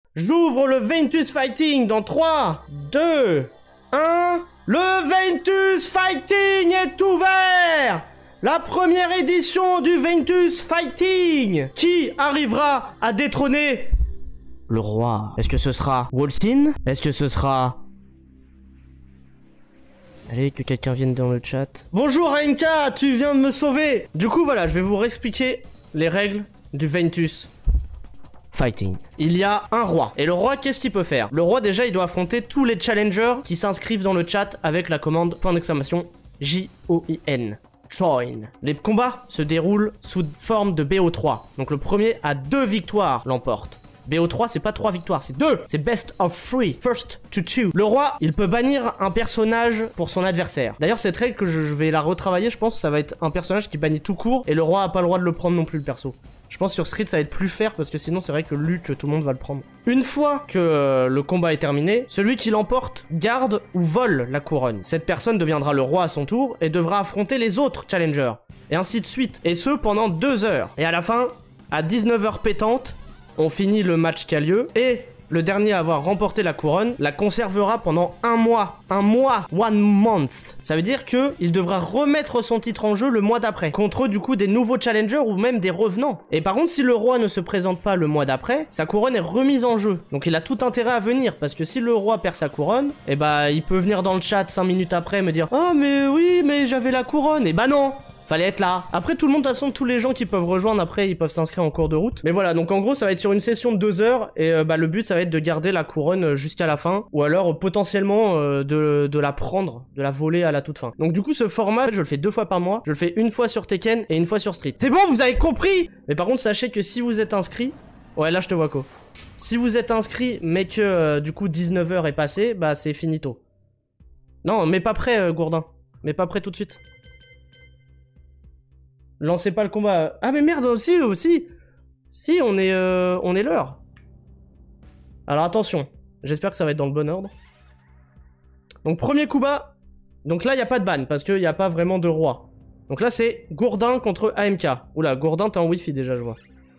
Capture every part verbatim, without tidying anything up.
J'ouvre le Ventus Fighting dans trois, deux, un. Le Ventus Fighting est ouvert! La première édition du Ventus Fighting! Qui arrivera à détrôner le roi? Est-ce que ce sera Wolsin? Est-ce que ce sera... Allez, que quelqu'un vienne dans le chat. Bonjour A M K, tu viens de me sauver! Du coup, voilà, je vais vous réexpliquer les règles du Ventus Fighting. Il y a un roi. Et le roi, qu'est-ce qu'il peut faire? Le roi, déjà, il doit affronter tous les challengers qui s'inscrivent dans le chat avec la commande point d'exclamation J O I N. Join. Les combats se déroulent sous forme de B O trois. Donc le premier à deux victoires l'emporte. B O trois, c'est pas trois victoires, c'est deux. C'est best of three. First to two. Le roi, il peut bannir un personnage pour son adversaire. D'ailleurs, cette règle que je vais la retravailler, je pense que ça va être un personnage qui bannit tout court. Et le roi a pas le droit de le prendre non plus, le perso. Je pense que sur Street ça va être plus fair parce que sinon c'est vrai que Luc tout le monde va le prendre. Une fois que euh, le combat est terminé, celui qui l'emporte garde ou vole la couronne. Cette personne deviendra le roi à son tour et devra affronter les autres challengers. Et ainsi de suite. Et ce pendant deux heures. Et à la fin, à dix-neuf heures pétantes, on finit le match qui a lieu et... le dernier à avoir remporté la couronne la conservera pendant un mois. Un mois. One month. Ça veut dire que il devra remettre son titre en jeu le mois d'après. Contre du coup des nouveaux challengers ou même des revenants. Et par contre, si le roi ne se présente pas le mois d'après, sa couronne est remise en jeu. Donc il a tout intérêt à venir. Parce que si le roi perd sa couronne, et bah il peut venir dans le chat cinq minutes après et me dire « Oh mais oui, mais j'avais la couronne !» Et bah non, fallait être là. Après, tout le monde, de toute façon, tous les gens qui peuvent rejoindre, après, ils peuvent s'inscrire en cours de route. Mais voilà, donc en gros, ça va être sur une session de deux heures. Et euh, bah, le but, ça va être de garder la couronne jusqu'à la fin. Ou alors, euh, potentiellement, euh, de, de la prendre, de la voler à la toute fin. Donc du coup, ce format, je le fais deux fois par mois. Je le fais une fois sur Tekken et une fois sur Street. C'est bon, vous avez compris? Mais par contre, sachez que si vous êtes inscrit... Ouais, là, je te vois, quoi. Si vous êtes inscrit, mais que, euh, du coup, dix-neuf heures est passé, bah, c'est finito. Non, mais pas prêt, euh, Gourdin. Mais pas prêt tout de suite. Lancez pas le combat. Ah mais merde, aussi, aussi. Si, on est, euh, on est l'heure. Alors attention, j'espère que ça va être dans le bon ordre. Donc premier combat. Donc là, il n'y a pas de ban, parce qu'il n'y a pas vraiment de roi. Donc là, c'est Gourdin contre A M K. Oula, Gourdin, t'es en wifi déjà, je vois.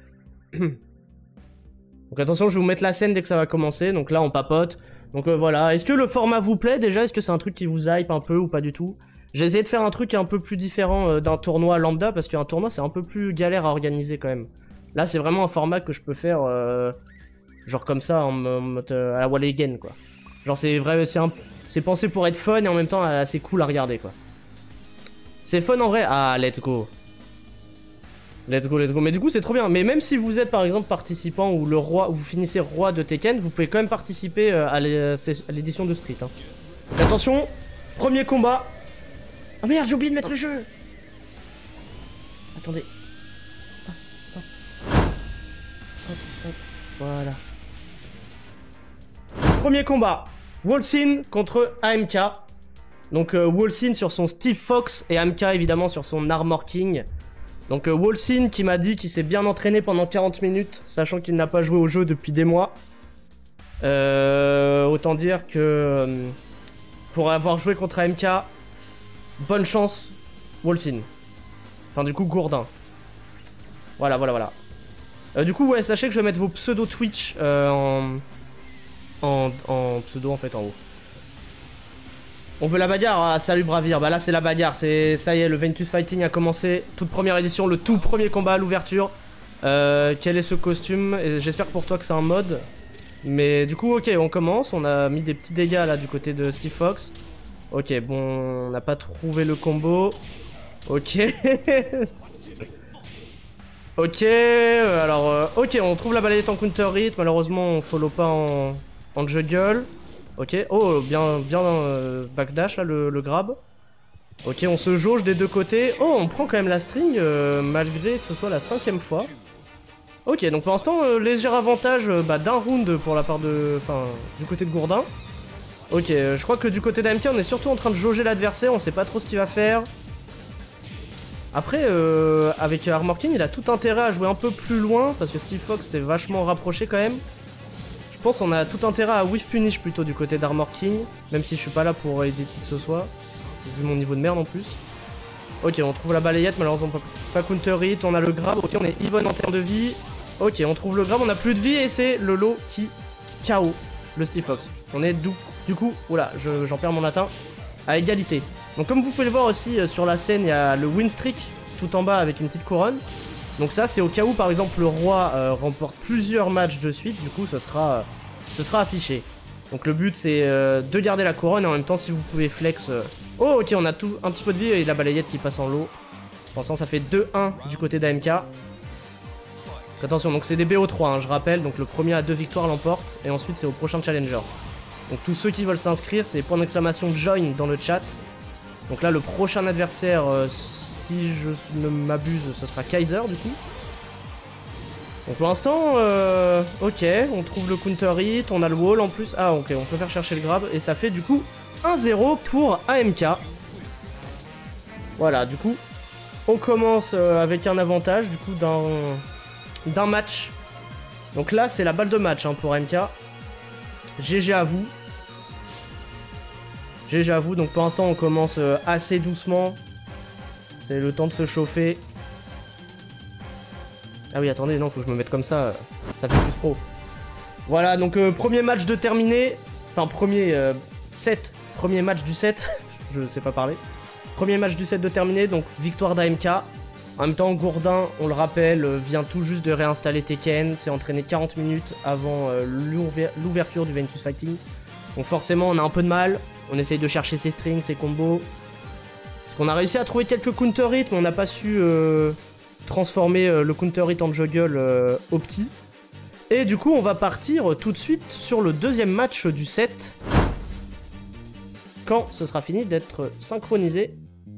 Donc attention, je vais vous mettre la scène dès que ça va commencer. Donc là, on papote. Donc euh, voilà. Est-ce que le format vous plaît déjà? Est-ce que c'est un truc qui vous hype un peu ou pas du tout? J'ai essayé de faire un truc un peu plus différent euh, d'un tournoi lambda, parce qu'un tournoi c'est un peu plus galère à organiser quand même. Là c'est vraiment un format que je peux faire euh, genre comme ça en mode euh, à la Wall Again quoi. Genre c'est vrai, c'est un... c'est pensé pour être fun et en même temps assez cool à regarder quoi. C'est fun en vrai. Ah let's go. Let's go, let's go. Mais du coup c'est trop bien. Mais même si vous êtes par exemple participant ou le roi, ou vous finissez roi de Tekken, vous pouvez quand même participer euh, à l'édition de Street. Hein. Donc attention, premier combat. Oh merde, j'ai oublié de mettre le jeu. Attendez. Hop, hop. Hop, hop. Voilà. Premier combat. Wolsin contre A M K. Donc euh, Wolsin sur son Steve Fox et A M K évidemment sur son Armor King. Donc euh, Wolsin qui m'a dit qu'il s'est bien entraîné pendant quarante minutes, sachant qu'il n'a pas joué au jeu depuis des mois. Euh, autant dire que euh, pour avoir joué contre A M K... bonne chance, Wolsin. Enfin, du coup, Gourdin. Voilà, voilà, voilà. Euh, du coup, ouais, sachez que je vais mettre vos pseudo Twitch euh, en... en... en pseudo, en fait, en haut. On veut la bagarre? Ah, salut Bravir. Bah là, c'est la bagarre. C'est ça y est, le Ventus Fighting a commencé. Toute première édition, le tout premier combat à l'ouverture. Euh, quel est ce costume? J'espère pour toi que c'est un mode. Mais du coup, ok, on commence. On a mis des petits dégâts, là, du côté de Steve Fox. Ok, bon, on n'a pas trouvé le combo. Ok. Ok, euh, alors, euh, ok, on trouve la balayette en counter hit. Malheureusement, on follow pas en, en juggle. Ok, oh, bien, bien euh, backdash, là, le, le grab. Ok, on se jauge des deux côtés. Oh, on prend quand même la string, euh, malgré que ce soit la cinquième fois. Ok, donc pour l'instant, euh, léger avantage euh, bah, d'un round pour la part de... Enfin, du côté de Gourdin. Ok, euh, je crois que du côté d'A M K, on est surtout en train de jauger l'adversaire, on sait pas trop ce qu'il va faire. Après, euh, avec Armor King, il a tout intérêt à jouer un peu plus loin, parce que Steve Fox s'est vachement rapproché quand même. Je pense qu'on a tout intérêt à whiff punish plutôt du côté d'Armor King, même si je suis pas là pour aider qui que ce soit, vu mon niveau de merde en plus. Ok, on trouve la balayette, malheureusement pas, pas counter hit, on a le grab, ok, on est even en termes de vie. Ok, on trouve le grab, on a plus de vie et c'est le lot qui K O le Steve Fox. On est du, du coup, oula, j'en perds mon latin, à égalité. Donc comme vous pouvez le voir aussi euh, sur la scène, il y a le win streak tout en bas avec une petite couronne. Donc ça c'est au cas où par exemple le roi euh, remporte plusieurs matchs de suite, du coup ce sera, euh, ce sera affiché. Donc le but c'est euh, de garder la couronne et en même temps si vous pouvez flex... Euh... Oh ok, on a tout un petit peu de vie et la balayette qui passe en lot. Pensant ça fait deux un du côté d'A M K. Attention, donc c'est des B O trois, hein, je rappelle, donc le premier à deux victoires l'emporte, et ensuite c'est au prochain challenger. Donc tous ceux qui veulent s'inscrire, c'est point d'exclamation join dans le chat. Donc là le prochain adversaire, euh, si je ne m'abuse, ce sera Kaiser du coup. Donc pour l'instant, euh, ok, on trouve le counter hit, on a le wall en plus. Ah ok, on peut faire chercher le grab, et ça fait du coup un zéro pour A M K. Voilà, du coup, on commence euh, avec un avantage du coup d'un... d'un match. Donc là c'est la balle de match hein, pour A M K. G G à vous. G G à vous. Donc pour l'instant on commence euh, assez doucement. C'est le temps de se chauffer. Ah oui attendez, non faut que je me mette comme ça. Ça fait plus pro. Voilà donc euh, premier match de terminé. Enfin premier euh, set. Premier match du set. Je sais pas parler. Premier match du set de terminé. Donc victoire d'A M K. En même temps, Gourdin, on le rappelle, vient tout juste de réinstaller Tekken, s'est entraîné quarante minutes avant euh, l'ouverture du Ventus Fighting. Donc forcément, on a un peu de mal, on essaye de chercher ses strings, ses combos. Parce qu'on a réussi à trouver quelques counter hits, mais on n'a pas su euh, transformer euh, le counter hit en juggle euh, opti. Et du coup, on va partir tout de suite sur le deuxième match du set. Quand ce sera fini d'être synchronisé.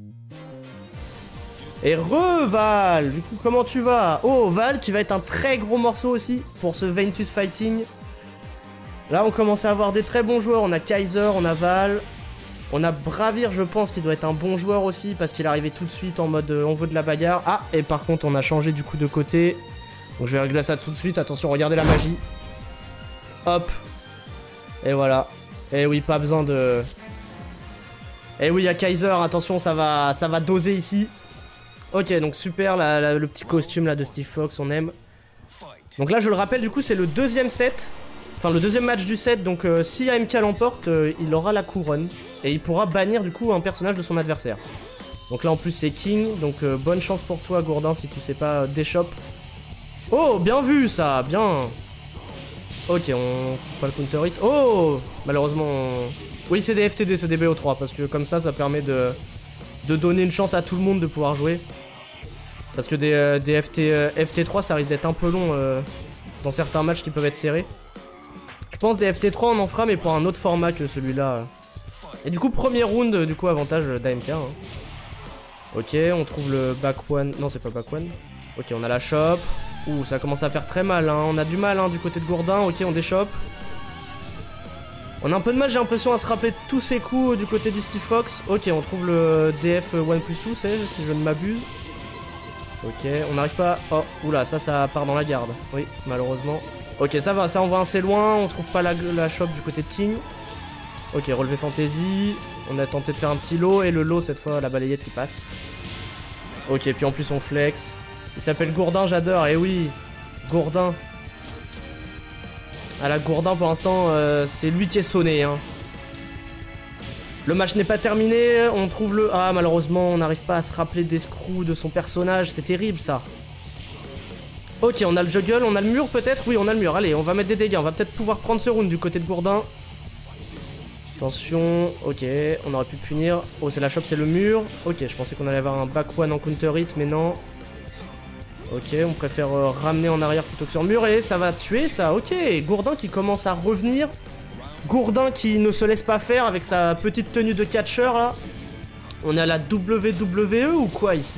Et re-Val, du coup comment tu vas? Oh Val qui va être un très gros morceau aussi pour ce Ventus Fighting. Là on commence à avoir des très bons joueurs, on a Kaiser, on a Val. On a Bravir je pense qui doit être un bon joueur aussi parce qu'il est arrivé tout de suite en mode euh, on veut de la bagarre. Ah et par contre on a changé du coup de côté. Donc je vais régler ça tout de suite, attention regardez la magie. Hop. Et voilà. Et oui pas besoin de... Et oui il y a Kaiser, attention ça va, ça va doser ici. Ok, donc super, la, la, le petit costume là de Steve Fox, on aime. Donc là, je le rappelle, du coup, c'est le deuxième set. Enfin, le deuxième match du set. Donc, euh, si A M K l'emporte, euh, il aura la couronne. Et il pourra bannir, du coup, un personnage de son adversaire. Donc là, en plus, c'est King. Donc, euh, bonne chance pour toi, Gourdin, si tu sais pas euh, déshop. Oh, bien vu, ça, bien. Ok, on trouve pas le counter hit. Oh, malheureusement... On... Oui, c'est des F T D, c'est des B O trois. Parce que comme ça, ça permet de... de donner une chance à tout le monde de pouvoir jouer. Parce que des, euh, des F T, euh, F T trois ça risque d'être un peu long euh, dans certains matchs qui peuvent être serrés. Je pense des F T trois on en fera mais pour un autre format que celui-là. Et du coup premier round du coup avantage d'A M K hein. Ok on trouve le back one. Non c'est pas back one. Ok on a la shop. Ouh ça commence à faire très mal hein. On a du mal hein, du côté de Gourdin. Ok on déchoppe. On a un peu de mal j'ai l'impression à se rappeler de tous ces coups du côté du Steve Fox. Ok on trouve le D F un plus deux c'est si je ne m'abuse. Ok on n'arrive pas... Oh oula ça ça part dans la garde. Oui malheureusement. Ok ça va ça on va assez loin. On trouve pas la, la shop du côté de King. Ok relevé fantasy. On a tenté de faire un petit lot et le lot cette fois la balayette qui passe. Ok puis en plus on flex. Il s'appelle Gourdin j'adore. Et oui Gourdin. Ah la Gourdin pour l'instant euh, c'est lui qui est sonné hein. Le match n'est pas terminé, on trouve le... Ah malheureusement on n'arrive pas à se rappeler des screws de son personnage, c'est terrible ça. Ok on a le juggle, on a le mur peut-être. Oui on a le mur, allez on va mettre des dégâts, on va peut-être pouvoir prendre ce round du côté de Gourdin. Attention, ok on aurait pu punir. Oh c'est la shop, c'est le mur. Ok je pensais qu'on allait avoir un back one en counter hit mais non. Ok, on préfère euh, ramener en arrière plutôt que sur le mur et ça va tuer ça. Ok, Gourdin qui commence à revenir. Gourdin qui ne se laisse pas faire avec sa petite tenue de catcheur là. On est à la W W E ou quoi ici?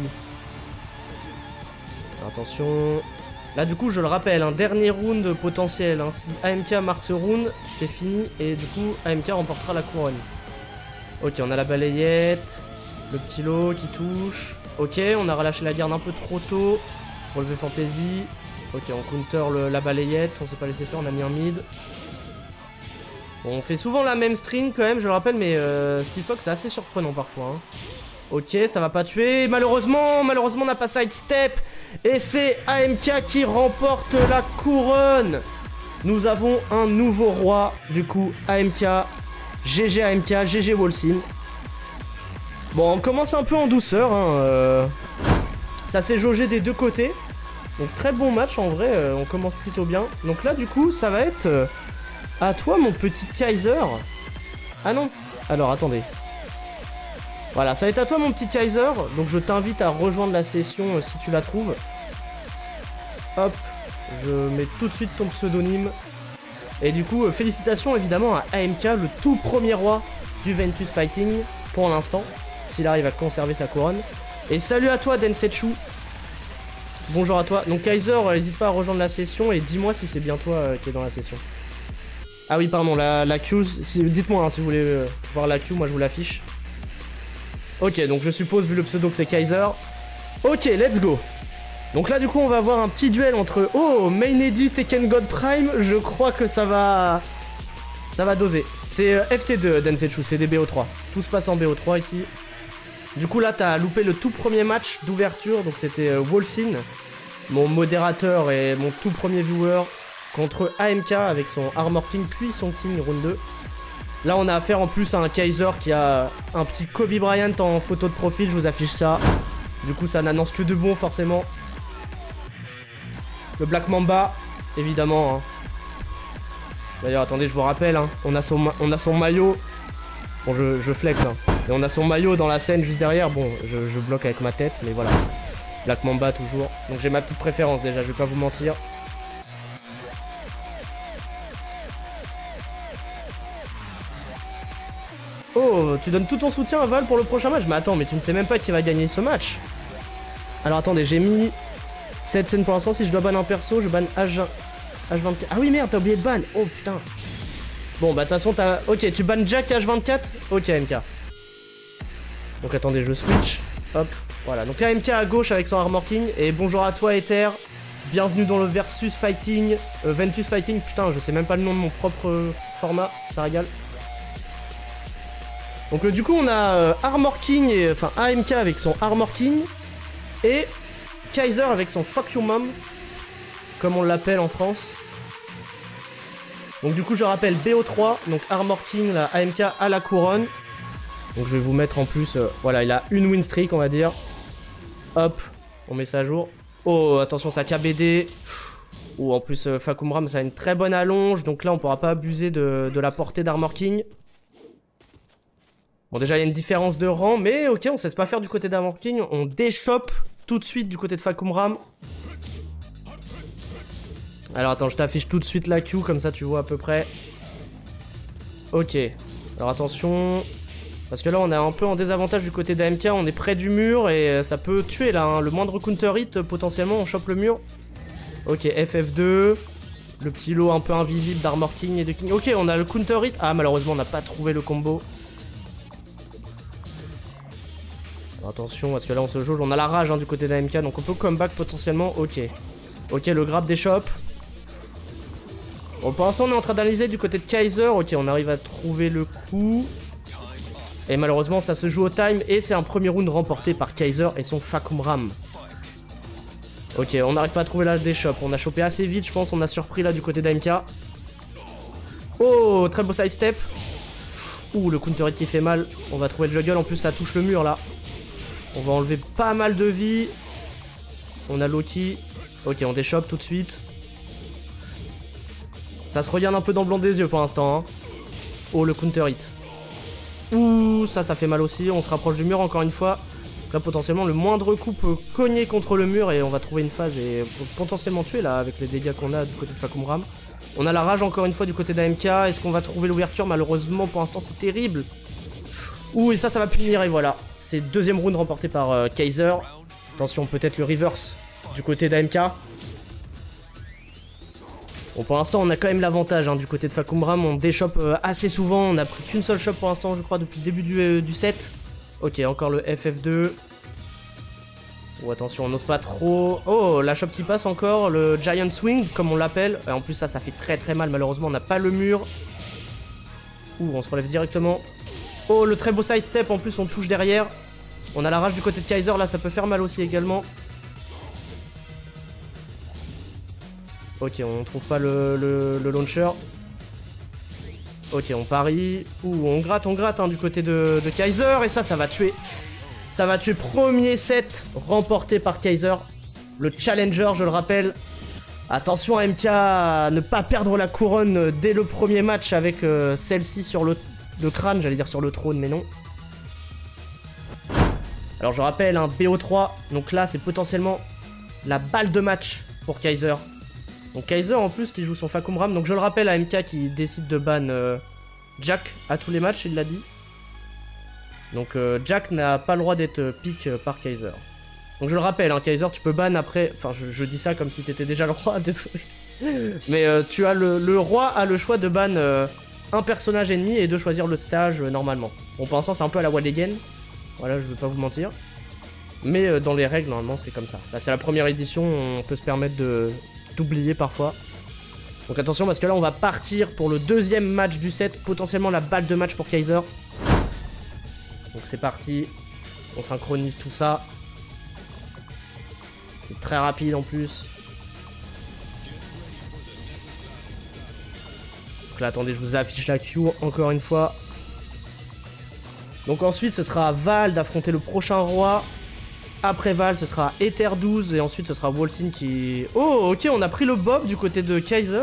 Attention. Là du coup je le rappelle, un dernier round potentiel. Hein. Si A M K marque ce round, c'est fini et du coup A M K remportera la couronne. Ok, on a la balayette. Le petit lot qui touche. Ok, on a relâché la garde un peu trop tôt. Relevé fantasy. Ok, on counter le, la balayette. On s'est pas laissé faire, on a mis un mid. Bon, on fait souvent la même string quand même, je le rappelle, mais euh, Steve Fox c'est assez surprenant parfois. Hein. Ok, ça va pas tuer. Malheureusement, malheureusement on n'a pas sidestep. Et c'est A M K qui remporte la couronne. Nous avons un nouveau roi, du coup, A M K, G G A M K, G G Wolsin. Bon, on commence un peu en douceur, hein, euh... ça s'est jaugé des deux côtés. Donc très bon match en vrai, euh, on commence plutôt bien. Donc là du coup, ça va être euh, à toi mon petit Kaiser. Ah non, alors attendez. Voilà, ça va être à toi mon petit Kaiser. Donc je t'invite à rejoindre la session euh, si tu la trouves. Hop, je mets tout de suite ton pseudonyme. Et du coup, euh, félicitations évidemment à A M K, le tout premier roi du Ventus Fighting pour l'instant, s'il arrive à conserver sa couronne. Et salut à toi Densetsu. Bonjour à toi. Donc Kaiser, n'hésite euh, pas à rejoindre la session et dis-moi si c'est bien toi euh, qui est dans la session. Ah oui, pardon, la, la queue, si, dites-moi hein, si vous voulez euh, voir la queue, moi je vous l'affiche. Ok, donc je suppose, vu le pseudo, que c'est Kaiser. Ok, let's go. Donc là, du coup, on va avoir un petit duel entre... Oh, Main Edit Tekken God Prime. Je crois que ça va... Ça va doser. C'est euh, F T deux, Densetsu, c'est des B O trois. Tout se passe en B O trois ici. Du coup, là, t'as loupé le tout premier match d'ouverture. Donc c'était euh, Wolsin, mon modérateur et mon tout premier viewer, contre A M K avec son Armor King, puis son King round deux. Là, on a affaire en plus à un Kaiser qui a un petit Kobe Bryant en photo de profil. Je vous affiche ça. Du coup, ça n'annonce que de bon, forcément. Le Black Mamba, évidemment. Hein. D'ailleurs, attendez, je vous rappelle, hein, on, a son on a son maillot. Bon, je, je flex. Hein. Et on a son maillot dans la scène juste derrière. Bon, je, je bloque avec ma tête, mais voilà. Black Mamba, toujours. Donc j'ai ma petite préférence déjà, je vais pas vous mentir. Oh, tu donnes tout ton soutien à Val pour le prochain match. Mais attends, mais tu ne sais même pas qui va gagner ce match. Alors attendez, j'ai mis cette scène pour l'instant. Si je dois ban un perso, je ban H vingt-quatre. Ah oui, merde, t'as oublié de ban. Oh putain. Bon, bah de toute façon, t'as... Ok, tu ban Jack H vingt-quatre. Ok, M K. Donc attendez, je switch. Hop, voilà. Donc là, M K à gauche avec son Armor King. Et bonjour à toi, Ether. Bienvenue dans le Versus Fighting. Euh, Ventus Fighting. Putain, je sais même pas le nom de mon propre euh, format. Ça régale. Donc euh, du coup on a euh, Armor King, et, enfin A M K avec son Armor King et Kaiser avec son Fuck You Mom, comme on l'appelle en France. Donc du coup je rappelle B O trois, donc Armor King, la A M K à la couronne. Donc je vais vous mettre en plus, euh, voilà, il a une win streak on va dire. Hop, on met ça à jour. Oh attention, ça K B D. Ou en plus euh, Fakumram ça a une très bonne allonge, donc là on pourra pas abuser de, de la portée d'Armor King. Bon déjà il y a une différence de rang, mais ok, on sait pas faire du côté d'Armor King. On déchoppe tout de suite du côté de Fakumram. Alors attends, je t'affiche tout de suite la Q, comme ça tu vois à peu près. Ok, alors attention, parce que là on est un peu en désavantage du côté d'A M K. On est près du mur et ça peut tuer là, hein. Le moindre counter hit, potentiellement on chope le mur. Ok, F F deux. Le petit lot un peu invisible d'Armor King et de King. Ok, on a le counter hit. Ah malheureusement on n'a pas trouvé le combo. Attention, parce que là on se jauge, on a la rage hein, du côté d'A M K, donc on peut comeback potentiellement. Ok, ok, le grab des shops. Bon, pour l'instant on est en train d'analyser du côté de Kaiser. Ok, on arrive à trouver le coup. Et malheureusement ça se joue au time. Et c'est un premier round remporté par Kaiser et son Fakumram. Ok, on n'arrive pas à trouver l'âge des shops. On a chopé assez vite, je pense, on a surpris là du côté d'A M K. Oh, très beau sidestep. Ouh, le counter hit qui fait mal. On va trouver le juggle, en plus ça touche le mur là. On va enlever pas mal de vie. On a Loki. Ok, on déchoppe tout de suite. Ça se regarde un peu dans le blanc des yeux pour l'instant. Hein. Oh, le counter hit. Ouh, ça, ça fait mal aussi. On se rapproche du mur encore une fois. Là, potentiellement, le moindre coup peut cogner contre le mur et on va trouver une phase et potentiellement tuer là avec les dégâts qu'on a du côté de Fakumram. On a la rage encore une fois du côté d'A M K. Est-ce qu'on va trouver l'ouverture? Malheureusement, pour l'instant, c'est terrible. Ouh, et ça, ça va punir et voilà. C'est deuxième round remporté par euh, Kaiser. Attention, peut-être le reverse du côté d'A M K. Bon, pour l'instant, on a quand même l'avantage hein, du côté de Fakumram. On déchoppe euh, assez souvent. On a pris qu'une seule shop pour l'instant, je crois, depuis le début du, euh, du set. Ok, encore le F F deux. Oh, attention, on n'ose pas trop. Oh, la shop qui passe encore. Le Giant Swing, comme on l'appelle. En plus, ça, ça fait très très mal. Malheureusement, on n'a pas le mur. Ouh, on se relève directement. Oh, le très beau sidestep, en plus on touche derrière. On a la rage du côté de Kaiser, là ça peut faire mal aussi également. Ok, on trouve pas le, le, le launcher. Ok, on parie. Ouh, on gratte, on gratte hein, du côté de, de Kaiser. Et ça, ça va tuer. Ça va tuer. Premier set remporté par Kaiser. Le challenger, je le rappelle. Attention à M K à ne pas perdre la couronne dès le premier match avec euh, celle-ci sur le, le crâne. J'allais dire sur le trône, mais non. Alors je rappelle, un B O trois. Donc là, c'est potentiellement la balle de match pour Kaiser. Donc Kaiser en plus qui joue son Fahkumram. Ram. Donc je le rappelle à M K qui décide de ban euh, Jack à tous les matchs, il l'a dit. Donc euh, Jack n'a pas le droit d'être pick euh, par Kaiser. Donc je le rappelle, hein, Kaiser tu peux ban après... Enfin je, je dis ça comme si t'étais déjà le roi, désolé. Mais euh, tu as le, le roi a le choix de ban euh, un personnage ennemi et de choisir le stage euh, normalement. Bon pour l'instant c'est un peu à la Wadegen. Voilà, je vais pas vous mentir. Mais euh, dans les règles normalement c'est comme ça. Là c'est la première édition, on peut se permettre de... d'oublier parfois. Donc attention parce que là on va partir pour le deuxième match du set, potentiellement la balle de match pour Kaiser. Donc c'est parti, on synchronise tout ça. C'est très rapide en plus. Donc là attendez, je vous affiche la queue encore une fois. Donc ensuite ce sera à Val d'affronter le prochain roi. Après Val, ce sera Ether douze et ensuite ce sera Wolsin qui... Oh, ok, on a pris le Bob du côté de Kaiser.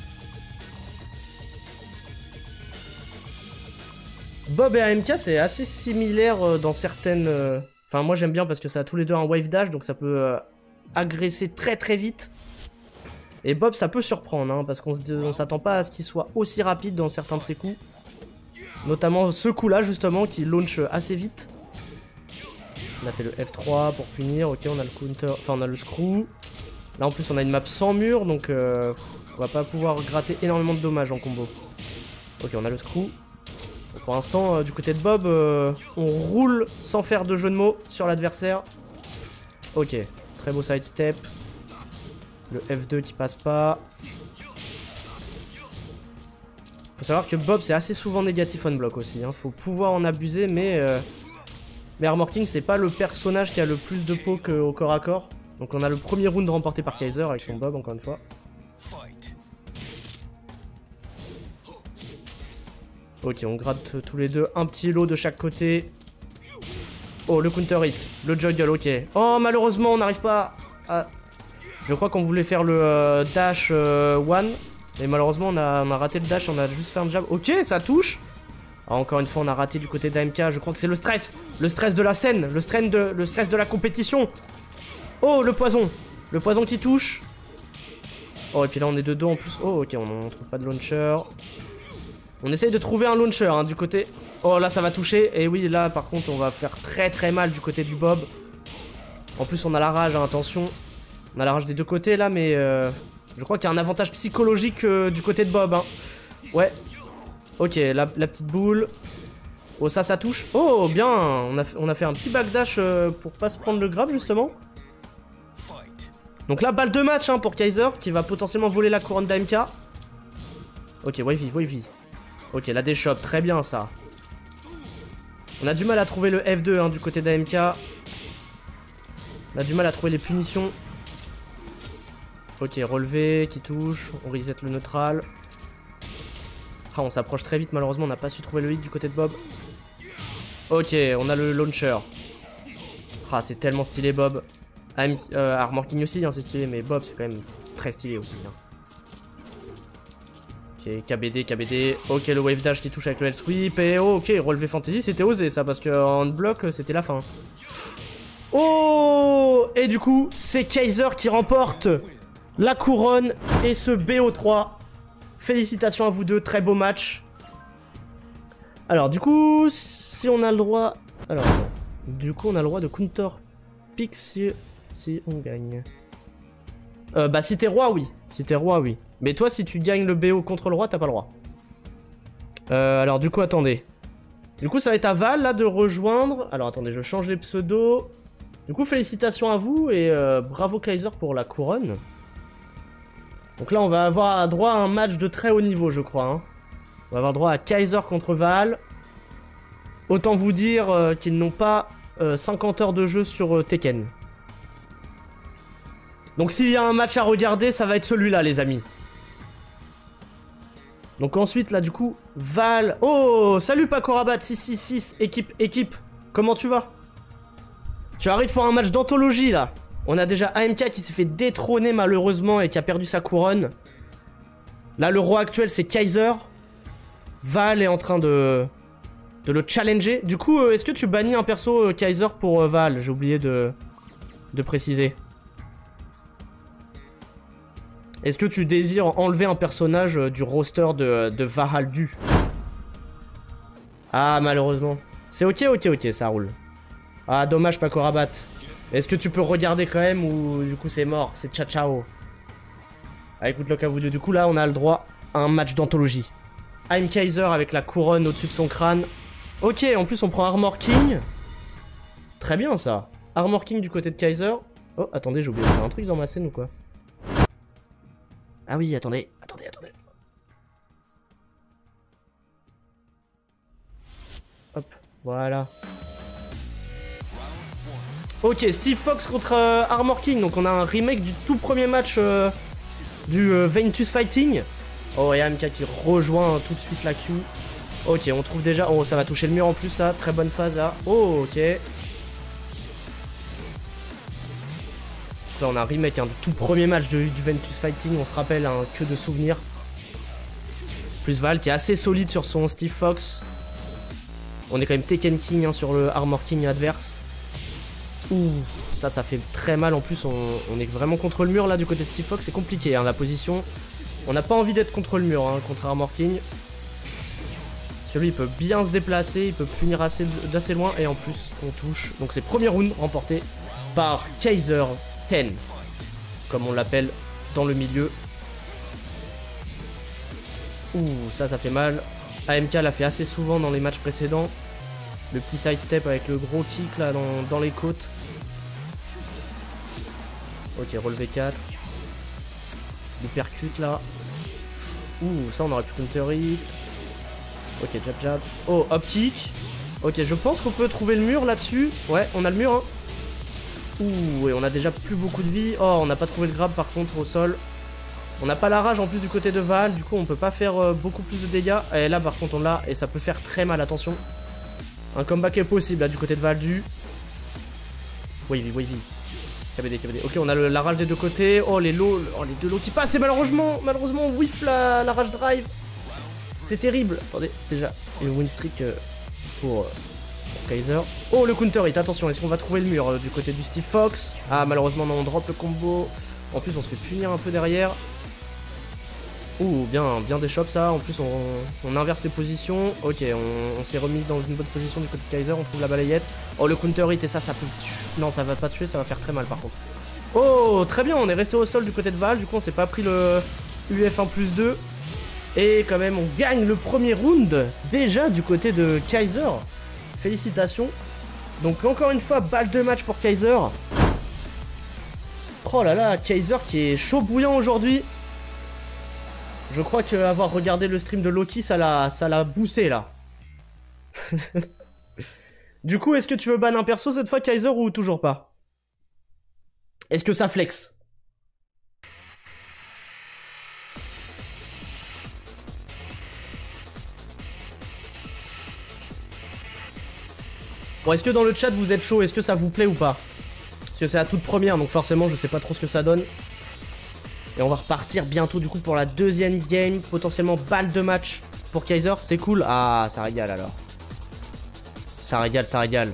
Bob et A M K, c'est assez similaire dans certaines... Enfin, moi j'aime bien parce que ça a tous les deux un wave dash, donc ça peut euh, agresser très très vite. Et Bob, ça peut surprendre, hein, parce qu'on s'attend pas à ce qu'il soit aussi rapide dans certains de ses coups. Notamment ce coup-là, justement, qui launch assez vite. On a fait le F trois pour punir, ok on a le counter, enfin on a le screw. Là en plus on a une map sans mur donc euh, on va pas pouvoir gratter énormément de dommages en combo. Ok on a le screw. Donc, pour l'instant euh, du côté de Bob euh, on roule sans faire de jeu de mots sur l'adversaire. Ok, très beau sidestep. Le F deux qui passe pas. Faut savoir que Bob c'est assez souvent négatif on block aussi, hein. Faut pouvoir en abuser mais... Euh, Mais Armor King, c'est pas le personnage qui a le plus de poke au corps à corps. Donc on a le premier round remporté par Kaiser avec son Bob, encore une fois. Ok, on gratte tous les deux un petit lot de chaque côté. Oh, le counter hit, le juggle, ok. Oh, malheureusement, on n'arrive pas à... Je crois qu'on voulait faire le euh, dash euh, one. Mais malheureusement, on a, on a raté le dash, on a juste fait un jab. Ok, ça touche. Ah, encore une fois, on a raté du côté d'A M K. Je crois que c'est le stress. Le stress de la scène. Le stress de, le stress de la compétition. Oh, le poison. Le poison qui touche. Oh, et puis là, on est de dos en plus. Oh, ok, on ne trouve pas de launcher. On essaye de trouver un launcher hein, du côté... Oh, là, ça va toucher. Et oui, là, par contre, on va faire très très mal du côté du Bob. En plus, on a la rage, hein, attention. On a la rage des deux côtés, là, mais... Euh, je crois qu'il y a un avantage psychologique euh, du côté de Bob. Hein. Ouais. Ok, la, la petite boule. Oh, ça, ça touche. Oh, bien. On a, on a fait un petit backdash euh, pour pas se prendre le grave, justement. Donc là, balle de match hein, pour Kaiser, qui va potentiellement voler la couronne d'A M K. Ok, wavy, wavy. Ok, la déshop, très bien, ça. On a du mal à trouver le F deux hein, du côté d'A M K. On a du mal à trouver les punitions. Ok, relevé, qui touche. On reset le neutral. Ah, on s'approche très vite, malheureusement, on n'a pas su trouver le hit du côté de Bob. Ok, on a le launcher. Ah, c'est tellement stylé, Bob. Euh, Armor King aussi, hein, c'est stylé, mais Bob, c'est quand même très stylé aussi. Hein. Ok, K B D, K B D. Ok, le wave dash qui touche avec le L-sweep. Et oh, ok, relevé fantasy, c'était osé ça, parce qu'en bloc, c'était la fin. Oh! Et du coup, c'est Kaiser qui remporte la couronne et ce B O trois. Félicitations à vous deux, très beau match. Alors, du coup, si on a le droit... Alors, du coup, on a le droit de counter pick si, si on gagne. Euh, bah, si t'es roi, oui. Si t'es roi, oui. Mais toi, si tu gagnes le B O contre le roi, t'as pas le droit. Euh, alors, du coup, attendez. Du coup, ça va être à Val, là, de rejoindre... Alors, attendez, je change les pseudos. Du coup, félicitations à vous et euh, bravo Kaiser pour la couronne. Donc là, on va avoir droit à un match de très haut niveau, je crois. Hein. On va avoir droit à Kaiser contre Val. Autant vous dire euh, qu'ils n'ont pas euh, cinquante heures de jeu sur euh, Tekken. Donc s'il y a un match à regarder, ça va être celui-là, les amis. Donc ensuite, là, du coup, Val... Oh, salut Pacorabat, six six six, équipe, équipe. Comment tu vas? Tu arrives pour un match d'anthologie, là. On a déjà A M K qui s'est fait détrôner, malheureusement, et qui a perdu sa couronne. Là, le roi actuel, c'est Kaiser. Val est en train de... de le challenger. Du coup, euh, est-ce que tu bannis un perso euh, Kaiser pour euh, Val? J'ai oublié de... de préciser. Est-ce que tu désires enlever un personnage euh, du roster de, de Vahaldu? Ah, malheureusement. C'est ok, ok, ok, ça roule. Ah, dommage, Pacorabat. Est-ce que tu peux regarder quand même ou du coup c'est mort? C'est ciao ciao. Ah, écoute, le cas vous deux. Du coup, là, on a le droit à un match d'anthologie. I'm Kaiser avec la couronne au-dessus de son crâne. Ok, en plus, on prend Armor King. Très bien, ça. Armor King du côté de Kaiser. Oh, attendez, j'ai oublié de faire un truc dans ma scène ou quoi? Ah oui, attendez, attendez, attendez. Hop, voilà. Ok, Steve Fox contre euh, Armor King. Donc on a un remake du tout premier match euh, du euh, Ventus Fighting. Oh, et A M K qui rejoint tout de suite la queue. Ok, on trouve déjà... Oh, ça va toucher le mur en plus, ça. Très bonne phase, là. Oh, ok. Là, on a un remake, hein, du tout premier match de, du Ventus Fighting. On se rappelle, hein, que de souvenirs. Plus Val qui est assez solide sur son Steve Fox. On est quand même Tekken King, hein, sur le Armor King adverse. Ouh, ça, ça fait très mal. En plus, on, on est vraiment contre le mur, là, du côté de Steve Fox. C'est compliqué, hein, la position. On n'a pas envie d'être contre le mur, hein, contre Armor King. Celui, il peut bien se déplacer, il peut punir assez, d'assez loin. Et en plus, on touche. Donc, c'est premier round remporté par Kaiser dix, comme on l'appelle dans le milieu. Ouh, ça, ça fait mal. A M K l'a fait assez souvent dans les matchs précédents. Le petit sidestep avec le gros kick, là, dans, dans les côtes. Ok, relevé quatre. L'hypercute là. Ouh, ça on aurait pu counter hit. Ok, jab jab. Oh, hop kick. Ok, je pense qu'on peut trouver le mur là-dessus. Ouais, on a le mur, hein. Ouh, et on a déjà plus beaucoup de vie. Oh, on n'a pas trouvé le grab par contre au sol. On n'a pas la rage en plus du côté de Val. Du coup, on peut pas faire euh, beaucoup plus de dégâts. Et là, par contre, on l'a. Et ça peut faire très mal, attention. Un comeback est possible là du côté de Valdu. Wavy, wavy. K B D, K B D. Ok, on a le, la rage des deux côtés. Oh, les lots, oh, les deux lots qui passent. Et malheureusement, malheureusement, on whiff la, la rage drive. C'est terrible. Attendez, déjà, une win streak euh, pour, euh, pour Kaiser. Oh, le counter hit. Attention, est-ce qu'on va trouver le mur euh, du côté du Steve Fox? Ah, malheureusement, non, on drop le combo. En plus, on se fait punir un peu derrière. Ouh, bien, bien des chops ça. En plus, on, on inverse les positions. Ok, on, on s'est remis dans une bonne position du côté de Kaiser. On trouve la balayette. Oh, le counter hit et ça, ça peut tuer. Non, ça va pas tuer, ça va faire très mal par contre. Oh, très bien, on est resté au sol du côté de Val. Du coup, on s'est pas pris le U F un plus deux. Et quand même, on gagne le premier round déjà du côté de Kaiser. Félicitations. Donc, encore une fois, balle de match pour Kaiser. Oh là là, Kaiser qui est chaud bouillant aujourd'hui. Je crois qu'avoir regardé le stream de Loki, ça l'a ça l'a boosté là. Du coup, est-ce que tu veux ban un perso cette fois, Kaiser, ou toujours pas? Est-ce que ça flex? Bon, est-ce que dans le chat vous êtes chaud? Est-ce que ça vous plaît ou pas? Parce que c'est la toute première, donc forcément je sais pas trop ce que ça donne. Et on va repartir bientôt du coup pour la deuxième game. Potentiellement balle de match pour Kaiser. C'est cool. Ah, ça régale alors. Ça régale, ça régale.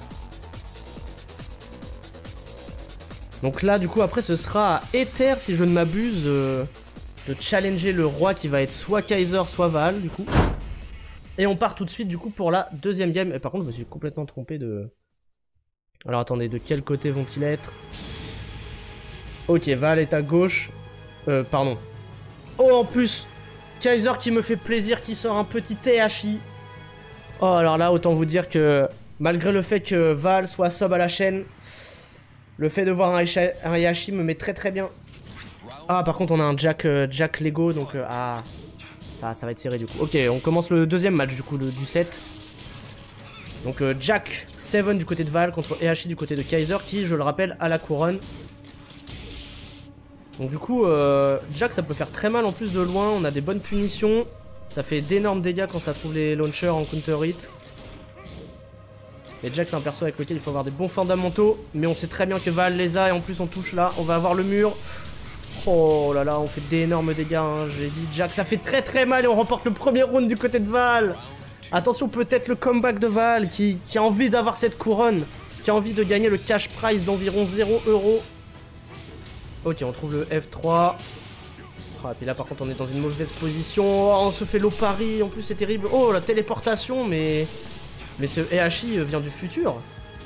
Donc là du coup après ce sera à Ether si je ne m'abuse euh, de challenger le roi qui va être soit Kaiser soit Val du coup. Et on part tout de suite du coup pour la deuxième game. Et par contre je me suis complètement trompé de... Alors attendez, de quel côté vont-ils être? Ok, Val est à gauche. Euh, pardon. Oh, en plus, Kaiser qui me fait plaisir, qui sort un petit T H I. Oh, alors là, autant vous dire que malgré le fait que Val soit sub à la chaîne, le fait de voir un, un Yashi me met très très bien. Ah, par contre, on a un Jack, euh, Jack Lego, donc euh, ah, ça, ça va être serré du coup. Ok, on commence le deuxième match du coup, le, du set. Donc euh, Jack sept du côté de Val contre Heihachi du côté de Kaiser, qui, je le rappelle, a la couronne. Donc du coup, euh, Jack ça peut faire très mal en plus de loin, on a des bonnes punitions. Ça fait d'énormes dégâts quand ça trouve les launchers en counter hit. Et Jack c'est un perso avec lequel il faut avoir des bons fondamentaux. Mais on sait très bien que Val les a et en plus on touche là, on va avoir le mur. Oh là là, on fait d'énormes dégâts, hein. J'ai dit Jack, ça fait très très mal et on remporte le premier round du côté de Val. Attention, peut-être le comeback de Val qui, qui a envie d'avoir cette couronne, qui a envie de gagner le cash prize d'environ zéro euro. Ok, on trouve le F trois. Oh, et puis là par contre on est dans une mauvaise position. Oh, on se fait low parry, en plus c'est terrible. Oh la téléportation, mais... Mais ce Heihachi vient du futur.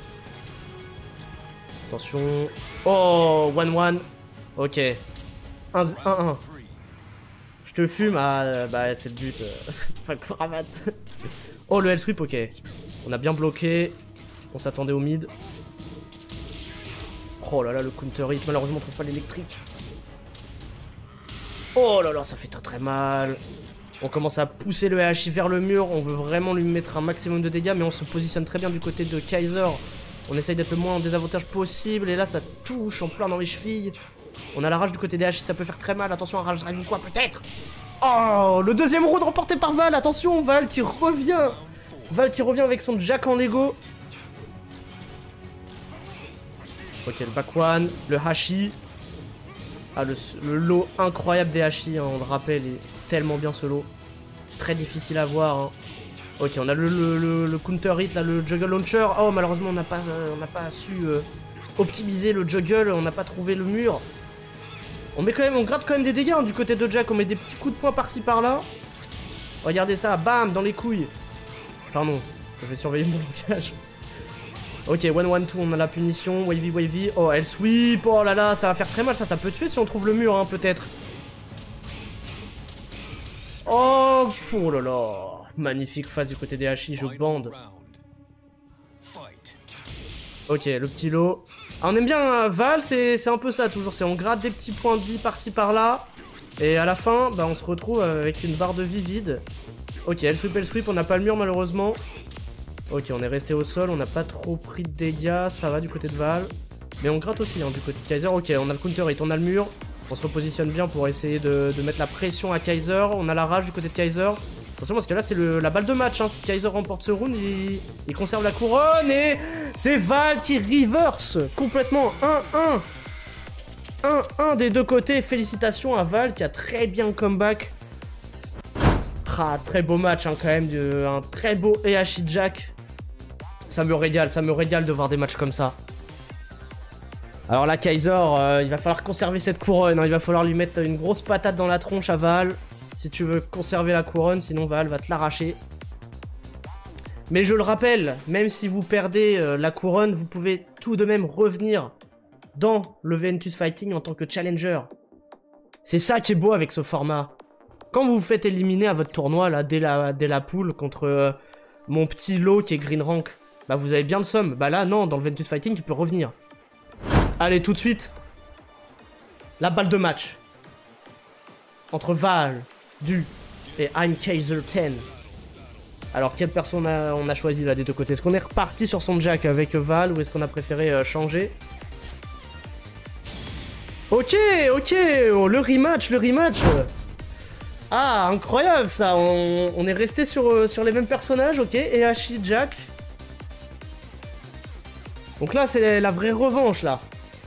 Attention. Oh, one one. Ok. un un. Je te fume. Ah, bah c'est le but. Pas de cravate. Oh, le L-sweep, ok. On a bien bloqué. On s'attendait au mid. Oh là là, le counter hit. Malheureusement, on trouve pas l'électrique. Oh là là, ça fait très très mal. On commence à pousser le Heihachi vers le mur. On veut vraiment lui mettre un maximum de dégâts. Mais on se positionne très bien du côté de Kaiser. On essaye d'être le moins en désavantage possible. Et là, ça touche en plein dans les chevilles. On a la rage du côté des Heihachi. Ça peut faire très mal. Attention, un rage drive ou quoi, peut-être. Oh, le deuxième round remporté par Val. Attention, Val qui revient. Val qui revient avec son Jack en Lego. Ok, le back one. Le Hachi. Ah, le, le lot incroyable des Hachi, hein, on le rappelle, est tellement bien ce lot. Très difficile à voir. Hein. Ok, on a le, le, le, le counter hit, là, le juggle launcher. Oh, malheureusement, on n'a pas, euh, on n'a pas su euh, optimiser le juggle, on n'a pas trouvé le mur. On met quand même, on gratte quand même des dégâts hein, du côté de Jack, on met des petits coups de poing par-ci par-là. Regardez ça, bam, dans les couilles. Pardon, je vais surveiller mon langage. Ok, one one two, on a la punition, wavy wavy. Oh, elle sweep, oh là là, ça va faire très mal, ça, ça peut tuer si on trouve le mur, hein, peut-être. Oh, oh là là, magnifique phase du côté des Hachi, je bande. Ok, le petit lot. Ah, on aime bien hein, Val, c'est un peu ça toujours, c'est on gratte des petits points de vie par-ci par-là. Et à la fin, bah, on se retrouve avec une barre de vie vide. Ok, elle sweep, elle sweep, on n'a pas le mur malheureusement. Ok, on est resté au sol, on n'a pas trop pris de dégâts, ça va du côté de Val. Mais on gratte aussi hein, du côté de Kaiser. Ok, on a le counter hit, on a le mur. On se repositionne bien pour essayer de, de mettre la pression à Kaiser. On a la rage du côté de Kaiser. Attention parce que là c'est la balle de match. Hein. Si Kaiser remporte ce round, il, il conserve la couronne. Et c'est Val qui reverse complètement un un. un un des deux côtés. Félicitations à Val qui a très bien comeback. Ah, très beau match hein, quand même. De, un très beau Heihachi Jack. Ça me régale, ça me régale de voir des matchs comme ça. Alors là, Kaiser, euh, il va falloir conserver cette couronne. Hein. Il va falloir lui mettre une grosse patate dans la tronche à Val. Si tu veux conserver la couronne, sinon Val va te l'arracher. Mais je le rappelle, même si vous perdez euh, la couronne, vous pouvez tout de même revenir dans le Ventus Fighting en tant que challenger. C'est ça qui est beau avec ce format. Quand vous vous faites éliminer à votre tournoi, là, dès la, dès la poule, contre euh, mon petit lot qui est green rank, bah vous avez bien le somme. Bah là, non, dans le Ventus Fighting, tu peux revenir. Allez, tout de suite, la balle de match. Entre Val, Du et I'm Kaiser dix. Alors, quelle personne on a, on a choisi là des deux côtés? Est-ce qu'on est reparti sur son Jack avec Val ou est-ce qu'on a préféré euh, changer? Ok, ok, oh, le rematch, le rematch. Ah, incroyable ça, on, on est resté sur, euh, sur les mêmes personnages, ok, Heihachi, Jack. Donc là, c'est la vraie revanche, là.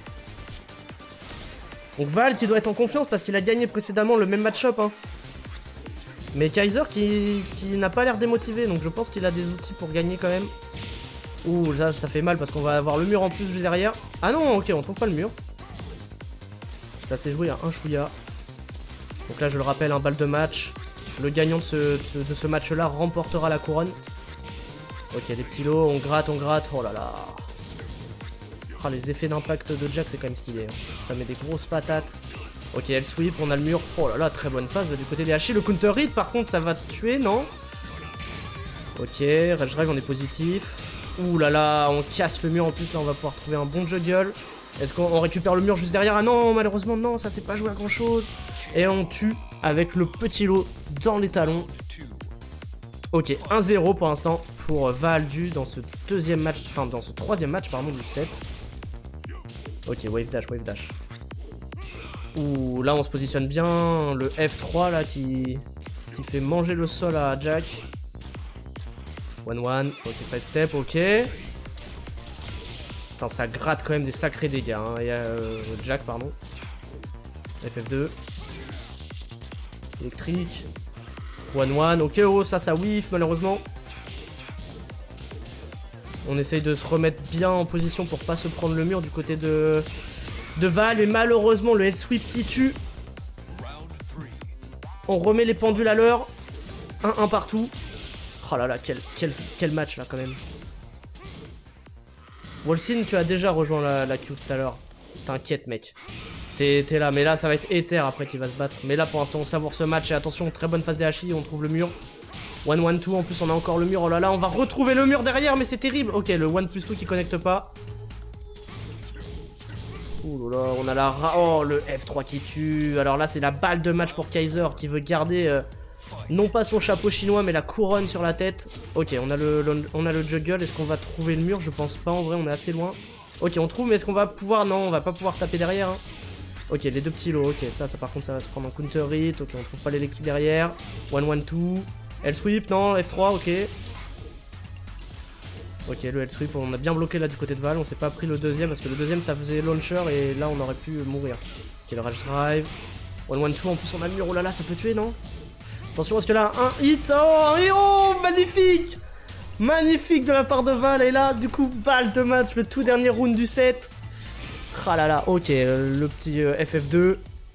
Donc Val qui doit être en confiance parce qu'il a gagné précédemment le même match-up, hein. Mais Kaiser qui, qui n'a pas l'air démotivé, donc je pense qu'il a des outils pour gagner quand même. Ouh, là, ça fait mal parce qu'on va avoir le mur en plus juste derrière. Ah non, ok, on trouve pas le mur. Ça s'est joué à un chouïa. Donc là, je le rappelle, un balle de match. Le gagnant de ce, de, de ce match-là remportera la couronne. Ok, des petits lots, on gratte, on gratte. Oh là là. Ah, les effets d'impact de Jack, c'est quand même stylé. Hein. Ça met des grosses patates. Ok, elle sweep, on a le mur. Oh là là, très bonne phase du côté des Hachi. Le counter hit, par contre, ça va tuer, non? Ok, Rage Drive, on est positif. Ouh là là, on casse le mur en plus. Là, on va pouvoir trouver un bon juggle. Est-ce qu'on récupère le mur juste derrière? Ah non, malheureusement, non, ça s'est pas joué à grand chose. Et on tue avec le petit lot dans les talons. Ok, un zéro pour l'instant pour Val Du dans ce deuxième match, enfin dans ce troisième match, pardon, du set. Ok, wave dash, wave dash. Ouh, là on se positionne bien. Le F trois là qui, qui fait manger le sol à Jack. one one, ok, side step, ok. Putain, ça gratte quand même des sacrés dégâts. Hein. Il y a euh, Jack, pardon. F F deux. Électrique. one one, ok, oh, ça, ça whiff malheureusement. On essaye de se remettre bien en position pour pas se prendre le mur du côté de, de Val. Et malheureusement, le head sweep qui tue. On remet les pendules à l'heure. un un partout. Oh là là, quel, quel, quel match là quand même. Wolsin, tu as déjà rejoint la, la queue tout à l'heure. T'inquiète mec. T'es là, mais là ça va être Ether après qui va se battre. Mais là pour l'instant on savoure ce match et attention, très bonne phase des H I, on trouve le mur. one one two, en plus on a encore le mur, oh là là, on va retrouver le mur derrière mais c'est terrible. Ok, le one plus two qui connecte pas. Ouh là là, on a la... Oh, le F trois qui tue. Alors là c'est la balle de match pour Kaiser qui veut garder... Euh... Non pas son chapeau chinois mais la couronne sur la tête. Ok, on a le, le, on a le juggle. Est-ce qu'on va trouver le mur? Je pense pas en vrai, on est assez loin. Ok, on trouve mais est-ce qu'on va pouvoir... Non, on va pas pouvoir taper derrière. Hein. Ok, les deux petits lots. Ok, ça, ça par contre ça va se prendre en counter hit. Ok, on trouve pas l'électrique derrière. one one two. L sweep, non, F trois, ok. Ok, le L sweep, on a bien bloqué là du côté de Val. On s'est pas pris le deuxième parce que le deuxième ça faisait launcher et là on aurait pu mourir. Ok, le rage drive. one one two, en plus on a le mur. Oh là là, ça peut tuer, non? Attention parce que là, un hit, oh, un hit, oh, magnifique. Magnifique de la part de Val. Et là, du coup, balle de match, le tout dernier round du set. Ah là là, ok, le petit euh, F F deux.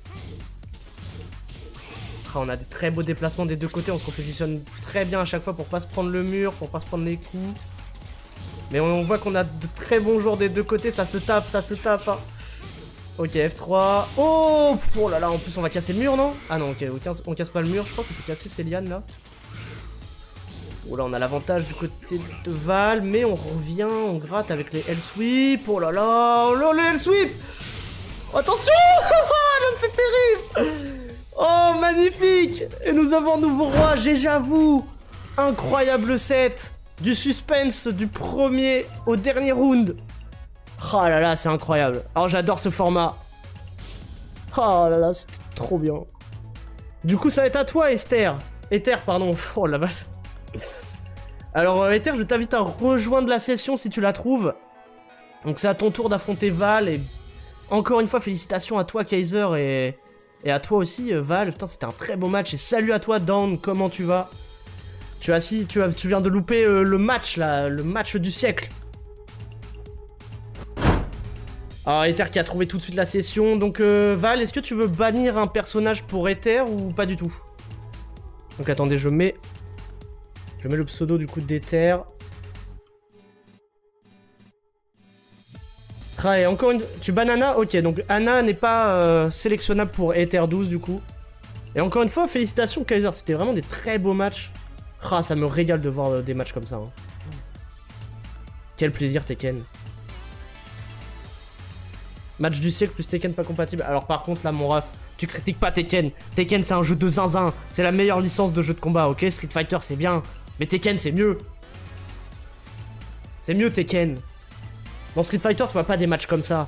Ah, on a des très beaux déplacements des deux côtés, on se repositionne très bien à chaque fois pour pas se prendre le mur, pour pas se prendre les coups. Mais on, on voit qu'on a de très bons joueurs des deux côtés, ça se tape, ça se tape. Hein. Ok, F trois. Oh, pff, oh là là, en plus on va casser le mur, non? Ah non, ok, on casse, on casse pas le mur, je crois qu'on peut casser ces lianes là. Oh là, on a l'avantage du côté de Val, mais on revient, on gratte avec les L sweep. Oh là là, oh là, les L sweep. Attention. C'est terrible. Oh, magnifique. Et nous avons un nouveau roi, G G à vous. Incroyable set. Du suspense du premier au dernier round. Oh là là, c'est incroyable. Alors j'adore ce format. Oh là là, c'était trop bien. Du coup, ça va être à toi, Esther. Ether, pardon. Oh la vache. Alors, euh, Ether, je t'invite à rejoindre la session si tu la trouves. Donc, c'est à ton tour d'affronter Val. Et encore une fois, félicitations à toi, Kaiser. Et, et à toi aussi, Val. Putain, c'était un très beau match. Et salut à toi, Down. Comment tu vas? Tu as si, tu, as, tu viens de louper euh, le match, là. Le match du siècle. Alors, Ether qui a trouvé tout de suite la session. Donc, euh, Val, est-ce que tu veux bannir un personnage pour Ether ou pas du tout? Donc, attendez, je mets... Je mets le pseudo du coup d'Ether. Ah, et encore une... Tu bannes Anna? Ok, donc Anna n'est pas euh, sélectionnable pour Ether douze du coup. Et encore une fois, félicitations Kaiser, c'était vraiment des très beaux matchs. Ah, ça me régale de voir euh, des matchs comme ça. Hein. Quel plaisir Tekken. Match du siècle plus Tekken pas compatible. Alors par contre là mon ref, tu critiques pas Tekken. Tekken c'est un jeu de zinzin. C'est la meilleure licence de jeu de combat, ok? Street Fighter c'est bien. Mais Tekken c'est mieux. C'est mieux Tekken. Dans Street Fighter tu vois pas des matchs comme ça.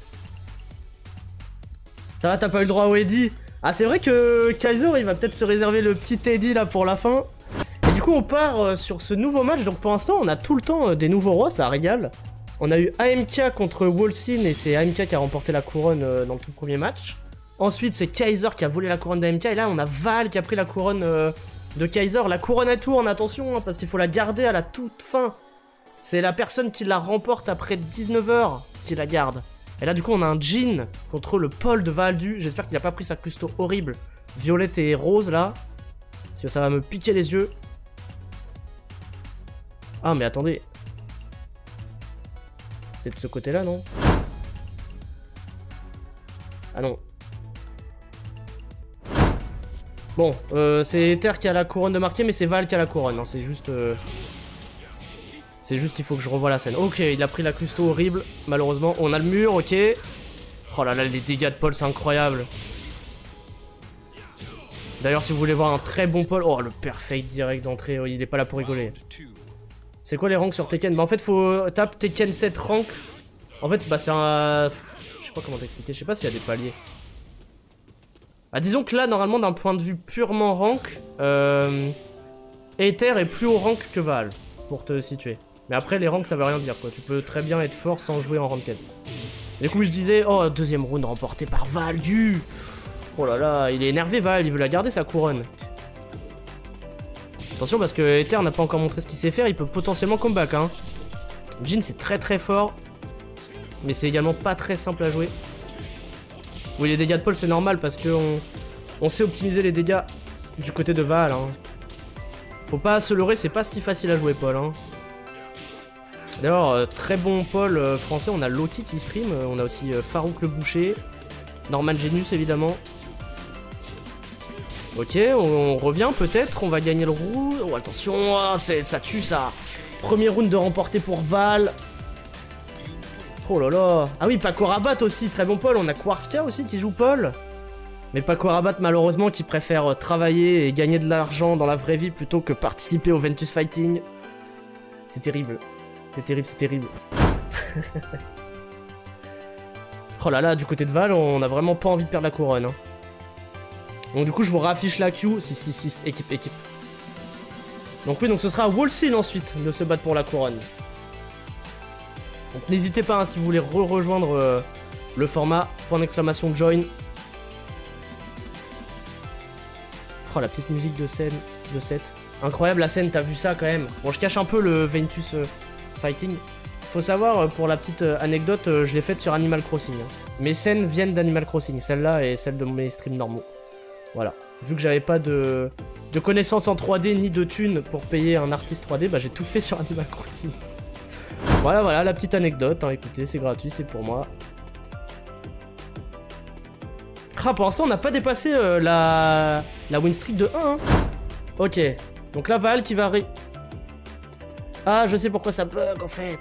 Ça va, t'as pas eu le droit au Eddie? Ah c'est vrai que Kaiser il va peut-être se réserver le petit Eddie là pour la fin. Et du coup on part euh, sur ce nouveau match. Donc pour l'instant on a tout le temps euh, des nouveaux rois, ça régale. On a eu A M K contre Wolsin et c'est A M K qui a remporté la couronne euh, dans le tout premier match. Ensuite c'est Kaiser qui a volé la couronne d'A M K et là on a Val qui a pris la couronne euh, de Kaiser. La couronne à tour, en attention hein, parce qu'il faut la garder à la toute fin. C'est la personne qui la remporte après dix-neuf heures qui la garde. Et là du coup on a un Jin contre le Paul de Valdu. J'espère qu'il a pas pris sa custo horrible violette et rose là. Parce que ça va me piquer les yeux. Ah mais attendez. C'est de ce côté-là, non? Ah non. Bon, euh, c'est Ether qui a la couronne de marquer, mais c'est Val qui a la couronne. Hein. C'est juste... Euh... C'est juste qu'il faut que je revoie la scène. Ok, il a pris la custo horrible, malheureusement. On a le mur, ok. Oh là là, les dégâts de Paul, c'est incroyable. D'ailleurs, si vous voulez voir un très bon Paul... Oh, le perfect direct d'entrée, oh, il est pas là pour rigoler. C'est quoi les ranks sur Tekken? Bah en fait faut taper Tekken sept rank. En fait bah c'est un... Je sais pas comment t'expliquer, je sais pas s'il y a des paliers. Ah, disons que là, normalement, d'un point de vue purement rank, euh, Aether est plus haut rank que Val, pour te situer. Mais après, les ranks, ça veut rien dire, quoi. Tu peux très bien être fort sans jouer en ranked. Du coup, je disais, oh, deuxième round remporté par Val, du... Oh là là, il est énervé, Val, il veut la garder, sa couronne. Attention, parce que Aether n'a pas encore montré ce qu'il sait faire, il peut potentiellement comeback, hein. Jhin, c'est très très fort, mais c'est également pas très simple à jouer. Oui, les dégâts de Paul, c'est normal, parce qu'on on sait optimiser les dégâts du côté de Val, hein. Faut pas se leurrer, c'est pas si facile à jouer, Paul, hein. D'ailleurs, euh, très bon Paul euh, français, on a Loki qui stream, euh, on a aussi euh, Farouk le Boucher, Norman Genius évidemment. Ok, on, on revient peut-être, on va gagner le round. Oh attention, oh, ça tue ça. Premier round de remporté pour Val. Oh là là. Ah oui, Paco Rabat aussi, très bon Paul, on a Quarska aussi qui joue Paul. Mais Paco Rabat malheureusement qui préfère travailler et gagner de l'argent dans la vraie vie plutôt que participer au Ventus Fighting. C'est terrible. C'est terrible, c'est terrible. Oh là là, du côté de Val, on a vraiment pas envie de perdre la couronne. Hein. Donc du coup, je vous raffiche la queue. six six six, équipe, équipe. Donc oui, donc ce sera à Wolcin ensuite de se battre pour la couronne. Donc n'hésitez pas, hein, si vous voulez re-rejoindre euh, le format, point d'exclamation join. Oh, la petite musique de scène, de set. Incroyable la scène, t'as vu ça quand même. Bon, je cache un peu le Ventus... Euh, Fighting. Faut savoir, pour la petite euh, anecdote, euh, je l'ai faite sur Animal Crossing. Hein. Mes scènes viennent d'Animal Crossing, celle-là et celle de mes streams normaux. Voilà. Vu que j'avais pas de, de connaissances en trois D ni de thunes pour payer un artiste trois D, bah j'ai tout fait sur Animal Crossing. Voilà, voilà, la petite anecdote. Hein. Écoutez, c'est gratuit, c'est pour moi. Ah, pour l'instant, on n'a pas dépassé euh, la, la win streak de un. Hein. Ok. Donc là, Val qui va... Ré... Ah, je sais pourquoi ça bug en fait.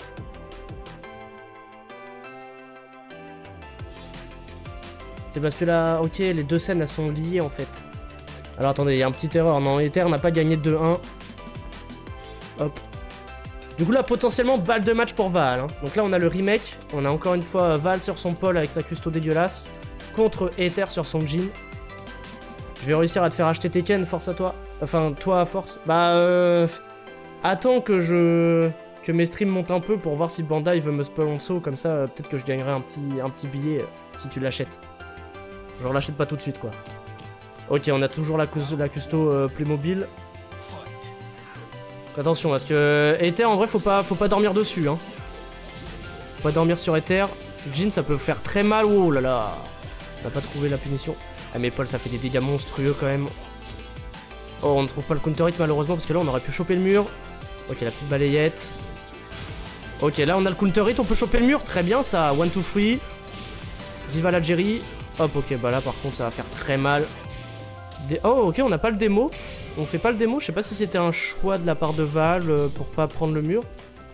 C'est parce que là, ok, les deux scènes elles sont liées en fait. Alors attendez, il y a une petite erreur. Non, Aether n'a pas gagné deux un. Hop. Du coup là, potentiellement, balle de match pour Val. Hein. Donc là, on a le remake. On a encore une fois Val sur son pôle avec sa custo dégueulasse. Contre Aether sur son Jhin. Je vais réussir à te faire acheter Tekken, force à toi. Enfin, toi à force. Bah, euh... Attends que je... que mes streams montent un peu pour voir si Bandai veut me sponsor, comme ça, euh, peut-être que je gagnerai un petit, un petit billet euh, si tu l'achètes. Genre, l'achète pas tout de suite, quoi. Ok, on a toujours la, la custo euh, Playmobil. Attention, parce que Aether, en vrai, faut pas, faut pas dormir dessus, hein. Faut pas dormir sur Aether. Jhin, ça peut faire très mal. Oh là là. On n'a pas trouvé la punition. Ah, mais Paul, ça fait des dégâts monstrueux, quand même. Oh, on ne trouve pas le counter hit, malheureusement, parce que là, on aurait pu choper le mur. Ok, la petite balayette. Ok, là, on a le counter hit, on peut choper le mur. Très bien, ça. one, two, three. Viva l'Algérie. Hop, ok, bah là, par contre, ça va faire très mal. Des... Oh, ok, on n'a pas le démo. On fait pas le démo. Je sais pas si c'était un choix de la part de Val euh, pour pas prendre le mur.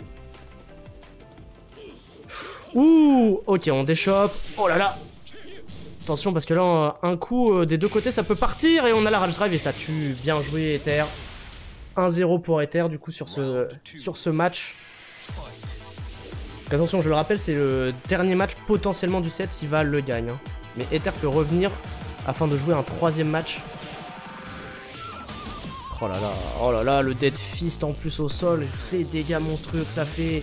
Ouh, ok, on déchoppe. Oh là là. Attention, parce que là, un coup euh, des deux côtés, ça peut partir. Et on a la rage drive et ça tue. Bien joué, Aether. un zéro pour Aether, du coup, sur ce, sur ce match. Attention, je le rappelle, c'est le dernier match potentiellement du set si Val le gagne. Hein. Mais Aether peut revenir afin de jouer un troisième match. Oh là là, oh là là, le Dead Fist en plus au sol, les dégâts monstrueux que ça fait.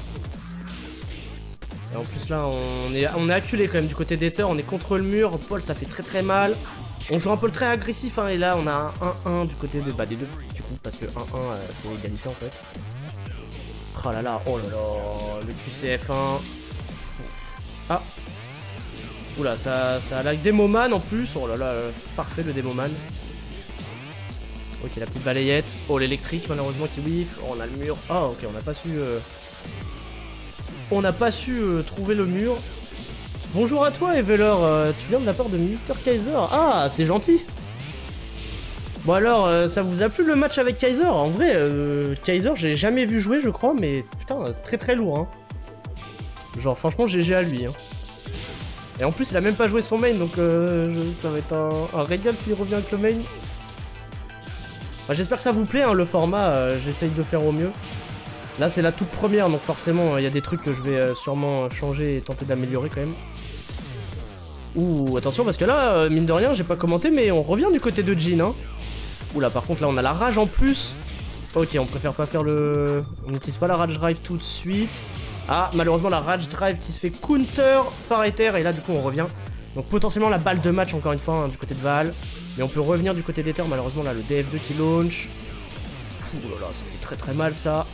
Et en plus là, on est, on est acculé quand même du côté d'Aether, on est contre le mur, Paul ça fait très très mal. On joue un peu le très agressif, hein, et là on a un un un du côté de, bah, des deux, du coup, parce que un un euh, c'est l'égalité en fait. Oh là là, oh là là, le Q C F un. Ah. Oula, ça, ça a la Demoman en plus. Oh là là, parfait le Demoman. Ok, la petite balayette. Oh, l'électrique malheureusement qui whiff. Oh, on a le mur. Ah, ok, on n'a pas su... Euh... On n'a pas su euh, trouver le mur. Bonjour à toi, Eveler. Euh, tu viens de la part de Mister Kaiser. Ah, c'est gentil. Bon alors, euh, ça vous a plu le match avec Kaiser? En vrai, euh, Kaiser, j'ai jamais vu jouer, je crois, mais putain, très très lourd, hein. Genre, franchement, G G à lui, hein. Et en plus, il a même pas joué son main, donc euh, je, ça va être un, un régal s'il revient avec le main. Bah, j'espère que ça vous plaît, hein, le format, euh, j'essaye de faire au mieux. Là, c'est la toute première, donc forcément, il euh, y a des trucs que je vais euh, sûrement changer et tenter d'améliorer quand même. Ouh, attention parce que là, euh, mine de rien, j'ai pas commenté, mais on revient du côté de Jhin, hein. Oula, par contre là on a la rage en plus. Ok, on préfère pas faire le... On n'utilise pas la rage drive tout de suite. Ah, malheureusement la rage drive qui se fait counter par Ether, et là du coup on revient. Donc potentiellement la balle de match encore une fois hein, du côté de Val. Mais on peut revenir du côté d'Ether, malheureusement là le D F deux qui launch. Ouh là là, ça fait très très mal ça.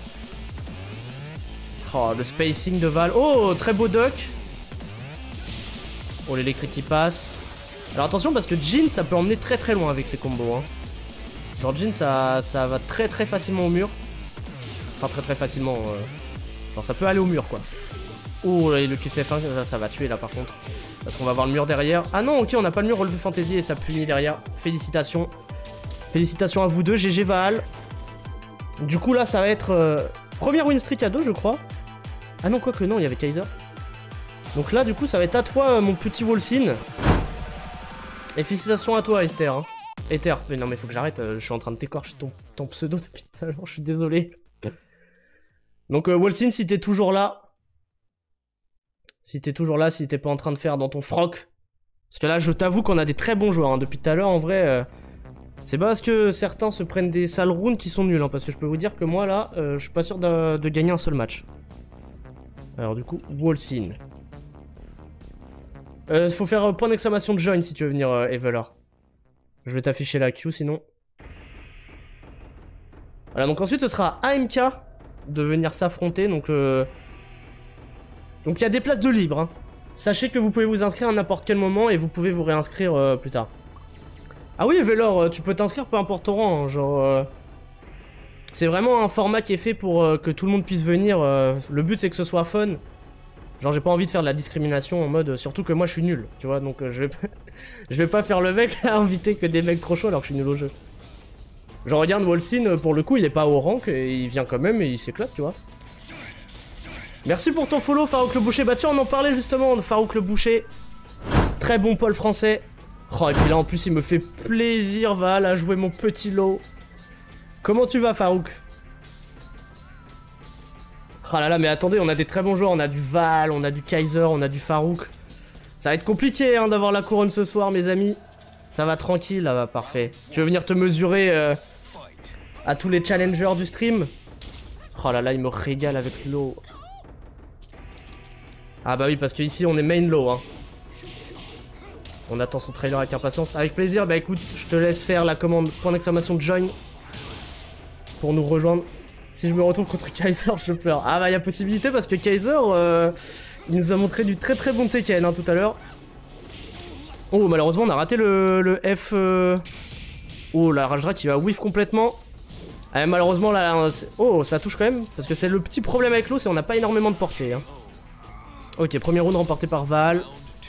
Oh, le spacing de Val. Oh, très beau duck. Oh, l'électrique qui passe. Alors attention parce que Jhin ça peut emmener très très loin avec ses combos hein. Genre Jhin ça, ça va très très facilement au mur. Enfin très très facilement euh... Genre ça peut aller au mur quoi. Oh et le Q C F un ça, ça va tuer là par contre. Parce qu'on va avoir le mur derrière. Ah non ok on n'a pas le mur relevé fantasy et ça punit derrière. Félicitations. Félicitations à vous deux, G G Vaal. Du coup là ça va être euh... première win streak à deux je crois. Ah non quoique non il y avait Kaiser. Donc là du coup ça va être à toi mon petit Wolcin. Et félicitations à toi Esther hein. Ether, mais non mais faut que j'arrête, euh, je suis en train de t'écorcher ton, ton pseudo depuis tout à l'heure, je suis désolé. Donc euh, Wolcin, si t'es toujours là, si t'es toujours là, si t'es pas en train de faire dans ton froc, parce que là je t'avoue qu'on a des très bons joueurs, hein. Depuis tout à l'heure en vrai, euh, c'est pas parce que certains se prennent des sales rounds qui sont nuls, hein, parce que je peux vous dire que moi là, euh, je suis pas sûr de, de gagner un seul match. Alors du coup, Wolcin. Euh, faut faire euh, point d'exclamation de join si tu veux venir euh, Eveler. Je vais t'afficher la queue sinon. Voilà, donc ensuite ce sera A M K de venir s'affronter. Donc euh... donc il y a des places de libre. Hein. Sachez que vous pouvez vous inscrire à n'importe quel moment et vous pouvez vous réinscrire euh, plus tard. Ah oui, Velor, tu peux t'inscrire peu importe ton rang. Hein, genre, euh... c'est vraiment un format qui est fait pour euh, que tout le monde puisse venir. Euh... Le but c'est que ce soit fun. Genre j'ai pas envie de faire de la discrimination en mode, surtout que moi je suis nul, tu vois, donc euh, je vais pas... je vais pas faire le mec à inviter que des mecs trop chauds alors que je suis nul au jeu. Genre regarde Wolcin, pour le coup il est pas au rank, et il vient quand même et il s'éclate, tu vois. Merci pour ton follow Farouk le Boucher, bah tiens on en parlait justement de Farouk le Boucher. Très bon Paul français. Oh et puis là en plus il me fait plaisir Val à jouer mon petit lot. Comment tu vas Farouk? Oh là là, mais attendez, on a des très bons joueurs, on a du Val, on a du Kaiser, on a du Farouk. Ça va être compliqué hein, d'avoir la couronne ce soir, mes amis. Ça va tranquille, là, va, parfait. Tu veux venir te mesurer euh, à tous les challengers du stream? Oh là là, il me régale avec l'eau. Ah bah oui, parce que ici on est main low. Hein. On attend son trailer avec impatience. Avec plaisir, bah écoute, je te laisse faire la commande point d'exclamation de join pour nous rejoindre. Si je me retrouve contre Kaiser, je pleure. Ah bah il y a possibilité parce que Kaiser, euh, il nous a montré du très très bon Tekken hein, tout à l'heure. Oh malheureusement on a raté le, le F... Euh... Oh la Rage Drag qui va whiff complètement. Ah, malheureusement là... Oh ça touche quand même. Parce que c'est le petit problème avec l'eau, c'est qu'on n'a pas énormément de portée. Hein. Ok, premier round remporté par Val.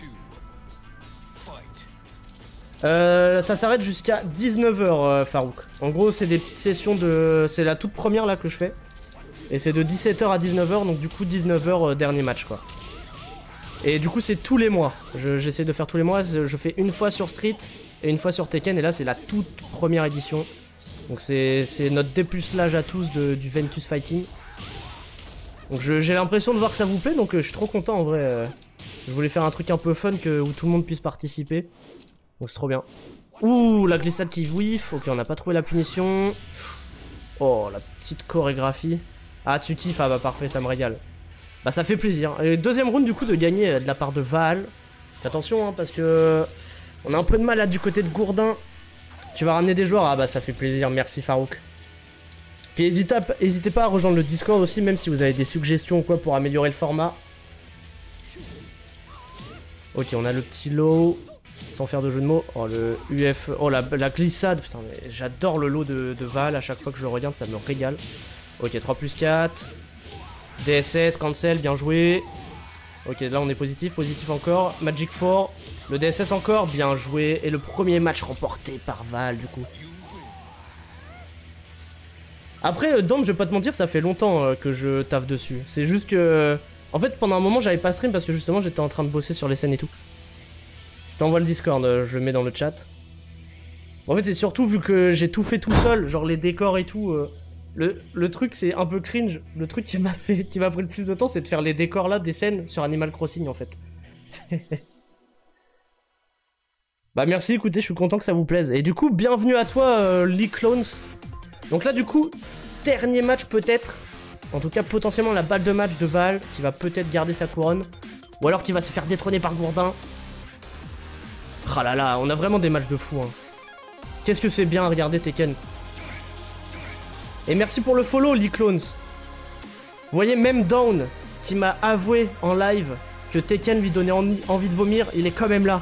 Euh, ça s'arrête jusqu'à dix-neuf heures euh, Farouk. En gros c'est des petites sessions de... C'est la toute première là que je fais. Et c'est de dix-sept heures à dix-neuf heures, donc du coup dix-neuf heures euh, dernier match quoi. Et du coup c'est tous les mois. J'essaie de faire tous les mois, je fais une fois sur Street et une fois sur Tekken. Et là c'est la toute première édition. Donc c'est notre dépucelage à tous de, du Ventus Fighting. Donc j'ai l'impression de voir que ça vous plaît, donc euh, je suis trop content en vrai. Euh, je voulais faire un truc un peu fun que, où tout le monde puisse participer. Donc c'est trop bien. Ouh, la glissade qui whiff. Ok, on n'a pas trouvé la punition. Oh, la petite chorégraphie. Ah, tu kiffes. Ah bah parfait, ça me régale. Bah ça fait plaisir. Et deuxième round du coup de gagner euh, de la part de Val. Fais attention hein, parce que on a un peu de mal là du côté de Gourdin. Tu vas ramener des joueurs. Ah bah ça fait plaisir. Merci Farouk. Puis n'hésitez pas à rejoindre le Discord aussi, même si vous avez des suggestions ou quoi pour améliorer le format. Ok, on a le petit lot. Sans faire de jeu de mots. Oh, le U F... Oh, la, la glissade. Putain, mais j'adore le lot de, de Val. À chaque fois que je le regarde, ça me régale. Ok, trois plus quatre. D S S, cancel, bien joué. Ok, là, on est positif. Positif encore. Magic four. Le D S S encore. Bien joué. Et le premier match remporté par Val, du coup. Après, euh, Dom, je vais pas te mentir, ça fait longtemps euh, que je taffe dessus. C'est juste que... En fait, pendant un moment, j'avais pas stream parce que justement, j'étais en train de bosser sur les scènes et tout. Je t'envoie le Discord, euh, je le mets dans le chat. En fait, c'est surtout vu que j'ai tout fait tout seul, genre les décors et tout. Euh, le, le truc, c'est un peu cringe. Le truc qui m'a fait, qui m'a pris le plus de temps, c'est de faire les décors là des scènes sur Animal Crossing en fait. Bah merci, écoutez, je suis content que ça vous plaise. Et du coup, bienvenue à toi, euh, Lee Clones. Donc là, du coup, dernier match peut-être. En tout cas, potentiellement la balle de match de Val, qui va peut-être garder sa couronne. Ou alors qui va se faire détrôner par Gourdin. Ah là là, on a vraiment des matchs de fou, hein. Qu'est-ce que c'est bien à regarder Tekken. Et merci pour le follow, Lee Clones. Vous voyez, même Dawn, qui m'a avoué en live que Tekken lui donnait en envie de vomir, il est quand même là.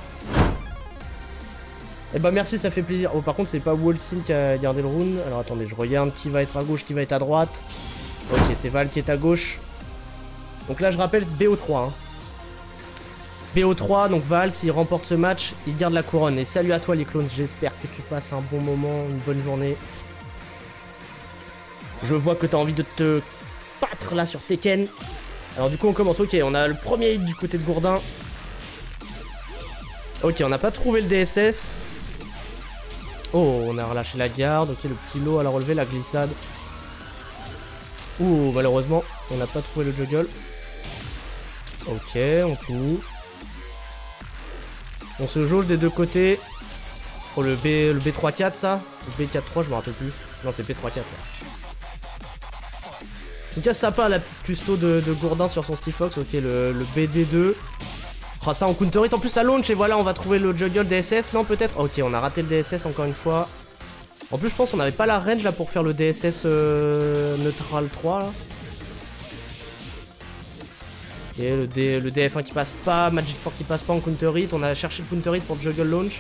Et bah merci, ça fait plaisir. Oh, par contre, c'est pas Wolsin qui a gardé le round. Alors attendez, je regarde qui va être à gauche, qui va être à droite. Ok, c'est Val qui est à gauche. Donc là, je rappelle B O trois. Hein. B O trois, donc Val, s'il remporte ce match, il garde la couronne. Et salut à toi, les clones. J'espère que tu passes un bon moment, une bonne journée. Je vois que t'as envie de te battre là sur Tekken. Alors du coup, on commence. Ok, on a le premier hit du côté de Gourdin. Ok, on n'a pas trouvé le D S S. Oh, on a relâché la garde. Ok, le petit lot à la relever, la glissade. Ouh, malheureusement, on n'a pas trouvé le juggle. Ok, on finit. On se jauge des deux côtés. Oh, le B, le B trois quatre, ça. Le B quatre trois, je me rappelle plus. Non, c'est B trois quatre, ça. En tout cas, sympa la petite custo de, de Gourdin sur son Steve Fox. Ok, le, le B D deux. Oh, ça, on counter hit. En plus, ça launch. Et voilà, on va trouver le juggle D S S. Non, peut-être. Ok, on a raté le D S S encore une fois. En plus, je pense qu'on n'avait pas la range là pour faire le D S S euh, neutral trois. Là. Ok, le, D, le D F un qui passe pas. Magic four qui passe pas en counter hit. On a cherché le counter hit pour juggle launch.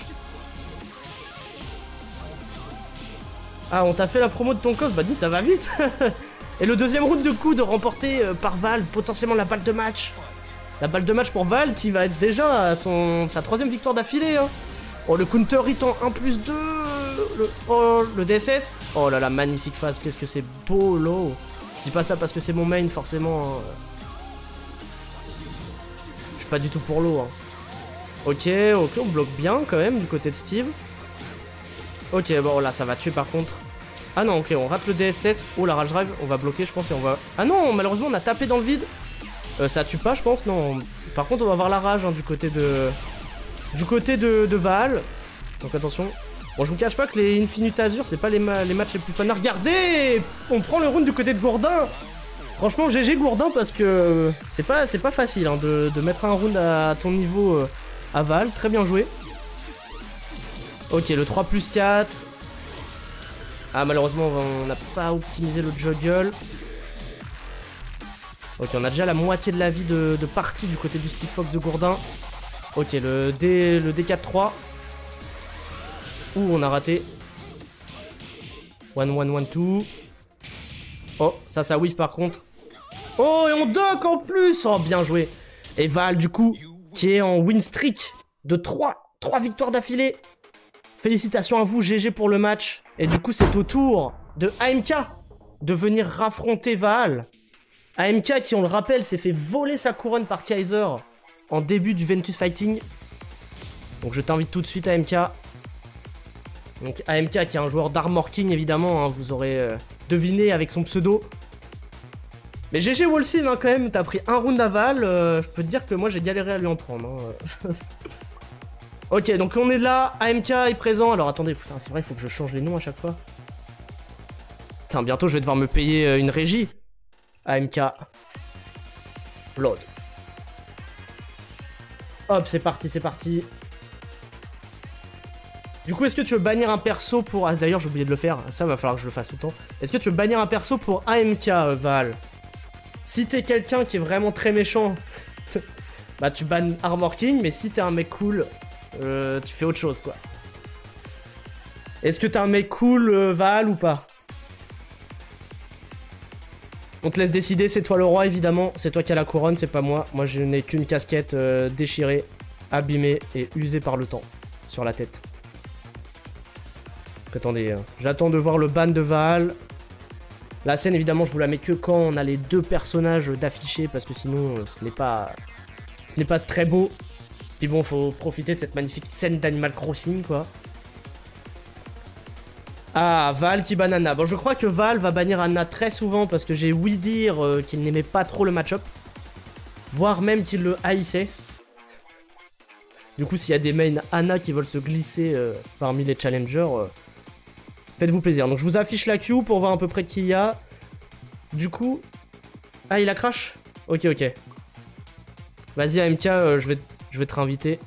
Ah, on t'a fait la promo de ton coffre. Bah, dis, ça va vite. Et le deuxième round de coup de remporter euh, par Val, potentiellement la balle de match. La balle de match pour Val qui va être déjà à son, sa troisième victoire d'affilée. Hein. Oh, le counter hit en un plus deux. Le, oh, le D S S. Oh là là, magnifique phase. Qu'est-ce que c'est beau, l'eau. Je dis pas ça parce que c'est mon main, forcément. Hein. Je suis pas du tout pour l'eau. Hein. Ok, ok, on bloque bien quand même du côté de Steve. Ok, bon là, ça va tuer par contre. Ah non, ok, on rate le D S S. Oh, la rage drive, on va bloquer, je pense, et on va... Ah non, malheureusement, on a tapé dans le vide. Euh, ça tue pas, je pense, non. Par contre, on va avoir la rage hein, du côté de... Du côté de, de Val. Donc attention. Bon, je vous cache pas que les Infinite Azure, c'est pas les, ma les matchs les plus fun à regarder. On prend le round du côté de Gourdin. Franchement, G G Gourdin, parce que c'est pas, c'est pas facile hein, de, de mettre un round à ton niveau euh, à Val. Très bien joué. Ok, le trois plus quatre. Ah, malheureusement, on n'a pas optimisé le juggle. Ok, on a déjà la moitié de la vie de, de partie du côté du Steve Fox de Gourdin. Ok, le D, le D quatre trois. Ouh, on a raté. un un un deux. Oh, ça, ça whiff par contre. Oh, et on dock en plus. Oh, bien joué. Et Val, du coup, qui est en win streak de trois, trois victoires d'affilée. Félicitations à vous, G G pour le match. Et du coup, c'est au tour de A M K de venir raffronter Val. A M K qui, on le rappelle, s'est fait voler sa couronne par Kaiser en début du Ventus Fighting. Donc je t'invite tout de suite à A M K. Donc A M K qui est un joueur d'Armor King, évidemment, hein, vous aurez euh, deviné avec son pseudo. Mais G G Wolsin, hein, quand même, t'as pris un round à Val. Euh, je peux te dire que moi, j'ai galéré à lui en prendre. Hein. Ok, donc on est là, A M K est présent. Alors attendez, putain, c'est vrai, il faut que je change les noms à chaque fois. Putain, bientôt je vais devoir me payer euh, une régie. A M K. Blood. Hop, c'est parti, c'est parti. Du coup, est-ce que tu veux bannir un perso pour... Ah, d'ailleurs, j'ai oublié de le faire. Ça, va falloir que je le fasse tout le temps. Est-ce que tu veux bannir un perso pour A M K, euh, Val? Si t'es quelqu'un qui est vraiment très méchant, bah tu bannes Armor King. Mais si t'es un mec cool... Euh, tu fais autre chose quoi. Est-ce que t'es un mec cool euh, Val ou pas? On te laisse décider, c'est toi le roi évidemment. C'est toi qui as la couronne, c'est pas moi. Moi je n'ai qu'une casquette euh, déchirée, abîmée et usée par le temps sur la tête. Donc, attendez, euh, j'attends de voir le ban de Val. La scène évidemment je vous la mets que quand on a les deux personnages d'affichés, parce que sinon euh, ce n'est pas ce n'est pas très beau. Puis bon, faut profiter de cette magnifique scène d'Animal Crossing, quoi. Ah, Val qui banne Anna. Bon, je crois que Val va bannir Anna très souvent parce que j'ai ouï dire euh, qu'il n'aimait pas trop le match-up. Voire même qu'il le haïssait. Du coup, s'il y a des mains Ana qui veulent se glisser euh, parmi les challengers, euh, faites-vous plaisir. Donc je vous affiche la queue pour voir à peu près qui il y a. Du coup... Ah, il a crash? Ok, ok. Vas-y, A M K, euh, je vais, je vais te réinviter.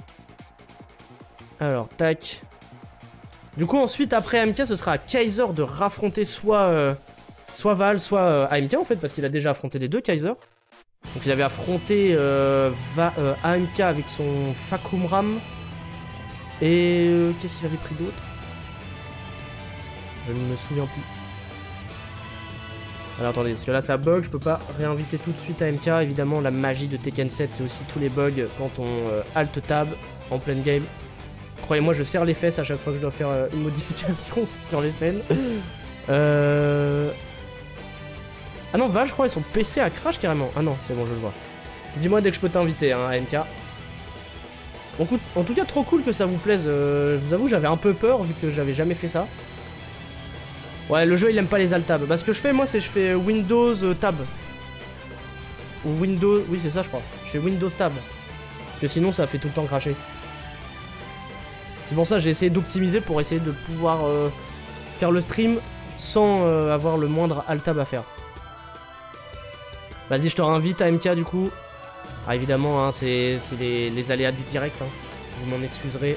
Alors, tac. Du coup, ensuite, après A M K, ce sera à Kaiser de raffronter soit, euh, soit Val, soit euh, A M K, en fait, parce qu'il a déjà affronté les deux, Kaiser. Donc il avait affronté euh, Va, euh, A M K avec son Fakumram. Et euh, qu'est-ce qu'il avait pris d'autre? Je ne me souviens plus. Alors attendez, parce que là ça bug, je peux pas réinviter tout de suite A M K. Évidemment, la magie de Tekken sept, c'est aussi tous les bugs quand on euh, alt tab en pleine game. Croyez-moi, je serre les fesses à chaque fois que je dois faire euh, une modification sur les scènes. Euh... Ah non, Val, je crois, et son P C a crash carrément. Ah non, c'est bon, je le vois. Dis-moi dès que je peux t'inviter, hein, A M K. En, coup, en tout cas, trop cool que ça vous plaise. Euh, je vous avoue, j'avais un peu peur vu que j'avais jamais fait ça. Ouais, le jeu, il aime pas les alt tabs. Bah, ce que je fais, moi, c'est je fais Windows euh, tab. Ou Windows... Oui, c'est ça, je crois. Je fais Windows tab. Parce que sinon, ça fait tout le temps cracher. C'est pour ça que j'ai essayé d'optimiser pour essayer de pouvoir euh, faire le stream sans euh, avoir le moindre alt tab à faire. Vas-y, je te réinvite A M K du coup. Ah évidemment, hein, c'est les, les aléas du direct. Hein. Vous m'en excuserez.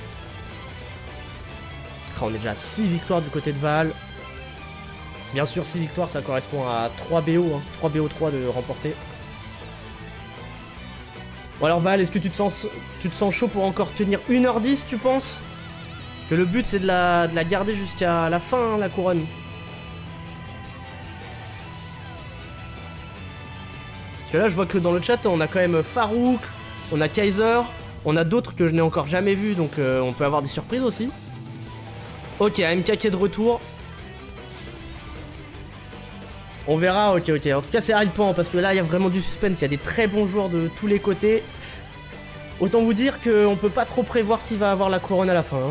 Ah, on est déjà à six victoires du côté de Val. Bien sûr, six victoires, ça correspond à trois B O. Hein. trois B O trois de remporter. Bon alors Val, est-ce que tu te, sens, tu te sens chaud pour encore tenir une heure dix, tu penses? Que le but c'est de la, de la garder jusqu'à la fin, hein, la couronne. Parce que là, je vois que dans le chat, on a quand même Farouk, on a Kaiser, on a d'autres que je n'ai encore jamais vus, donc euh, on peut avoir des surprises aussi. Ok, A M K qui est de retour. On verra, ok, ok. En tout cas, c'est hypant, parce que là, il y a vraiment du suspense. Il y a des très bons joueurs de tous les côtés. Autant vous dire qu'on peut pas trop prévoir qui va avoir la couronne à la fin. Hein.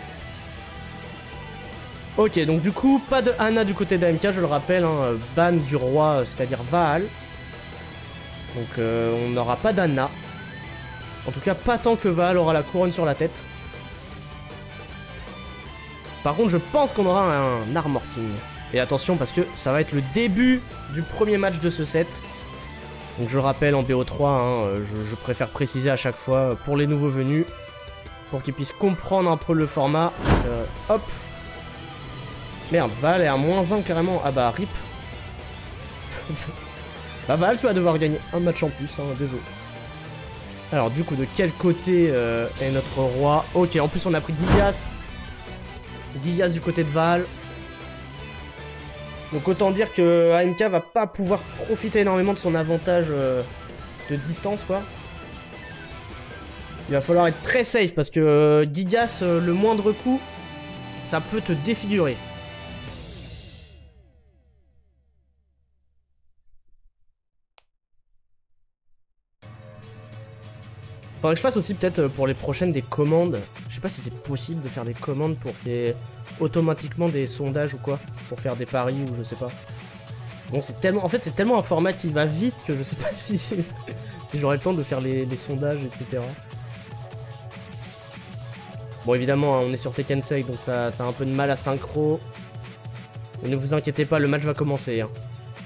Ok, donc du coup, pas de Ana du côté d'A M K, je le rappelle. Hein, ban du roi, c'est-à-dire Vaal. Donc euh, on n'aura pas d'Anna. En tout cas, pas tant que Val aura la couronne sur la tête. Par contre, je pense qu'on aura un Armor King. Et attention, parce que ça va être le début du premier match de ce set. Donc je rappelle en B O trois, hein, je, je préfère préciser à chaque fois pour les nouveaux venus. Pour qu'ils puissent comprendre un peu le format. Euh, hop. Merde, Val est à moins un carrément. Ah bah, rip. Bah Val, tu vas devoir gagner un match en plus, hein, désolé. Alors du coup, de quel côté euh, est notre roi? Ok, en plus on a pris Gigas. Gigas du côté de Val. Donc autant dire que A M K va pas pouvoir profiter énormément de son avantage euh, de distance, quoi. Il va falloir être très safe parce que euh, Gigas, euh, le moindre coup, ça peut te défigurer. Faudrait que je fasse aussi peut-être pour les prochaines des commandes. Je sais pas si c'est possible de faire des commandes pour faire automatiquement des sondages ou quoi. Pour faire des paris ou je sais pas. Bon, c'est tellement... En fait, c'est tellement un format qui va vite que je sais pas si, si j'aurai le temps de faire les, les sondages, et cetera. Bon, évidemment, hein, on est sur Tekken sept, donc ça, ça a un peu de mal à synchro. Mais ne vous inquiétez pas, le match va commencer. Hein.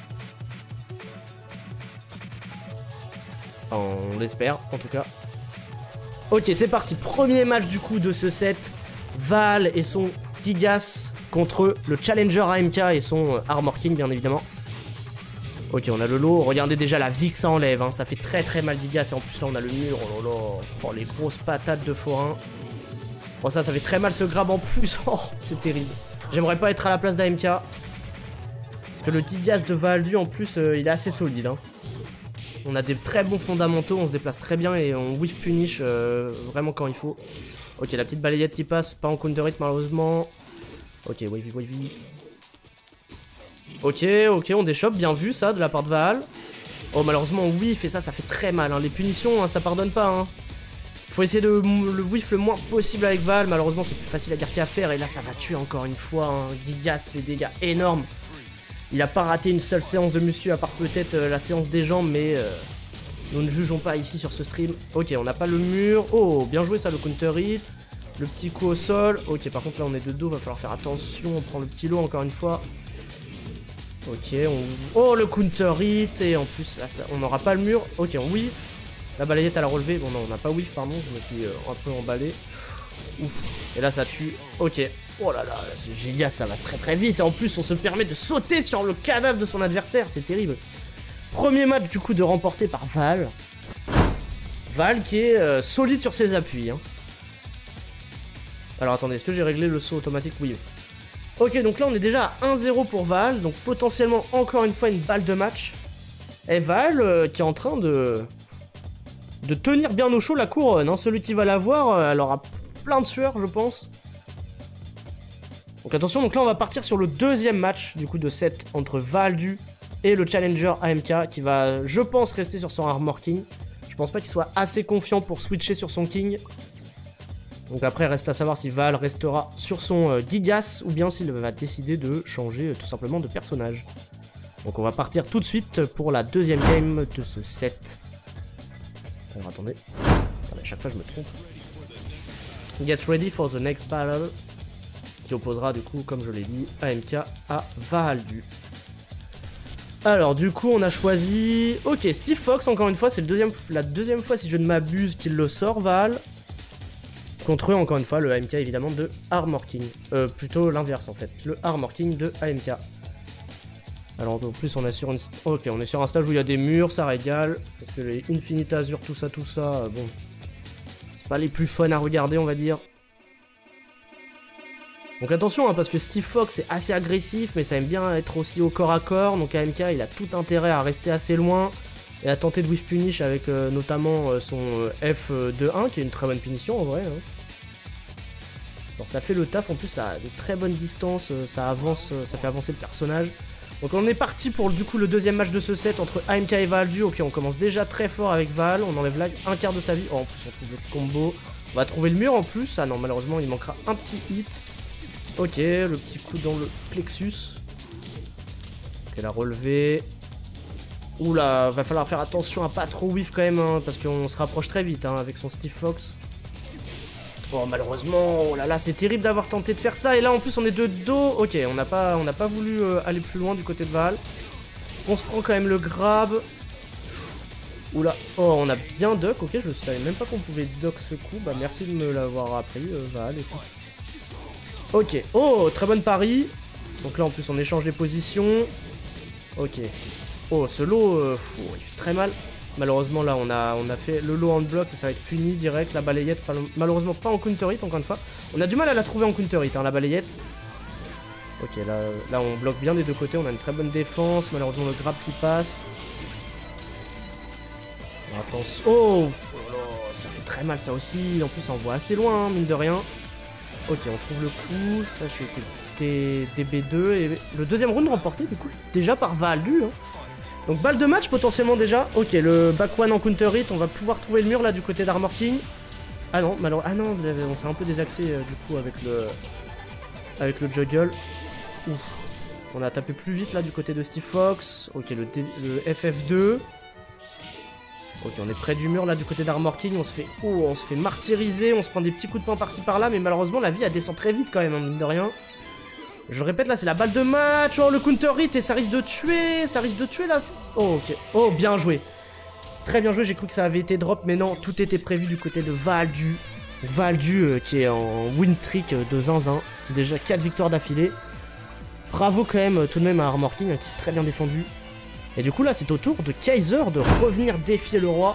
Enfin, on l'espère, en tout cas. Ok, c'est parti. Premier match du coup de ce set. Val et son Gigas contre le Challenger A M K et son Armor King, bien évidemment. Ok, on a le lot. Regardez déjà la vie que ça enlève. Hein. Ça fait très très mal Gigas. Et en plus là, on a le mur. Oh là là. Oh, les grosses patates de forain. Bon, ça, ça fait très mal ce grab en plus. Oh, c'est terrible. J'aimerais pas être à la place d'A M K. Parce que le Gigas de Val, lui, en plus, euh, il est assez solide. Hein. On a des très bons fondamentaux, on se déplace très bien et on whiff punish euh, vraiment quand il faut. Ok, la petite balayette qui passe, pas en counter hit malheureusement. Ok, wavy, wavy. Ok, ok, on déchoppe, bien vu ça de la part de Val. Oh, malheureusement, on whiff et ça, ça fait très mal. Hein. Les punitions, hein, ça pardonne pas. Hein. Faut essayer de le whiff le moins possible avec Val. Malheureusement, c'est plus facile à dire qu'à faire et là, ça va tuer encore une fois. Hein. Gigas, les dégâts énormes. Il a pas raté une seule séance de muscu à part peut-être euh, la séance des jambes, mais euh, Nous ne jugeons pas ici sur ce stream. Ok, on n'a pas le mur. Oh, bien joué ça, le counter hit. Le petit coup au sol. Ok, par contre là on est de dos, va falloir faire attention. On prend le petit lot encore une fois. Ok, on... Oh, le counter hit. Et en plus là, ça... on n'aura pas le mur. Ok, on whiff. La balayette à la relevé. Bon non, on n'a pas whiff, pardon. Je me suis euh, un peu emballé. Ouf. Et là ça tue. Ok. Oh là là, ce Giga ça va très très vite. Et en plus on se permet de sauter sur le cadavre de son adversaire. C'est terrible. Premier match du coup de remporté par Val. Val qui est euh, solide sur ses appuis. Hein. Alors attendez, est-ce que j'ai réglé le saut automatique? Oui. Ok, donc là on est déjà à un zéro pour Val. Donc potentiellement encore une fois une balle de match. Et Val euh, qui est en train de... de tenir bien au chaud la couronne. Hein. Celui qui va l'avoir, euh, elle aura plein de sueur je pense. Donc attention, donc là on va partir sur le deuxième match du coup de set entre Valdu et le challenger A M K qui va, je pense, rester sur son Armor King. Je pense pas qu'il soit assez confiant pour switcher sur son King. Donc après, reste à savoir si Val restera sur son euh, Gigas ou bien s'il va décider de changer euh, tout simplement de personnage. Donc on va partir tout de suite pour la deuxième game de ce set. Alors attendez, attendez à chaque fois je me trompe. Get ready for the next battle. Qui opposera du coup, comme je l'ai dit, A M K à Valdu. Alors du coup on a choisi... Ok, Steve Fox, encore une fois, c'est deuxième... la deuxième fois si je ne m'abuse qu'il le sort, Val. Contre eux, encore une fois, le A M K évidemment de Armor King. Euh, plutôt l'inverse en fait, le Armor King de A M K. Alors en plus on est sur une... Ok, on est sur un stage où il y a des murs, ça régale. Parce que les Infinite Azure, tout ça, tout ça, euh, bon... C'est pas les plus fun à regarder, on va dire. Donc attention, hein, parce que Steve Fox est assez agressif, mais ça aime bien être aussi au corps à corps. Donc A M K, il a tout intérêt à rester assez loin et à tenter de whiff punish avec euh, notamment euh, son euh, F deux un, qui est une très bonne punition en vrai. Hein. Alors ça fait le taf, en plus ça a de très bonnes distances, euh, ça avance, euh, ça fait avancer le personnage. Donc on est parti pour du coup le deuxième match de ce set entre A M K et Valdu. Ok, on commence déjà très fort avec Val, on enlève là un quart de sa vie. Oh, en plus on trouve le combo. On va trouver le mur en plus. Ah non, malheureusement il manquera un petit hit. Ok, le petit coup dans le plexus. Ok, la relevée. Oula, va falloir faire attention à pas trop whiff quand même, hein, parce qu'on se rapproche très vite hein, avec son Steve Fox. Oh, malheureusement, oh là là, c'est terrible d'avoir tenté de faire ça. Et là, en plus, on est de dos. Ok, on n'a pas, on n'a pas voulu euh, aller plus loin du côté de Val. On se prend quand même le grab. Oula, oh, on a bien duck. Ok, je savais même pas qu'on pouvait duck ce coup. Bah, merci de me l'avoir appris, euh, Val. Et tout. Ok, oh, très bonne pari. Donc là en plus on échange les positions. Ok. Oh, ce lot, euh, pff, il fait très mal. Malheureusement là on a, on a fait le lot en bloc et ça va être puni direct. La balayette, malheureusement pas en counter hit encore une fois. On a du mal à la trouver en counter hit, hein, la balayette. Ok, là, là on bloque bien des deux côtés, on a une très bonne défense. Malheureusement le grab qui passe. Attention. Oh, oh là, ça fait très mal ça aussi. En plus ça envoie assez loin, hein, mine de rien. Ok, on trouve le coup, ça c'était D B deux, et le deuxième round remporté du coup déjà par Valdu. Hein. Donc balle de match potentiellement déjà. Ok, le back one en counter hit, on va pouvoir trouver le mur là du côté d'Armor King. Ah non, malheureusement, ah non, on s'est un peu désaxé euh, du coup avec le avec le juggle. Ouf, on a tapé plus vite là du côté de Steve Fox. Ok, le, D le F F deux. Ok, on est près du mur là du côté d'Armor King, on se fait oh, on se fait martyriser, on se prend des petits coups de poing par-ci par-là, mais malheureusement la vie elle descend très vite quand même, hein, mine de rien. Je répète là, c'est la balle de match, oh le counter hit et ça risque de tuer, ça risque de tuer là. Oh ok, oh bien joué. Très bien joué, j'ai cru que ça avait été drop, mais non, tout était prévu du côté de Valdu. Valdu euh, qui est en win streak de zinzin, déjà quatre victoires d'affilée. Bravo quand même tout de même à Armor King hein, qui s'est très bien défendu. Et du coup là c'est au tour de Kaiser de revenir défier le roi.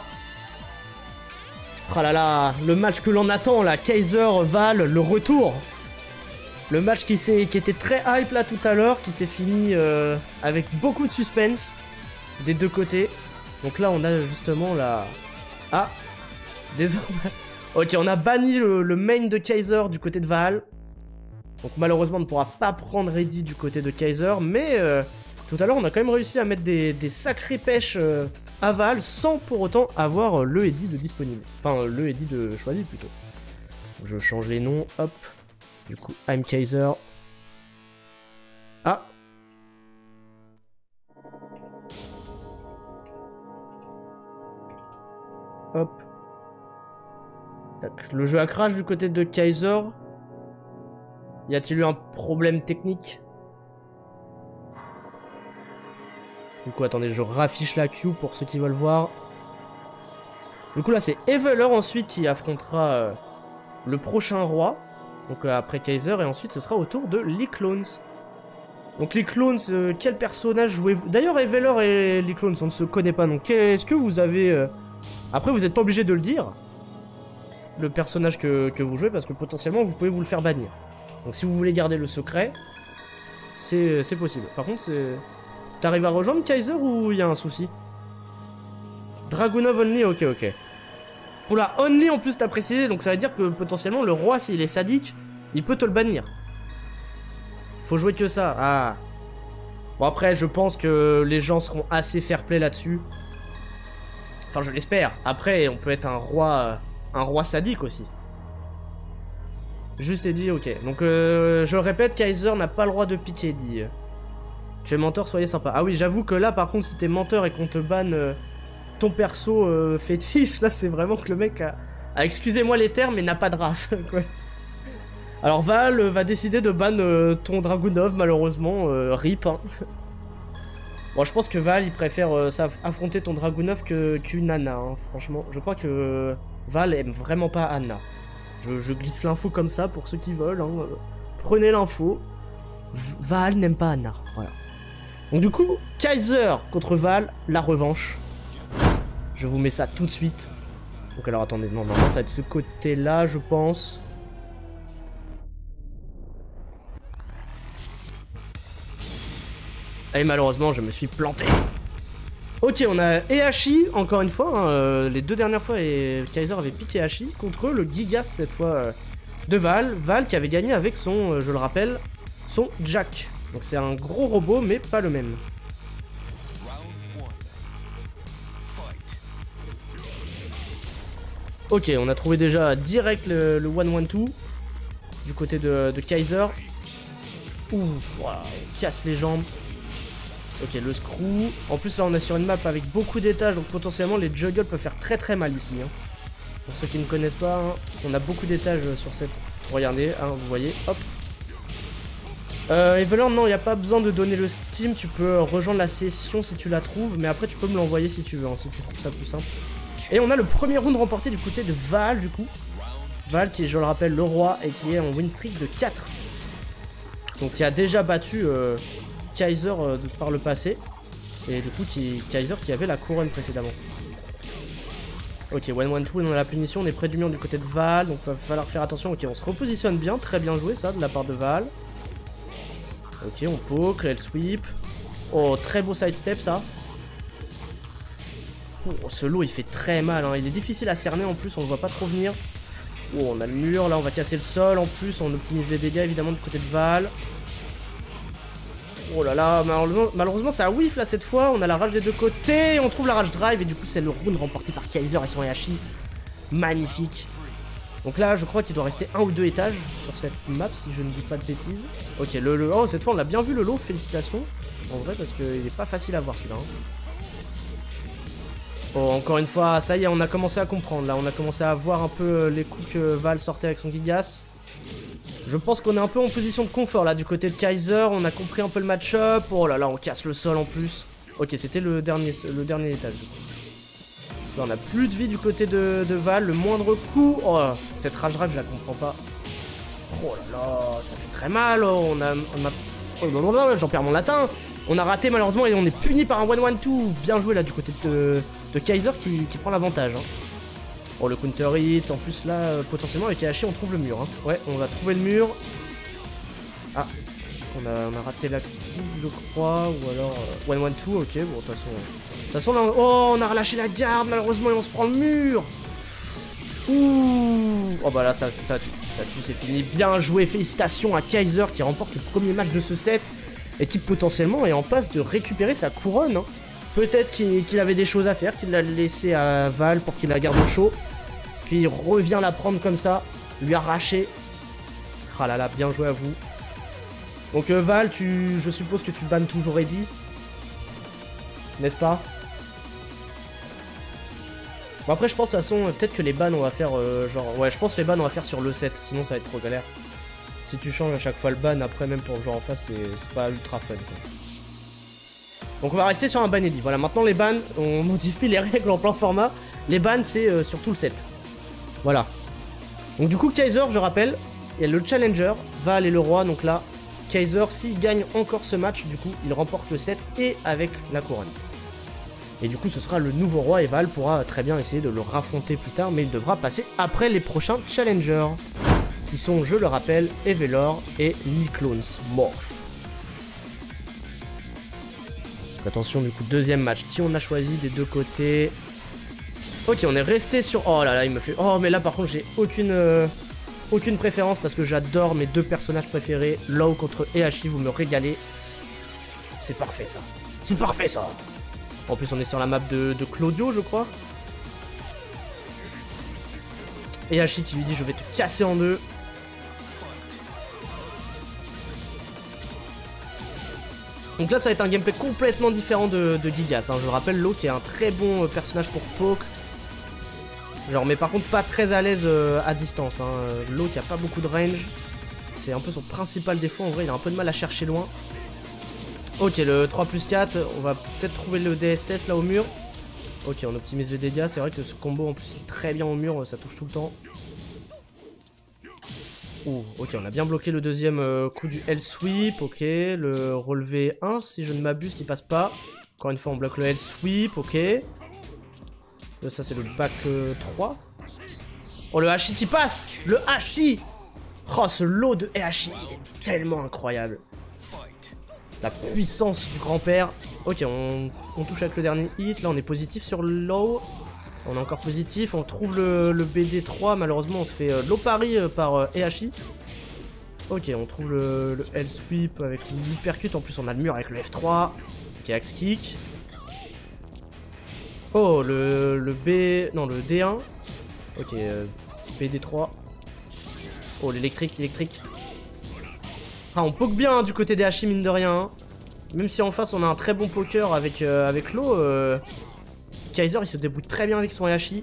Oh là là, le match que l'on attend là, Kaiser, Val, le retour. Le match qui, qui était très hype là tout à l'heure, qui s'est fini euh, avec beaucoup de suspense des deux côtés. Donc là on a justement la... Ah, désormais... Ok, on a banni le, le main de Kaiser du côté de Val. Donc malheureusement on ne pourra pas prendre Eddie du côté de Kaiser, mais... Euh, tout à l'heure, on a quand même réussi à mettre des, des sacrées pêches euh, à Val sans pour autant avoir euh, le Eddie de disponible. Enfin, euh, le Eddie de choisi plutôt. Je change les noms, hop. Du coup, I'm Kaiser. Ah Hop. Tac. Le jeu a crash du côté de Kaiser. Y a-t-il eu un problème technique? Du coup, attendez, je raffiche la queue pour ceux qui veulent voir. Du coup, là, c'est Eveler ensuite qui affrontera euh, le prochain roi. Donc, euh, après Kaiser, et ensuite, ce sera au tour de Lee Clones. Donc, Lee Clones, euh, quel personnage jouez-vous? D'ailleurs, Eveler et Lee Clones, on ne se connaît pas. Donc, est-ce que vous avez... Euh... Après, vous n'êtes pas obligé de le dire, le personnage que, que vous jouez, parce que potentiellement, vous pouvez vous le faire bannir. Donc, si vous voulez garder le secret, c'est possible. Par contre, c'est... T'arrives à rejoindre Kaiser ou il y a un souci? Dragunov only, ok, ok. Oula, only en plus t'as précisé, donc ça veut dire que potentiellement le roi, s'il est sadique, il peut te le bannir. Faut jouer que ça, ah. Bon après, je pense que les gens seront assez fair-play là-dessus. Enfin, je l'espère. Après, on peut être un roi, un roi sadique aussi. Juste et dit, ok. Donc, euh, je répète, Kaiser n'a pas le droit de piquer, dit... Tu es menteur, soyez sympa. Ah oui, j'avoue que là, par contre, si t'es menteur et qu'on te banne euh, ton perso euh, fétiche, là, c'est vraiment que le mec a, a excusez-moi les termes, mais n'a pas de race. Quoi. Alors, Val euh, va décider de ban euh, ton Dragunov, malheureusement. Euh, rip, hein. Bon, je pense que Val, il préfère euh, affronter ton Dragunov que qu'une Anna, hein, franchement. Je crois que euh, Val aime vraiment pas Anna. Je, je glisse l'info comme ça, pour ceux qui veulent. Hein. Prenez l'info. Val n'aime pas Anna, voilà. Donc du coup, Kaiser contre Val, la revanche. Je vous mets ça tout de suite. Donc alors attendez, non, non, ça va être ce côté-là, je pense. Et malheureusement, je me suis planté. Ok, on a Heihachi, encore une fois. Hein, euh, les deux dernières fois, et Kaiser avait piqué Heihachi contre le Gigas, cette fois, euh, de Val. Val qui avait gagné avec son, euh, je le rappelle, son Jack. Donc c'est un gros robot, mais pas le même. Ok, on a trouvé déjà direct le, le one one two du côté de, de Kaiser. Ouh, wow, on casse les jambes. Ok, le screw. En plus là on est sur une map avec beaucoup d'étages, donc potentiellement les juggles peuvent faire très très mal ici. Hein. Pour ceux qui ne connaissent pas, hein, on a beaucoup d'étages sur cette... Regardez, hein, vous voyez, hop. Euh, Eveler, non, il n'y a pas besoin de donner le Steam, tu peux rejoindre la session si tu la trouves, mais après tu peux me l'envoyer si tu veux, hein, si tu trouves ça plus simple. Et on a le premier round remporté du côté de Val, du coup. Val qui est, je le rappelle, le roi et qui est en win streak de quatre. Donc qui a déjà battu euh, Kaiser euh, par le passé. Et du coup, qui, Kaiser qui avait la couronne précédemment. Ok, one one two, on a la punition, on est près du mur du côté de Val, donc il va falloir faire attention. Ok, on se repositionne bien, très bien joué ça de la part de Val. Ok, on poke, elle sweep. Oh, très beau sidestep ça. Oh, ce lot il fait très mal, hein. Il est difficile à cerner en plus, on le voit pas trop venir. Oh, on a le mur, là on va casser le sol en plus, on optimise les dégâts évidemment du côté de Val. Oh là là, malheureusement, malheureusement ça whiff là cette fois, on a la rage des deux côtés, on trouve la rage drive et du coup c'est le round remporté par Kaiser et son Heihachi. Magnifique. Donc là je crois qu'il doit rester un ou deux étages sur cette map si je ne dis pas de bêtises. Ok, le, le oh cette fois on a bien vu le lot, félicitations. En vrai parce qu'il est pas facile à voir celui-là. Hein. Oh encore une fois, ça y est on a commencé à comprendre là, on a commencé à voir un peu les coups que Val sortait avec son Gigas. Je pense qu'on est un peu en position de confort là du côté de Kaiser, on a compris un peu le match-up. Oh là là, on casse le sol en plus. Ok, c'était le dernier, le dernier étage. Là, on a plus de vie du côté de, de Val, le moindre coup. Oh, cette rage drive, je la comprends pas. Oh là là, ça fait très mal. Oh, on a, on a... Oh, non, non, non, j'en perds mon latin. On a raté malheureusement et on est puni par un one one two. Bien joué là du côté de, de Kaiser qui, qui prend l'avantage. Hein. Oh, le counter hit. En plus là, euh, potentiellement avec Heihachi, on trouve le mur. Hein. Ouais, on va trouver le mur. Ah, on a, on a raté l'axe, je crois. Ou alors euh, one one two. Ok, bon, de toute façon. De toute façon, là, on... Oh, on a relâché la garde malheureusement et on se prend le mur. Ouh. Oh bah là, ça, ça tue. Ça tue, c'est fini. Bien joué. Félicitations à Kaiser qui remporte le premier match de ce set. Et qui potentiellement est en passe de récupérer sa couronne. Hein. Peut-être qu'il qu'il avait des choses à faire, qu'il l'a laissé à Val pour qu'il la garde au chaud. Puis il revient la prendre comme ça, lui arracher. Ah là là, bien joué à vous. Donc euh, Val, tu, je suppose que tu bannes toujours Eddie. N'est-ce pas? Bon après je pense de toute façon peut-être que les bans on va faire euh, genre... Ouais je pense que les bans on va faire sur le sept, sinon ça va être trop galère. Si tu changes à chaque fois le ban, après même pour le joueur en face c'est pas ultra fun quoi. Donc on va rester sur un ban edit. Voilà, maintenant les bans, on modifie les règles en plein format. Les bans c'est euh, sur tout le set. Voilà. Donc du coup Kaiser, je rappelle, il y a le challenger, va aller le roi, donc là, Kaiser, s'il gagne encore ce match, du coup, il remporte le set et avec la couronne. Et du coup, ce sera le nouveau roi et Val pourra très bien essayer de le raffronter plus tard, mais il devra passer après les prochains challengers, qui sont, je le rappelle, Evelor et Liclones Morph. Attention, du coup, deuxième match. Qui on a choisi des deux côtés? Ok, on est resté sur... Oh là là, il me fait... Oh, mais là, par contre, j'ai aucune... Euh... Aucune préférence parce que j'adore mes deux personnages préférés. Law contre Heihachi, vous me régalez. C'est parfait, ça. C'est parfait, ça. En plus, on est sur la map de, de Claudio, je crois. Heihachi qui lui dit, je vais te casser en deux. Donc là ça va être un gameplay complètement différent de, de Gigas, hein. Je le rappelle, Law qui est un très bon personnage pour poke. Genre mais par contre pas très à l'aise euh, à distance, hein. Law qui a pas beaucoup de range. C'est un peu son principal défaut, en vrai il a un peu de mal à chercher loin. Ok, le trois plus quatre, on va peut-être trouver le D S S là au mur. Ok, on optimise les dégâts, c'est vrai que ce combo en plus est très bien au mur, ça touche tout le temps. Oh, ok, on a bien bloqué le deuxième euh, coup du L-Sweep, ok, le relevé un, si je ne m'abuse, qui passe pas. Encore une fois, on bloque le L-Sweep, ok. Là, ça, c'est le back euh, trois. Oh, le Hachi qui passe. Le Hachi. Oh, ce lot de Heihachi, il est tellement incroyable. La puissance du grand-père. Ok, on, on touche avec le dernier hit, là, on est positif sur Law. On est encore positif, on trouve le, le B D trois, malheureusement on se fait euh, low parry euh, par euh, Heihachi. Ok, on trouve le, le L-Sweep avec l'hypercut, en plus on a le mur avec le F trois. Ok, axe kick. Oh, le, le B... non, le D un. Ok, euh, B D trois. Oh, l'électrique, électrique. Ah, on poke bien hein, du côté des Heihachi, mine de rien. Hein. Même si en face on a un très bon poker avec, euh, avec Law. Euh... Kaiser il se débrouille très bien avec son Heihachi.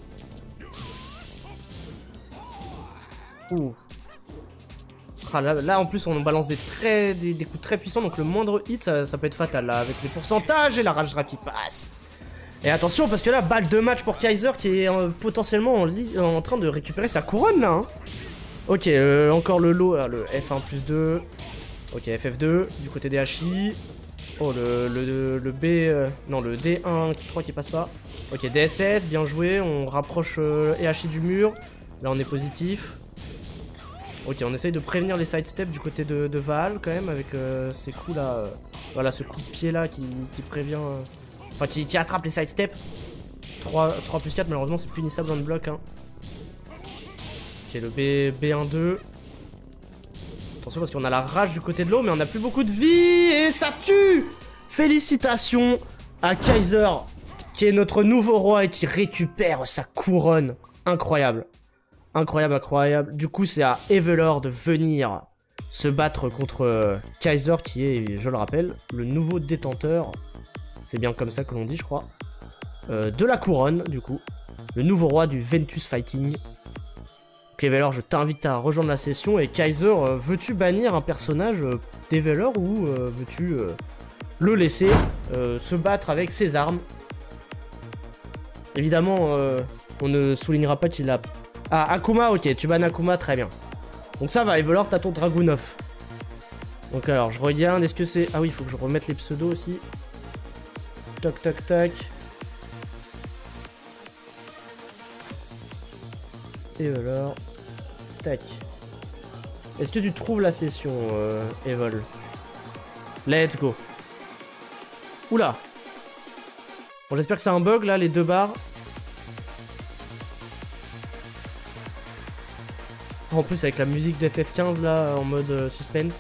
Ouh. Ah, là, là en plus on balance des, très, des, des coups très puissants, donc le moindre hit ça, ça peut être fatal là, avec les pourcentages et la rage rap qui passe. Et attention parce que là, balle de match pour Kaiser qui est euh, potentiellement en, en train de récupérer sa couronne là. Hein. Ok, euh, encore le lot, euh, le F un plus deux. Ok, F F deux du côté des Heihachi. Oh, le, le, le B... Euh, non, le D un trois qui passe pas. Ok, D S S, bien joué. On rapproche euh, Heihachi du mur. Là, on est positif. Ok, on essaye de prévenir les sidesteps du côté de, de Val, quand même, avec euh, ces coups là. Euh, voilà, ce coup de pied là qui, qui prévient... Euh, enfin, qui, qui attrape les sidesteps. trois plus quatre, malheureusement, c'est punissable dans le bloc. Hein. Ok, le B, B un deux. Attention parce qu'on a la rage du côté de l'eau, mais on n'a plus beaucoup de vie et ça tue. Félicitations à Kaiser, qui est notre nouveau roi et qui récupère sa couronne. Incroyable. Incroyable, incroyable. Du coup, c'est à Evelor de venir se battre contre euh, Kaiser, qui est, je le rappelle, le nouveau détenteur. C'est bien comme ça que l'on dit, je crois. Euh, de la couronne, du coup. Le nouveau roi du Ventus Fighting. Evelor, je t'invite à rejoindre la session. Et Kaiser, euh, veux-tu bannir un personnage euh, d'Evelor ou euh, veux-tu euh, le laisser euh, se battre avec ses armes? Évidemment, euh, on ne soulignera pas qu'il a... Ah, Akuma, ok, tu bannes Akuma, très bien. Donc ça va, Evelor, t'as ton Dragunov. Donc alors, je regarde, est-ce que c'est... Ah oui, il faut que je remette les pseudos aussi. Tac, tac, tac. Evelor. Tac. Est-ce que tu trouves la session, euh, Evol? Let's go. Oula. Bon, j'espère que c'est un bug, là, les deux barres. En plus, avec la musique d'F F quinze, là, en mode euh, suspense.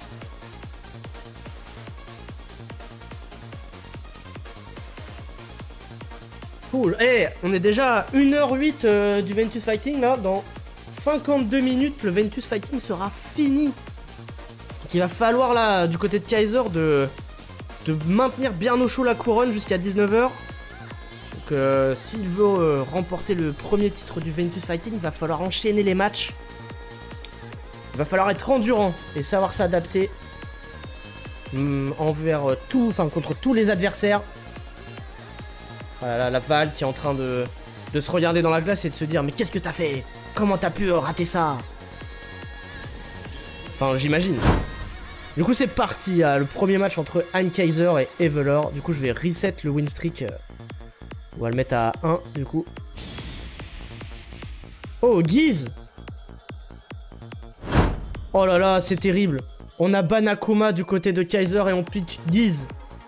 Cool. Eh, hey, on est déjà à une heure huit euh, du Ventus Fighting, là, dans... cinquante-deux minutes, le Ventus Fighting sera fini. Donc il va falloir là, du côté de Kaiser, de, de maintenir bien au chaud la couronne jusqu'à dix-neuf heures. Donc Donc euh, s'il veut euh, remporter le premier titre du Ventus Fighting, il va falloir enchaîner les matchs. Il va falloir être endurant et savoir s'adapter hum, envers euh, tout, enfin contre tous les adversaires. Voilà, la Val qui est en train de, de se regarder dans la glace et de se dire mais qu'est-ce que t'as fait? Comment t'as pu euh, rater ça? Enfin j'imagine. Du coup c'est parti, hein, le premier match entre Heimkaiser et Evelor. Du coup je vais reset le win streak. Euh, on va le mettre à un du coup. Oh Guise. Oh là là c'est terrible. On a Banakoma du côté de Kaiser et on pique Guise.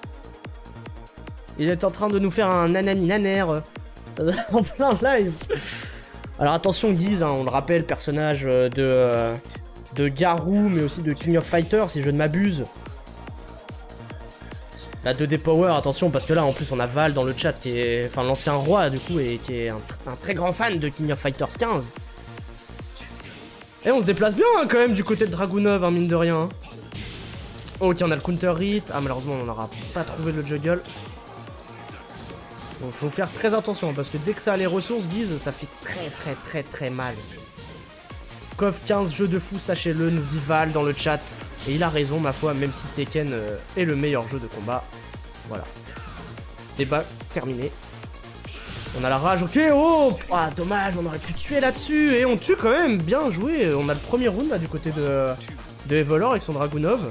Il est en train de nous faire un nanani naner euh, en plein live. Alors attention Guise, hein, on le rappelle, personnage de, euh, de Garou, mais aussi de King of Fighters, si je ne m'abuse. La deux D Power, attention, parce que là en plus on a Val dans le chat, qui est, enfin l'ancien roi du coup, et qui est un, un très grand fan de King of Fighters quinze. Et on se déplace bien hein, quand même du côté de Dragunov, hein, mine de rien. Ok, on a le counter hit. Ah malheureusement on n'aura pas trouvé le juggle. Donc faut faire très attention parce que dès que ça a les ressources, Guise, ça fait très très très très mal. Cov quinze, jeu de fou, sachez-le, nous dit Val dans le chat. Et il a raison, ma foi, même si Tekken euh, est le meilleur jeu de combat. Voilà. Débat terminé. On a la rage, ok, oh ah, dommage, on aurait pu tuer là-dessus. Et on tue quand même, bien joué. On a le premier round là du côté de, de Evelor avec son Dragunov.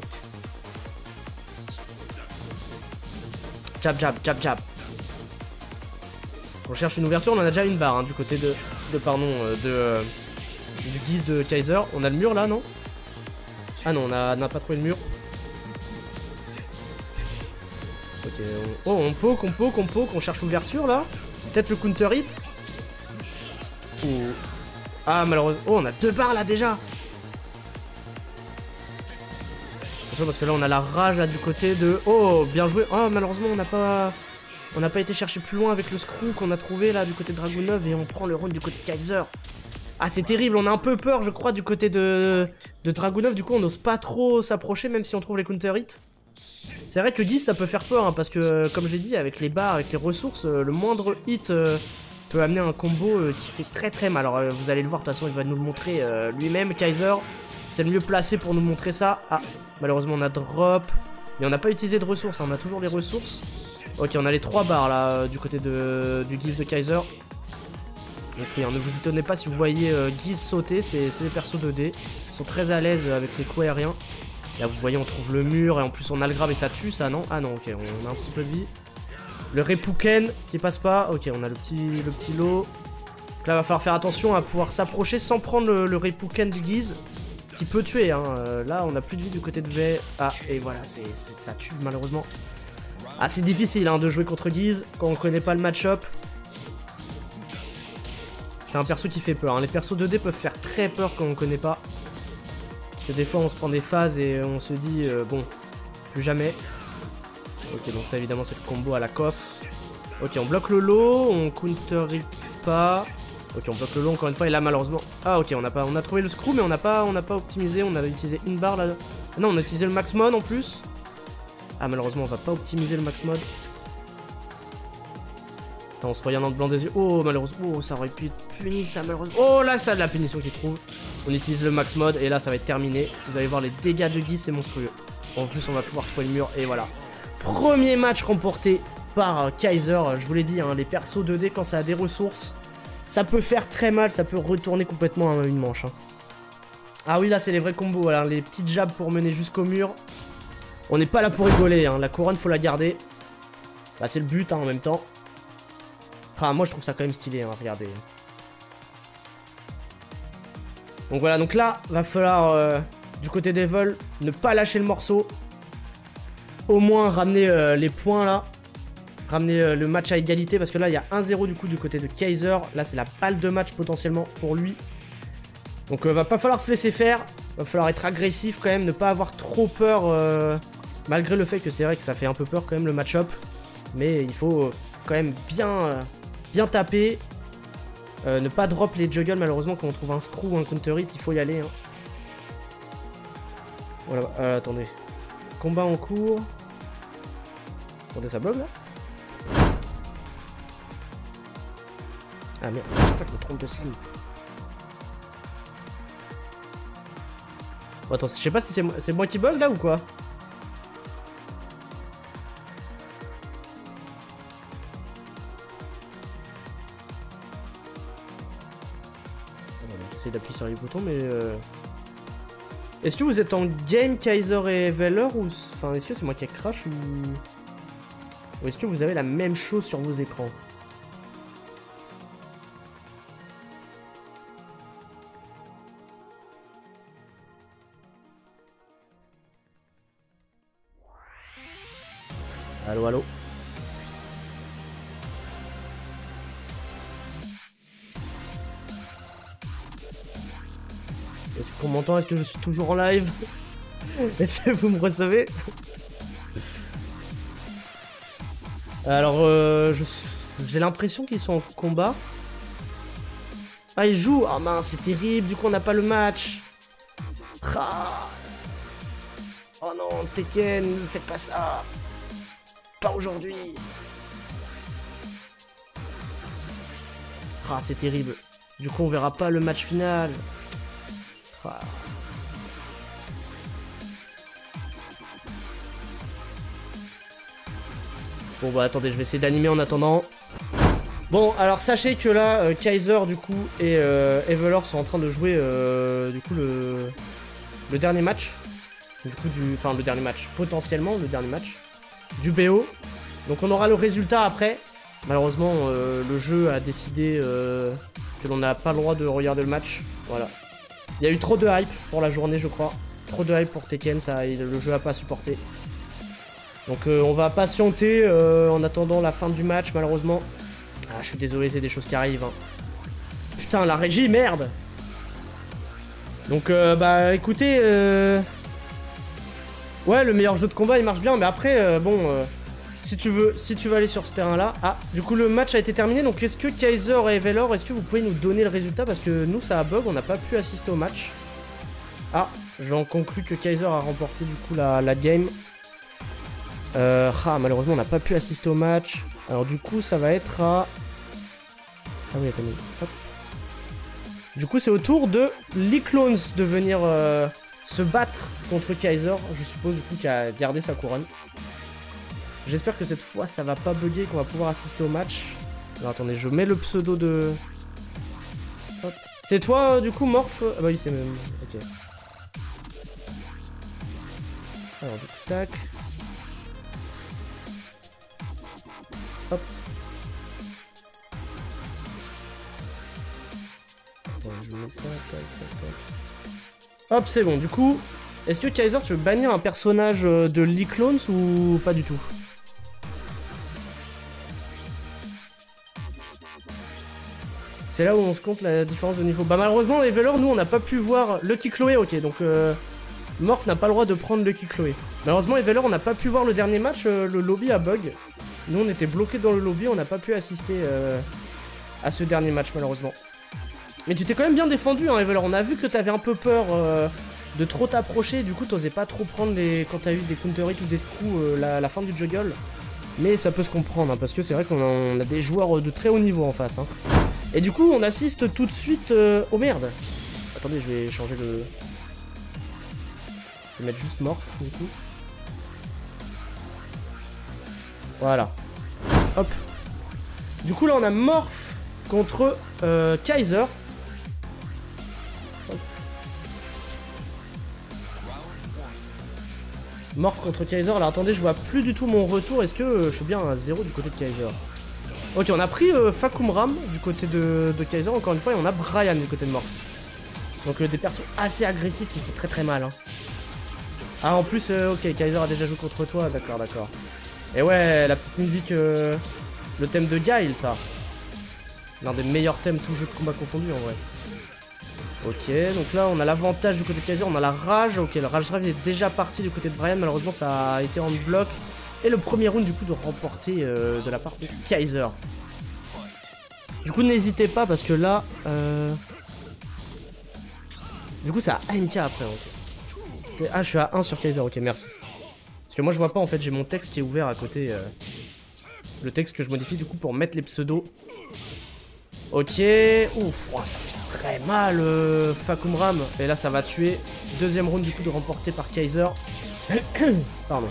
Jab, jab, jab, jab. On cherche une ouverture, on en a déjà une barre hein, du côté de, de pardon, euh, de, euh, du guide de Kaiser. On a le mur là, non? Ah non, on n'a pas trouvé le mur. Ok, on... oh, on poke, on poke, on poke, on cherche l'ouverture là. Peut-être le counter hit. Ou... Ah, malheureusement. Oh, on a deux barres là déjà. Attention parce que là on a la rage là du côté de... Oh, bien joué. Oh, malheureusement on n'a pas... On n'a pas été chercher plus loin avec le screw qu'on a trouvé là du côté de Dragunov et on prend le round du côté de Kaiser. Ah c'est terrible, on a un peu peur je crois du côté de, de Dragunov, du coup on n'ose pas trop s'approcher même si on trouve les counter hits. C'est vrai que Guise ça peut faire peur hein, parce que comme j'ai dit avec les barres, avec les ressources, euh, le moindre hit euh, peut amener un combo euh, qui fait très très mal. Alors euh, vous allez le voir, de toute façon il va nous le montrer euh, lui-même, Kaiser. C'est le mieux placé pour nous montrer ça. Ah malheureusement on a drop, mais on n'a pas utilisé de ressources, hein, on a toujours les ressources. Ok, on a les trois barres là euh, du côté de, du Guise de Kaiser. Donc oui, hein, ne vous étonnez pas si vous voyez euh, Guise sauter, c'est des persos deux D. Ils sont très à l'aise avec les coups aériens. Là vous voyez on trouve le mur et en plus on a le grab et ça tue ça non? Ah non ok, on a un petit peu de vie. Le Repouken qui passe pas. Ok, on a le petit, le petit lot. Donc là va falloir faire attention à pouvoir s'approcher sans prendre le, le Repouken du Guise. Qui peut tuer hein. Euh, là on a plus de vie du côté de V. Ah et voilà, c'est ça tue malheureusement. Ah c'est difficile hein, de jouer contre Guise quand on connaît pas le match-up. C'est un perso qui fait peur, hein. Les persos deux D peuvent faire très peur quand on connaît pas. Parce que des fois on se prend des phases et on se dit euh, bon, plus jamais. Ok donc ça évidemment c'est le combo à la coff. Ok on bloque le lot, on counter pas. Ok on bloque le lot encore une fois et là malheureusement... Ah ok on a, pas, on a trouvé le screw mais on n'a pas, on n'a pas optimisé, on avait utilisé une barre là. Ah, non on a utilisé le max mode en plus. Ah malheureusement on va pas optimiser le max mode. Attends, on se regarde dans le blanc des yeux. Oh malheureusement, oh ça aurait pu être puni ça malheureusement. Oh là ça a de la punition qu'il trouve. On utilise le max mode et là ça va être terminé. Vous allez voir les dégâts de Guise, c'est monstrueux. En plus on va pouvoir trouver le mur et voilà. Premier match remporté par Kaiser. Je vous l'ai dit, hein, les persos deux D quand ça a des ressources, ça peut faire très mal, ça peut retourner complètement une manche. Hein. Ah oui là c'est les vrais combos, alors les petites jabs pour mener jusqu'au mur. On n'est pas là pour rigoler, hein. La couronne faut la garder. Bah c'est le but hein, en même temps. Enfin moi je trouve ça quand même stylé, hein, regardez. Donc voilà, donc là, va falloir euh, du côté des vols, ne pas lâcher le morceau. Au moins ramener euh, les points là. Ramener euh, le match à égalité parce que là il y a un zéro du coup du côté de Kaiser. Là c'est la balle de match potentiellement pour lui. Donc euh, va pas falloir se laisser faire. Va falloir être agressif quand même, ne pas avoir trop peur. Euh, malgré le fait que c'est vrai que ça fait un peu peur quand même le match-up. Mais il faut quand même bien, euh, bien taper. Euh, ne pas drop les juggles malheureusement quand on trouve un screw ou un counter hit, il faut y aller. Hein. Voilà, euh, attendez. Combat en cours. Attendez, ça bug là? Ah merde, je me trompe de Sam. Bon, attends, je sais pas si c'est moi, moi qui bug là ou quoi. J'essaie d'appuyer sur les boutons, mais... Euh... Est-ce que vous êtes en game Kaiser et Veller ou... Enfin, est-ce que c'est moi qui ai crash ou... Ou est-ce que vous avez la même chose sur vos écrans? Allô, allô. Est-ce qu'on m'entend? Est-ce que je suis toujours en live? Est-ce que vous me recevez? Alors, euh, j'ai l'impression qu'ils sont en combat. Ah, ils jouent. Ah mince, c'est terrible. Du coup, on n'a pas le match. Ah. Oh non, Tekken, ne faites pas ça. Pas aujourd'hui. Ah, c'est terrible. Du coup, on verra pas le match final. Ah. Bon bah attendez, je vais essayer d'animer en attendant. Bon, alors sachez que là, euh, Kaiser du coup et euh, Evelor sont en train de jouer euh, du coup le le dernier match. Du coup du, enfin le dernier match, potentiellement le dernier match du B O. Donc on aura le résultat après. Malheureusement, euh, le jeu a décidé euh, que l'on n'a pas le droit de regarder le match. Voilà. Il y a eu trop de hype pour la journée, je crois. Trop de hype pour Tekken, ça, le jeu a pas supporté. Donc euh, on va patienter euh, en attendant la fin du match, malheureusement. Ah, je suis désolé, c'est des choses qui arrivent. Hein. Putain, la régie, merde. Donc, euh, bah, écoutez... Euh... Ouais, le meilleur jeu de combat, il marche bien, mais après, euh, bon... Euh... Si tu veux, si tu veux aller sur ce terrain-là... Ah, du coup, le match a été terminé, donc est-ce que Kaiser et Veller, est-ce que vous pouvez nous donner le résultat? Parce que nous, ça a bug, on n'a pas pu assister au match. Ah, j'en conclus que Kaiser a remporté, du coup, la, la game. Euh, ah, malheureusement, on n'a pas pu assister au match. Alors, du coup, ça va être à... Ah oui, attendez. Hop. Du coup, c'est au tour de Lee-Clones de venir euh, se battre contre Kaiser. Je suppose, du coup, qui a gardé sa couronne. J'espère que cette fois ça va pas bugger, qu'on va pouvoir assister au match. Alors attendez, je mets le pseudo de... C'est toi du coup Morph? Ah bah oui c'est même... Ok. Alors du coup tac. Hop. Attends, je mets ça, tac, tac, tac. Hop, c'est bon, du coup... Est-ce que Kaiser tu veux bannir un personnage de Lee-Clones ou pas du tout? C'est là où on se compte la différence de niveau. Bah malheureusement les Veller, nous on n'a pas pu voir Lucky Chloé, ok, donc euh, Morph n'a pas le droit de prendre Lucky Chloé. Malheureusement les Veller, on n'a pas pu voir le dernier match, euh, le lobby a bug. Nous on était bloqués dans le lobby, on n'a pas pu assister euh, à ce dernier match malheureusement. Mais tu t'es quand même bien défendu hein Veller, on a vu que t'avais un peu peur euh, de trop t'approcher, du coup t'osais pas trop prendre les... quand t'as eu des counter hits ou des screws euh, la, la fin du juggle. Mais ça peut se comprendre hein, parce que c'est vrai qu'on a, a des joueurs de très haut niveau en face hein. Et du coup, on assiste tout de suite... Euh... Oh merde. Attendez, je vais changer le... Je vais mettre juste Morph, du coup. Voilà. Hop. Du coup, là, on a Morph contre euh, Kaiser. Hop. Morph contre Kaiser. Alors, attendez, je vois plus du tout mon retour. Est-ce que euh, je suis bien à zéro du côté de Kaiser? Ok, on a pris euh, Fakumram du côté de, de Kaiser, encore une fois, et on a Brian du côté de Morph. Donc euh, des persos assez agressifs qui font très très mal. Hein. Ah, en plus, euh, ok, Kaiser a déjà joué contre toi, d'accord, d'accord. Et ouais, la petite musique, euh, le thème de Guile, ça. L'un des meilleurs thèmes, tout jeu de combat confondu, en vrai. Ok, donc là, on a l'avantage du côté de Kaiser, on a la rage. Ok, le rage drive est déjà parti du côté de Brian, malheureusement, ça a été en bloc. Et le premier round du coup de remporter euh, de la part de Kaiser. Du coup n'hésitez pas parce que là euh... du coup c'est à A M K après okay. Ah je suis à un sur Kaiser, ok merci. Parce que moi je vois pas en fait, j'ai mon texte qui est ouvert à côté euh... Le texte que je modifie du coup pour mettre les pseudos. Ok, ouf, oh, ça fait très mal euh, Fahkumram. Et là ça va tuer. Deuxième round du coup de remporté par Kaiser. Pardon.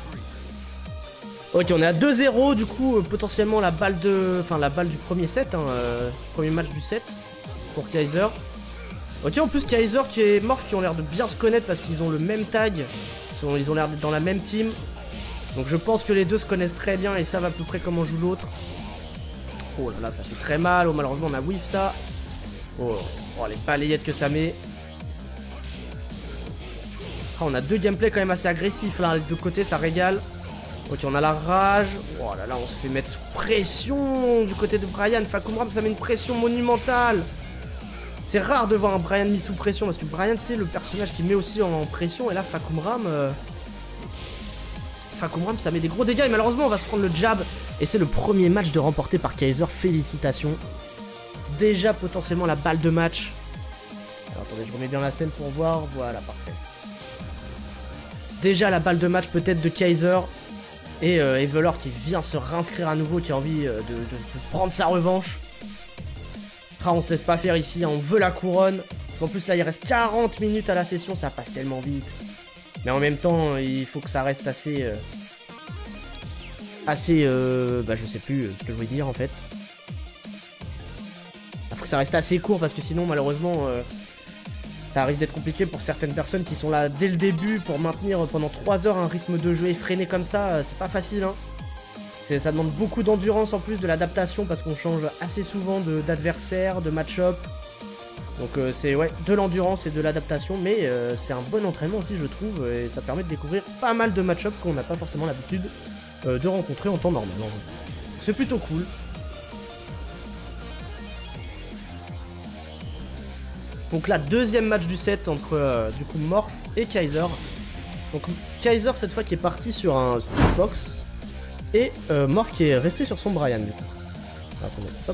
Ok, on est à deux zéro, du coup euh, potentiellement la balle de... Enfin la balle du premier set, hein, euh, du premier match du set pour Kaiser. Ok, en plus Kaiser qui est Morph qui ont l'air de bien se connaître parce qu'ils ont le même tag. Ils, sont, ils ont l'air d'être dans la même team. Donc je pense que les deux se connaissent très bien et savent à peu près comment joue l'autre. Oh là là, ça fait très mal. Oh, malheureusement, on a whiff ça. Oh, oh, les balayettes que ça met. Oh, on a deux gameplays quand même assez agressifs là. Les deux côtés, ça régale. Ok, on a la rage. Oh là là, on se fait mettre sous pression du côté de Brian. Fahkumram, ça met une pression monumentale. C'est rare de voir un Brian mis sous pression parce que Brian, c'est le personnage qui met aussi en pression. Et là, Fahkumram. Euh... Fahkumram, ça met des gros dégâts. Et malheureusement, on va se prendre le jab. Et c'est le premier match de remporté par Kaiser. Félicitations. Déjà potentiellement la balle de match. Alors, attendez, je remets bien la scène pour voir. Voilà, parfait. Déjà la balle de match peut-être de Kaiser. Et euh, Evelor qui vient se réinscrire à nouveau, qui a envie euh, de, de, de prendre sa revanche. Ah, on se laisse pas faire ici, hein, on veut la couronne. En plus là il reste quarante minutes à la session, ça passe tellement vite. Mais en même temps il faut que ça reste assez... Euh, assez... Euh, bah je sais plus euh, ce que je voulais dire en fait. Il faut que ça reste assez court parce que sinon malheureusement... Euh, ça risque d'être compliqué pour certaines personnes qui sont là dès le début pour maintenir pendant trois heures un rythme de jeu effréné comme ça, c'est pas facile hein. Ça demande beaucoup d'endurance en plus, de l'adaptation parce qu'on change assez souvent d'adversaire, de, de match-up. Donc euh, c'est ouais, de l'endurance et de l'adaptation, mais euh, c'est un bon entraînement aussi je trouve, et ça permet de découvrir pas mal de match-up qu'on n'a pas forcément l'habitude euh, de rencontrer en temps normal. C'est plutôt cool. Donc là, deuxième match du set entre euh, du coup Morph et Kaiser. Donc Kaiser cette fois qui est parti sur un Steve Fox. Et euh, Morph qui est resté sur son Brian du coup. Attendez, hop.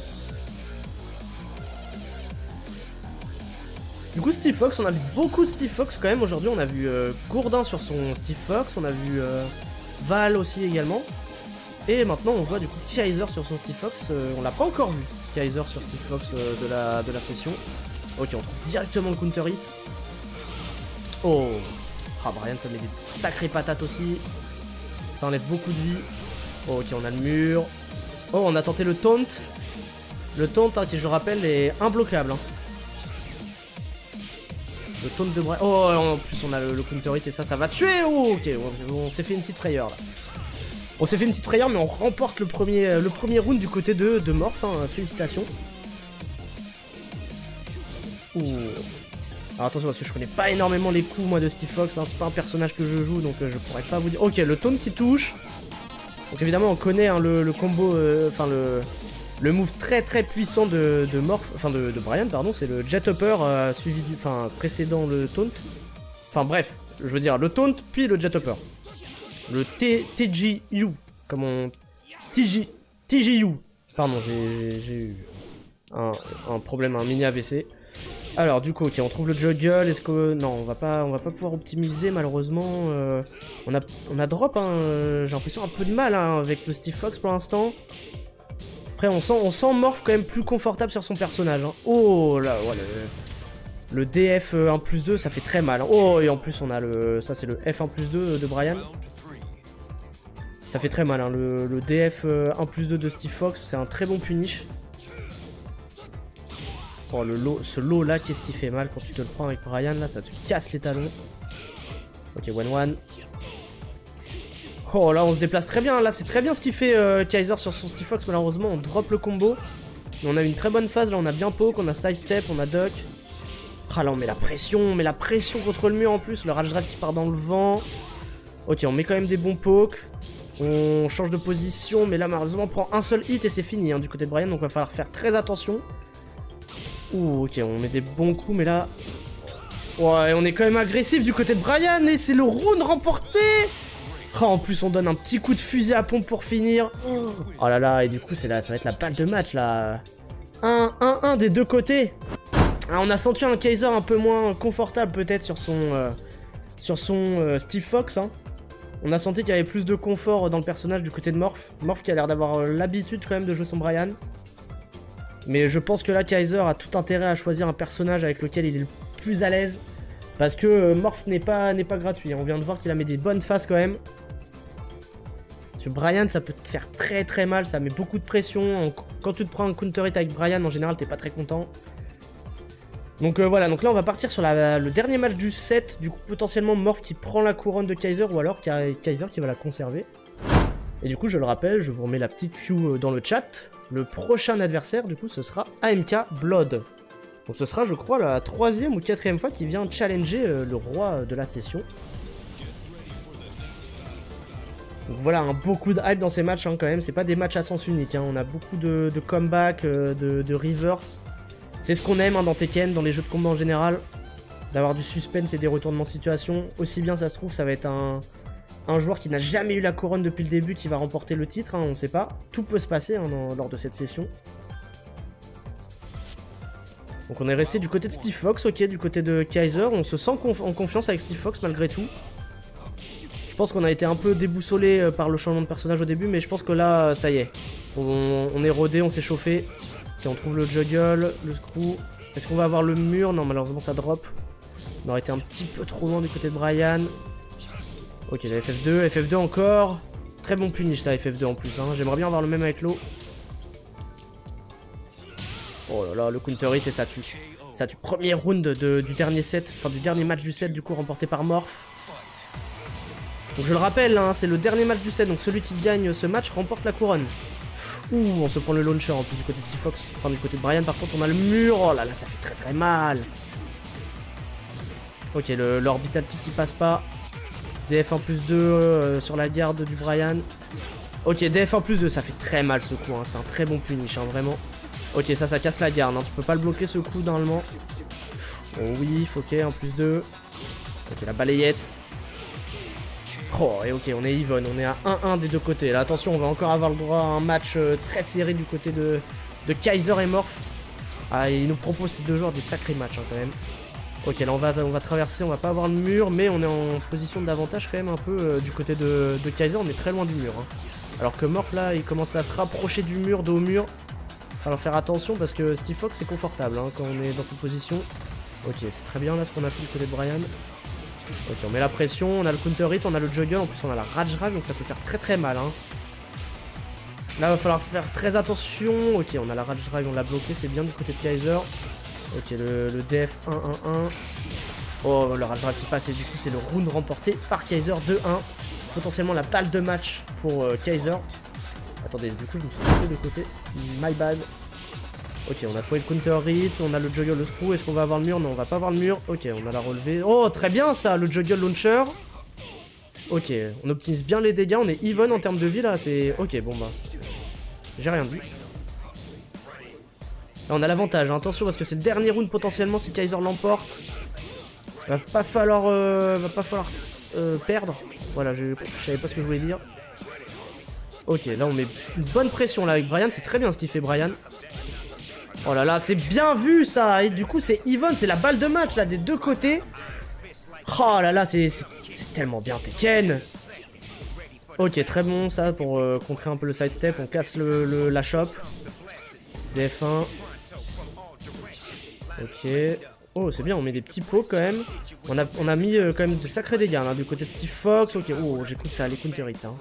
Du coup Steve Fox, on a vu beaucoup de Steve Fox quand même aujourd'hui. On a vu euh, Gourdin sur son Steve Fox, on a vu euh, Val aussi également. Et maintenant on voit du coup Kaiser sur son Steve Fox. Euh, on l'a pas encore vu, Kaiser sur Steve Fox euh, de, la, de la session. Ok, on trouve directement le counter hit. Oh. Ah, Brian, ça met des sacrées patates aussi. Ça enlève beaucoup de vie. Oh, ok, on a le mur. Oh, on a tenté le taunt. Le taunt, hein, qui je rappelle, est imbloquable. Hein. Le taunt de Brian. Oh, en plus, on a le, le counter hit et ça, ça va tuer. Oh, ok, on, on s'est fait une petite frayeur là. On s'est fait une petite frayeur, mais on remporte le premier, le premier round du côté de, de Morph. Hein. Félicitations. Ouh. Alors attention parce que je connais pas énormément les coups moi de Steve Fox, hein, c'est pas un personnage que je joue donc euh, je pourrais pas vous dire. Ok, le taunt qui touche. Donc évidemment on connaît hein, le, le combo, enfin euh, le, le move très très puissant de, de Morph, enfin de, de Brian pardon, c'est le Jet Upper euh, suivi du, enfin précédent le taunt. Enfin bref, je veux dire le taunt puis le Jet Upper. Le T G U, comme on... T G U, pardon j'ai eu un, un problème, un mini A V C. Alors du coup, ok, on trouve le juggle. Est-ce que non, on va pas, on va pas pouvoir optimiser malheureusement. Euh, on a, on a drop. Hein, euh, J'ai l'impression un peu de mal hein, avec le Steve Fox pour l'instant. Après, on sent, on sent Morph quand même plus confortable sur son personnage. Hein. Oh là, ouais, le, le D F un plus deux, ça fait très mal. Hein. Oh et en plus on a le, ça c'est le F un plus deux de Brian. Ça fait très mal. Hein. Le, le D F un plus deux de Steve Fox, c'est un très bon punish. Oh, le lot, ce lot là, qu'est-ce qui fait mal quand tu te le prends avec Brian là, ça te casse les talons. Ok, one one. Oh là, on se déplace très bien. Là, c'est très bien ce qu'il fait euh, Kaiser sur son Steve Fox. Malheureusement, on drop le combo. Mais on a une très bonne phase. Là, on a bien poke, on a side step, on a duck. Ah là, on met la pression, on met la pression contre le mur en plus. Le rage drive qui part dans le vent. Ok, on met quand même des bons pokes. On change de position, mais là, malheureusement, on prend un seul hit et c'est fini hein, du côté de Brian. Donc, il va falloir faire très attention. Ouh, ok, on met des bons coups, mais là... Ouais, on est quand même agressif du côté de Brian, et c'est le round remporté. Oh, en plus, on donne un petit coup de fusil à pompe pour finir. Oh là là, et du coup, c'est là, ça va être la balle de match, là. un un un des deux côtés. Alors, on a senti un Kaiser un peu moins confortable, peut-être, sur son, euh, sur son euh, Steve Fox, hein. On a senti qu'il y avait plus de confort dans le personnage du côté de Morph. Morph qui a l'air d'avoir euh, l'habitude, quand même, de jouer son Brian. Mais je pense que là, Kaiser a tout intérêt à choisir un personnage avec lequel il est le plus à l'aise. Parce que euh, Morph n'est pas, n'est pas gratuit. On vient de voir qu'il a mis des bonnes phases quand même. Parce que Brian, ça peut te faire très très mal. Ça met beaucoup de pression. Quand tu te prends un counter hit avec Brian, en général, t'es pas très content. Donc euh, voilà, donc là on va partir sur la, le dernier match du set. Du coup, potentiellement Morph qui prend la couronne de Kaiser ou alors Kaiser qui va la conserver. Et du coup, je le rappelle, je vous remets la petite queue dans le chat. Le prochain adversaire, du coup, ce sera A M K Blood. Donc ce sera, je crois, la troisième ou quatrième fois qu'il vient challenger euh, le roi de la session. Donc voilà, hein, beaucoup de hype dans ces matchs hein, quand même. C'est pas des matchs à sens unique. Hein. On a beaucoup de, de comeback, euh, de, de reverse. C'est ce qu'on aime hein, dans Tekken, dans les jeux de combat en général. D'avoir du suspense et des retournements de situation. Aussi bien ça se trouve, ça va être un, un joueur qui n'a jamais eu la couronne depuis le début qui va remporter le titre. Hein, on sait pas. Tout peut se passer hein, dans, lors de cette session. Donc on est resté du côté de Steve Fox, ok, du côté de Kaiser. On se sent conf en confiance avec Steve Fox malgré tout. Je pense qu'on a été un peu déboussolé par le changement de personnage au début, mais je pense que là, ça y est. On, on est rodé, on s'est chauffé. Ok, on trouve le juggle, le screw. Est-ce qu'on va avoir le mur? Non, malheureusement ça drop. On aurait été un petit peu trop loin du côté de Brian. Ok, la F F deux, F F deux encore. Très bon punish ça, F F deux en plus. Hein. J'aimerais bien avoir le même avec l'eau. Oh là là, le counter hit et ça tue. Ça tue. Premier round de, de, du dernier set, enfin du dernier match du set du coup remporté par Morph. Donc je le rappelle, hein, c'est le dernier match du set, donc celui qui gagne ce match remporte la couronne. Ouh, on se prend le launcher en plus du côté Steve Fox. Enfin du côté de Brian par contre on a le mur. Oh là là, ça fait très très mal. Ok, l'orbital kick qui passe pas. D F un plus deux euh, sur la garde du Brian. Ok, D F un plus deux, ça fait très mal ce coup, hein. C'est un très bon punish, hein, vraiment. Ok, ça, ça casse la garde, hein. Tu peux pas le bloquer ce coup normalement. Oh oui, ok, un plus deux. Ok, la balayette. Oh, et ok, on est even, on est à un un des deux côtés. Là, attention, on va encore avoir le droit à un match euh, très serré du côté de, de Kaiser et Morph. Ah, il nous propose ces deux joueurs des sacrés matchs, hein, quand même. Ok, là, on va, on va traverser, on va pas avoir le mur, mais on est en position d'avantage quand même un peu euh, du côté de, de Kaiser. On est très loin du mur, hein. Alors que Morph, là, il commence à se rapprocher du mur, dos au mur. Alors faire attention parce que Steve Fox c'est confortable hein, quand on est dans cette position. Ok, c'est très bien là ce qu'on a fait du côté de Brian. Ok, on met la pression, on a le counter hit, on a le juggle, en plus on a la rage drag donc ça peut faire très très mal hein. Là il va falloir faire très attention. Ok, on a la rage drag, on l'a bloqué, c'est bien du côté de Kaiser. Ok, le, le D F un un un. Oh, le rage drag qui passe et du coup c'est le round remporté par Kaiser deux un. Potentiellement la balle de match pour euh, Kaiser. Attendez, du coup je me suis trompé de côté. My bad. Ok, on a trouvé le counter hit, on a le juggle, le screw. Est-ce qu'on va avoir le mur? Non, on va pas avoir le mur. Ok, on a la relevée. Oh, très bien ça, le juggle launcher. Ok, on optimise bien les dégâts. On est even en termes de vie là. C'est ok, bon bah. J'ai rien dit. Là, on a l'avantage. Hein. Attention parce que c'est le dernier round potentiellement si Kaiser l'emporte. Va pas falloir, euh, va pas falloir euh, perdre. Voilà, je, je savais pas ce que je voulais dire. Ok, là on met une bonne pression là avec Brian, c'est très bien ce qu'il fait Brian. Oh là là, c'est bien vu ça. Et du coup c'est even, c'est la balle de match là des deux côtés. Oh là là, c'est tellement bien Tekken. Ok, très bon ça pour euh, contrer un peu le sidestep. On casse le, le, la chope. D F un. Ok. Oh c'est bien, on met des petits pots quand même. On a, on a mis euh, quand même de sacrés dégâts là, du côté de Steve Fox. Ok, oh j'ai cru que ça allait counter hit hein.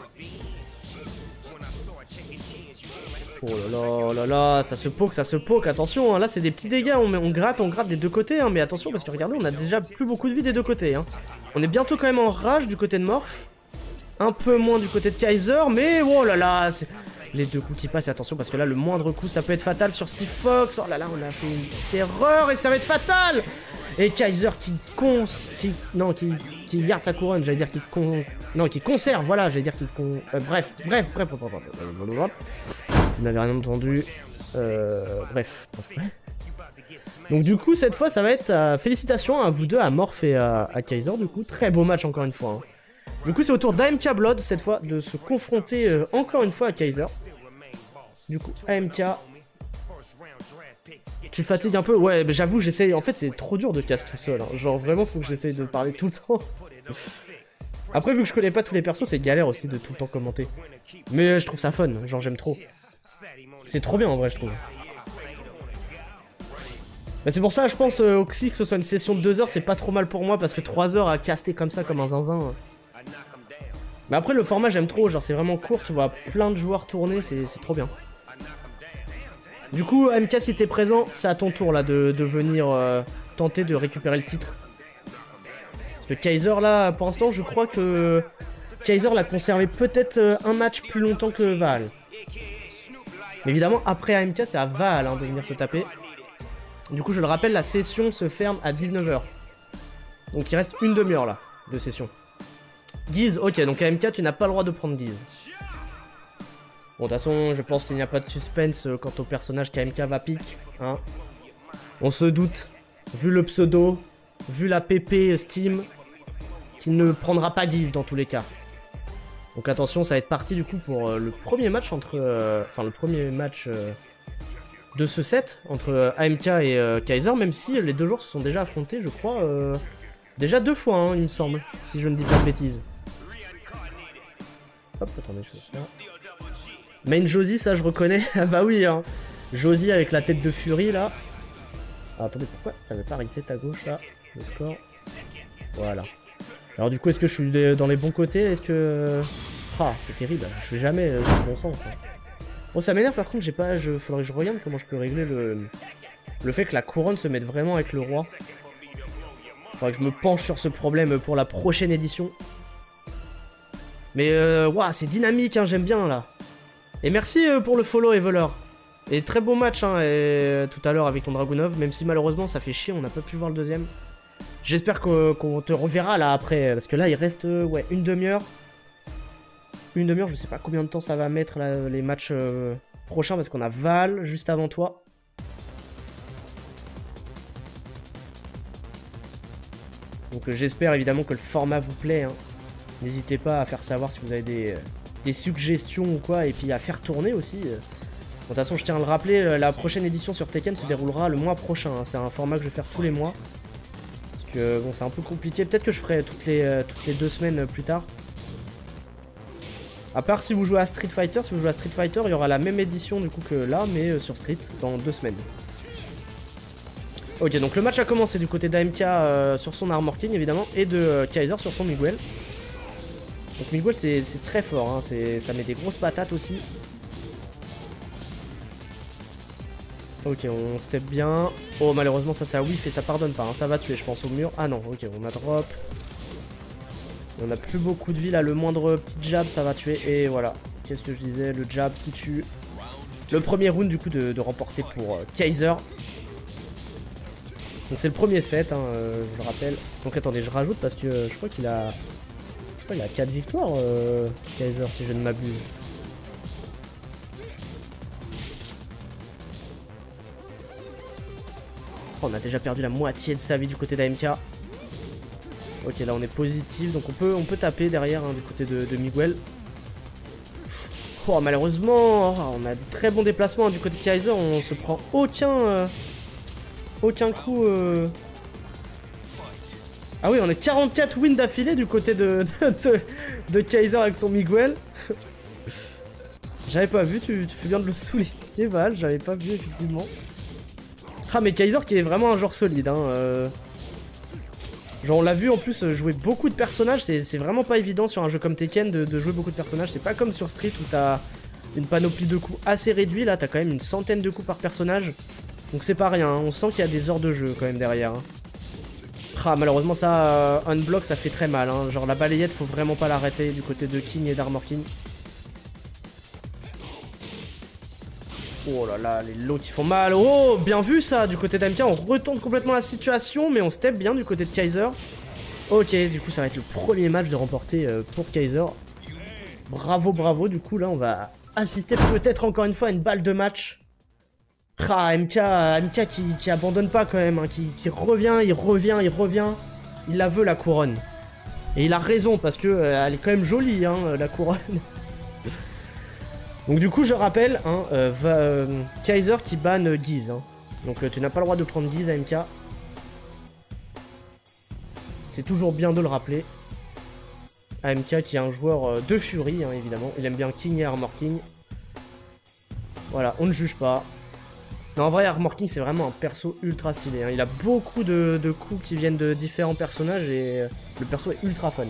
Oh là là là là, ça se poke, ça se poke, attention, hein, là c'est des petits dégâts, on, on gratte, on gratte des deux côtés, hein, mais attention parce que regardez, on a déjà plus beaucoup de vie des deux côtés. Hein. On est bientôt quand même en rage du côté de Morph, un peu moins du côté de Kaiser, mais oh là là, les deux coups qui passent, attention parce que là le moindre coup ça peut être fatal sur Steve Fox, oh là là, on a fait une petite erreur et ça va être fatal. Et Kaiser qui cons... qui... Non, qui, qui garde sa couronne, j'allais dire qu'il con... Non, qui conserve, voilà, j'allais dire qu'il con... Euh, bref, bref, bref, bref, bref, bref, bref. Vous n'avez rien entendu. Euh, bref. Donc du coup, cette fois, ça va être... Euh, félicitations à vous deux, à Morph et à, à Kaiser, du coup. Très beau match, encore une fois. Hein. Du coup, c'est au tour d'A M K Blood, cette fois, de se confronter euh, encore une fois à Kaiser. Du coup, A M K... Tu fatigues un peu? Ouais, mais j'avoue, j'essaye. En fait, c'est trop dur de casse tout seul. Hein. Genre, vraiment, faut que j'essaye de parler tout le temps. Après, vu que je connais pas tous les persos, c'est galère aussi de tout le temps commenter. Mais euh, je trouve ça fun. Genre, j'aime trop. C'est trop bien en vrai, je trouve. Mais c'est pour ça, je pense euh, aussi que ce soit une session de deux heures, c'est pas trop mal pour moi, parce que trois heures à caster comme ça, comme un zinzin. Hein. Mais après, le format, j'aime trop, genre c'est vraiment court, tu vois plein de joueurs tourner, c'est trop bien. Du coup, M K, si t'es présent, c'est à ton tour là de, de venir euh, tenter de récupérer le titre. Parce que Kaiser, là, pour l'instant, je crois que Kaiser l'a conservé peut-être euh, un match plus longtemps que Vaal. Mais évidemment, après A M K, c'est à Vaal hein, de venir se taper. Du coup, je le rappelle, la session se ferme à dix-neuf heures. Donc il reste une demi-heure là, de session. Guise, ok, donc A M K, tu n'as pas le droit de prendre Guise. Bon, de toute façon, je pense qu'il n'y a pas de suspense quant au personnage qu'A M K va pique. Hein. On se doute, vu le pseudo, vu la P P Steam, qu'il ne prendra pas Guise dans tous les cas. Donc attention, ça va être parti du coup pour euh, le premier match entre... Euh, enfin, le premier match euh, de ce set, entre euh, A M K et euh, Kaiser, même si les deux joueurs se sont déjà affrontés, je crois, euh, déjà deux fois, hein, il me semble, si je ne dis pas de bêtises. Hop, attendez, je fais ça. Main Josie, ça je reconnais. Ah bah oui, hein. Josie avec la tête de Fury là. Ah, attendez, pourquoi ça veut pas reset à gauche là? Le score. Voilà. Alors du coup, est-ce que je suis dans les bons côtés? Est-ce que... Ah, c'est terrible. Je fais jamais euh, dans le bon sens. Hein. Bon, ça m'énerve par contre, j'ai pas... Je... Faudrait que je regarde comment je peux régler le... Le fait que la couronne se mette vraiment avec le roi. Faudrait que je me penche sur ce problème pour la prochaine édition. Mais euh, waouh, c'est dynamique, hein, j'aime bien là. Et merci euh, pour le follow, Evoleur. Et très beau match hein, et, euh, tout à l'heure avec ton Dragunov, même si malheureusement ça fait chier, on n'a pas pu voir le deuxième. J'espère qu'on qu'on te reverra là après, parce que là il reste euh, ouais, une demi-heure. Une demi-heure, je sais pas combien de temps ça va mettre là, les matchs euh, prochains, parce qu'on a Vaal juste avant toi. Donc euh, j'espère évidemment que le format vous plaît. Hein. N'hésitez pas à faire savoir si vous avez des... Euh, des suggestions ou quoi, et puis à faire tourner aussi. Bon, de toute façon, je tiens à le rappeler, la prochaine édition sur Tekken se déroulera le mois prochain. Hein. C'est un format que je vais faire tous les mois. Parce que bon, c'est un peu compliqué. Peut-être que je ferai toutes les, euh, toutes les deux semaines plus tard. À part si vous jouez à Street Fighter, si vous jouez à Street Fighter, il y aura la même édition du coup que là, mais euh, sur Street, dans deux semaines. Ok, donc le match a commencé du côté d'A M K euh, sur son Armor King évidemment, et de euh, Kaiser sur son Miguel. Donc Miguel c'est très fort, hein. Ça met des grosses patates aussi. Ok, on step bien. Oh, malheureusement ça ça whiff et ça pardonne pas, hein. Ça va tuer je pense au mur. Ah non, ok, on a drop. On a plus beaucoup de vie là, le moindre petit jab ça va tuer. Et voilà, qu'est-ce que je disais, le jab qui tue. Le premier round du coup de, de remporter pour euh, Kaiser. Donc c'est le premier set, hein, euh, je le rappelle. Donc attendez, je rajoute parce que euh, je crois qu'il a... Il a quatre victoires, euh, Kaiser, si je ne m'abuse. Oh, on a déjà perdu la moitié de sa vie du côté d'A M K. Ok, là on est positif, donc on peut, on peut taper derrière hein, du côté de, de Miguel. Oh, malheureusement, oh, on a de très bons déplacements hein, du côté de Kaiser. On se prend aucun, euh, aucun coup... Euh... Ah oui, on est quarante-quatre wins d'affilée du côté de, de, de, de Kaiser avec son Miguel. J'avais pas vu, tu, tu fais bien de le souligner, Val, j'avais pas vu effectivement. Ah mais Kaiser qui est vraiment un joueur solide, hein. Euh... Genre on l'a vu en plus jouer beaucoup de personnages, c'est vraiment pas évident sur un jeu comme Tekken de, de jouer beaucoup de personnages. C'est pas comme sur Street où t'as une panoplie de coups assez réduite, là t'as quand même une centaine de coups par personnage. Donc c'est pas rien, hein. On sent qu'il y a des heures de jeu quand même derrière. Hein. Ah, malheureusement ça, euh, unblock ça fait très mal, hein. Genre la balayette faut vraiment pas l'arrêter du côté de King et d'Armor King. Oh là là, les lots qui font mal. Oh, bien vu ça du côté d'A M K, on retourne complètement la situation, mais on step bien du côté de Kaiser. Ok, du coup ça va être le premier match de remporter euh, pour Kaiser. Bravo, bravo, du coup là on va assister peut-être encore une fois à une balle de match. Ah, M K, M K qui, qui abandonne pas quand même, hein, qui, qui revient, il revient, il revient. Il la veut la couronne. Et il a raison parce que euh, elle est quand même jolie, hein, la couronne. Donc du coup je rappelle, hein, euh, va, euh, Kaiser qui banne Guise. Hein. Donc euh, tu n'as pas le droit de prendre Guise à M K. C'est toujours bien de le rappeler. A M K qui est un joueur euh, de Fury, hein, évidemment. Il aime bien King et Armor King. Voilà, on ne juge pas. Non, en vrai, Armor King, c'est vraiment un perso ultra stylé. Hein. Il a beaucoup de, de coups qui viennent de différents personnages et le perso est ultra fun.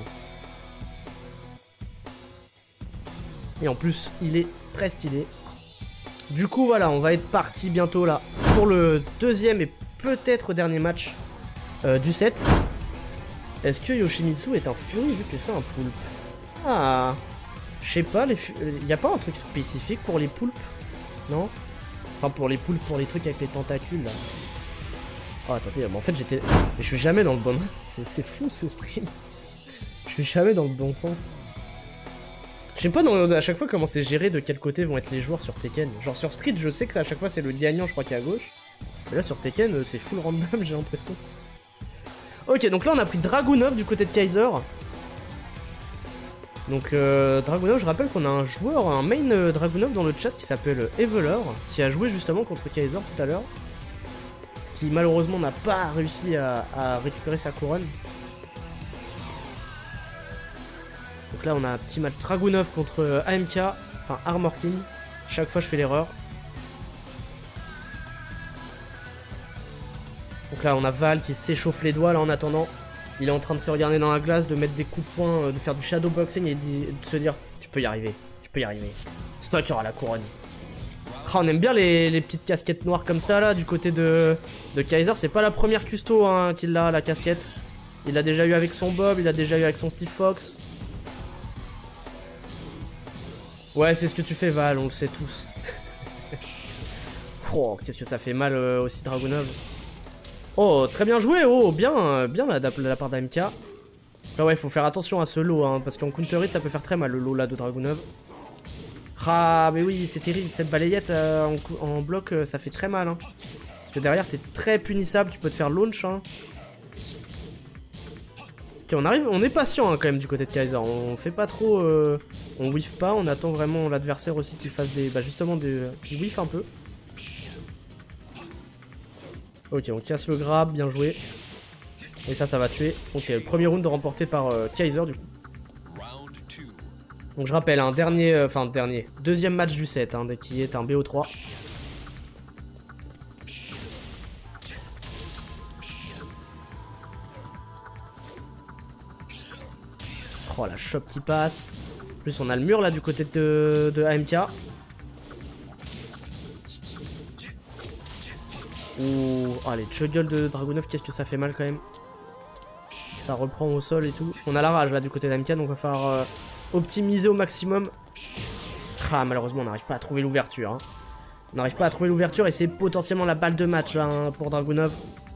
Et en plus, il est très stylé. Du coup, voilà, on va être parti bientôt là pour le deuxième et peut-être dernier match euh, du set. Est-ce que Yoshimitsu est un Fury vu que c'est un poulpe? Ah, je sais pas, il n'y a pas un truc spécifique pour les poulpes? Non? Enfin, pour les poulpes, pour les trucs avec les tentacules là. Oh, attendez, mais en fait j'étais... Mais je suis jamais dans le bon... C'est fou ce stream. Je suis jamais dans le bon sens. Je sais pas dans, à chaque fois comment c'est géré de quel côté vont être les joueurs sur Tekken. Genre sur Street, je sais que à chaque fois c'est le gagnant, je crois, qui est à gauche. Mais là sur Tekken, c'est full random, j'ai l'impression. Ok, donc là on a pris Dragunov du côté de Kaiser. Donc euh, Dragunov, je rappelle qu'on a un joueur, un main euh, Dragunov dans le chat qui s'appelle Eveler, qui a joué justement contre Kaiser tout à l'heure. Qui malheureusement n'a pas réussi à, à récupérer sa couronne. Donc là on a un petit match Dragunov contre euh, A M K, enfin Armor King. Chaque fois je fais l'erreur. Donc là on a Val qui s'échauffe les doigts là en attendant. Il est en train de se regarder dans la glace, de mettre des coups de poing, euh, de faire du shadowboxing et de, de se dire tu peux y arriver, tu peux y arriver. C'est toi qui auras la couronne. Ah, on aime bien les, les petites casquettes noires comme ça là du côté de, de Kaiser. C'est pas la première custo hein, qu'il a la casquette. Il l'a déjà eu avec son Bob, il l'a déjà eu avec son Steve Fox. Ouais, c'est ce que tu fais Val, on le sait tous. Oh, qu'est-ce que ça fait mal euh, aussi Dragunov. Oh, très bien joué, oh, bien, bien là, de la part d'A M K. Là, ouais, il faut faire attention à ce lot, hein, parce qu'en counter hit, ça peut faire très mal le lot là de Dragunov. Ah, mais oui, c'est terrible, cette balayette euh, en, en bloc, euh, ça fait très mal. Hein. Parce que derrière, t'es très punissable, tu peux te faire launch. Hein. Ok, on arrive, on est patient hein, quand même du côté de Kaiser. On fait pas trop, euh, on whiff pas, on attend vraiment l'adversaire aussi qu'il fasse des, bah justement, des, qu'il whiff un peu. Ok, on casse le grab, bien joué. Et ça, ça va tuer. Ok, le premier round remporté par euh, Kaiser du coup. Donc je rappelle, un dernier, euh, enfin dernier, deuxième match du set, hein, qui est un B O trois. Oh la chope qui passe. En plus on a le mur là du côté de, de A M K. Ouh, oh, les juggles de Dragunov, qu'est-ce que ça fait mal quand même. Ça reprend au sol et tout. On a la rage là du côté d'A M K, donc il va falloir euh, optimiser au maximum. Ah, malheureusement on n'arrive pas à trouver l'ouverture. Hein. On n'arrive pas à trouver l'ouverture et c'est potentiellement la balle de match là hein, pour Dragunov.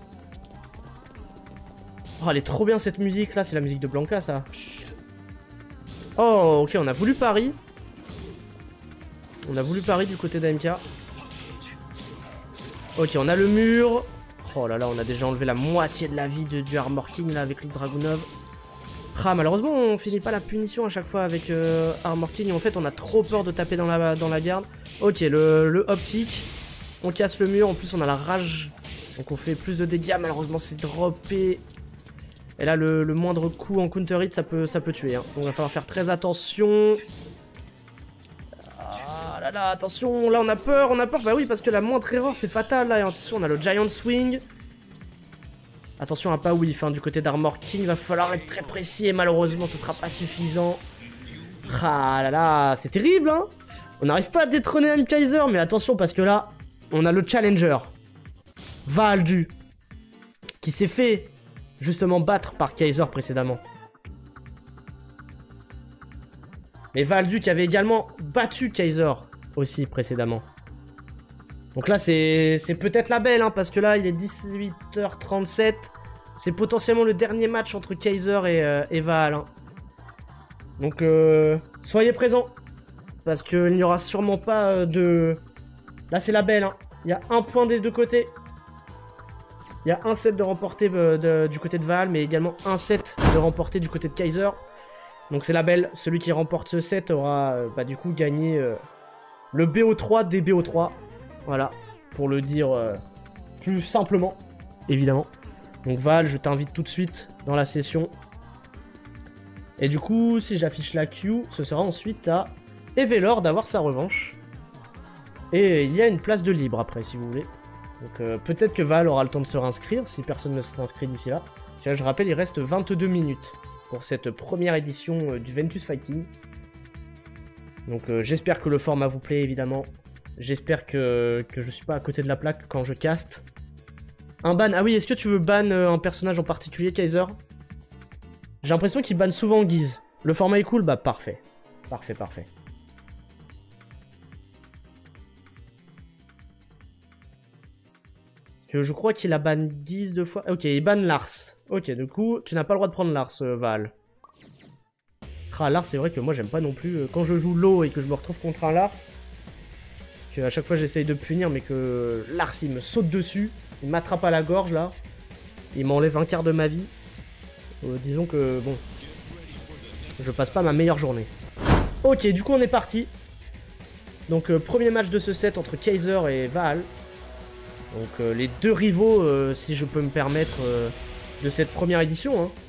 Oh, elle est trop bien cette musique là, c'est la musique de Blanca ça. Oh, ok, on a voulu pari. On a voulu pari du côté d'A M K. Ok, on a le mur. Oh là là, on a déjà enlevé la moitié de la vie de, du Armor King là avec le Dragunov. Ah, malheureusement, on finit pas la punition à chaque fois avec euh, Armor King. En fait, on a trop peur de taper dans la, dans la garde. Ok, le, le hop kick. On casse le mur. En plus, on a la rage. Donc, on fait plus de dégâts. Malheureusement, c'est droppé. Et là, le, le moindre coup en counter hit, ça peut, ça peut tuer. Hein. Donc, il va falloir faire très attention. Ah là là, attention. Là, on a peur. On a peur. Bah oui, parce que la moindre erreur, c'est fatal. Là, et attention, on a le Giant Swing. Attention à pas whiff hein, du côté d'Armor King, il va falloir être très précis et malheureusement ce sera pas suffisant. Ah là là, c'est terrible hein. On n'arrive pas à détrôner M. Kaiser, mais attention parce que là, on a le challenger, Valdu, qui s'est fait justement battre par Kaiser précédemment. Mais Valdu qui avait également battu Kaiser aussi précédemment. Donc là, c'est peut-être la belle, hein, parce que là, il est dix-huit heures trente-sept. C'est potentiellement le dernier match entre Kaiser et, euh, et Val. Hein. Donc, euh, soyez présents. Parce qu'il n'y aura sûrement pas euh, de... Là, c'est la belle. Hein. Il y a un point des deux côtés. Il y a un set de remporté euh, de, du côté de Val, mais également un set de remporté du côté de Kaiser. Donc, c'est la belle. Celui qui remporte ce set aura, euh, bah, du coup, gagné euh, le B O trois des B O trois. Voilà, pour le dire euh, plus simplement, évidemment. Donc Val, je t'invite tout de suite dans la session. Et du coup, si j'affiche la queue, ce sera ensuite à Evelor d'avoir sa revanche. Et il y a une place de libre après, si vous voulez. Donc euh, peut-être que Val aura le temps de se réinscrire, si personne ne s'est inscrit d'ici là. Là, je rappelle, il reste vingt-deux minutes pour cette première édition euh, du Ventus Fighting. Donc euh, j'espère que le format vous plaît, évidemment. J'espère que, que je suis pas à côté de la plaque quand je caste. Un ban, ah oui, est-ce que tu veux ban euh, un personnage en particulier, Kaiser? J'ai l'impression qu'il banne souvent Guise. Le format est cool, bah parfait. Parfait, parfait. Je crois qu'il a ban Guise deux fois. Ok, il ban Lars. Ok, du coup, tu n'as pas le droit de prendre Lars, euh, Val. Ah, Lars, c'est vrai que moi, j'aime pas non plus. Quand je joue l'eau et que je me retrouve contre un Lars, que à chaque fois, j'essaye de punir, mais que Lars, il me saute dessus. Il m'attrape à la gorge, là. Il m'enlève un quart de ma vie. Euh, disons que, bon, je passe pas ma meilleure journée. Ok, du coup, on est parti. Donc, euh, premier match de ce set entre Kaiser et Val. Donc euh, les deux rivaux, euh, si je peux me permettre, euh, de cette première édition. Hein.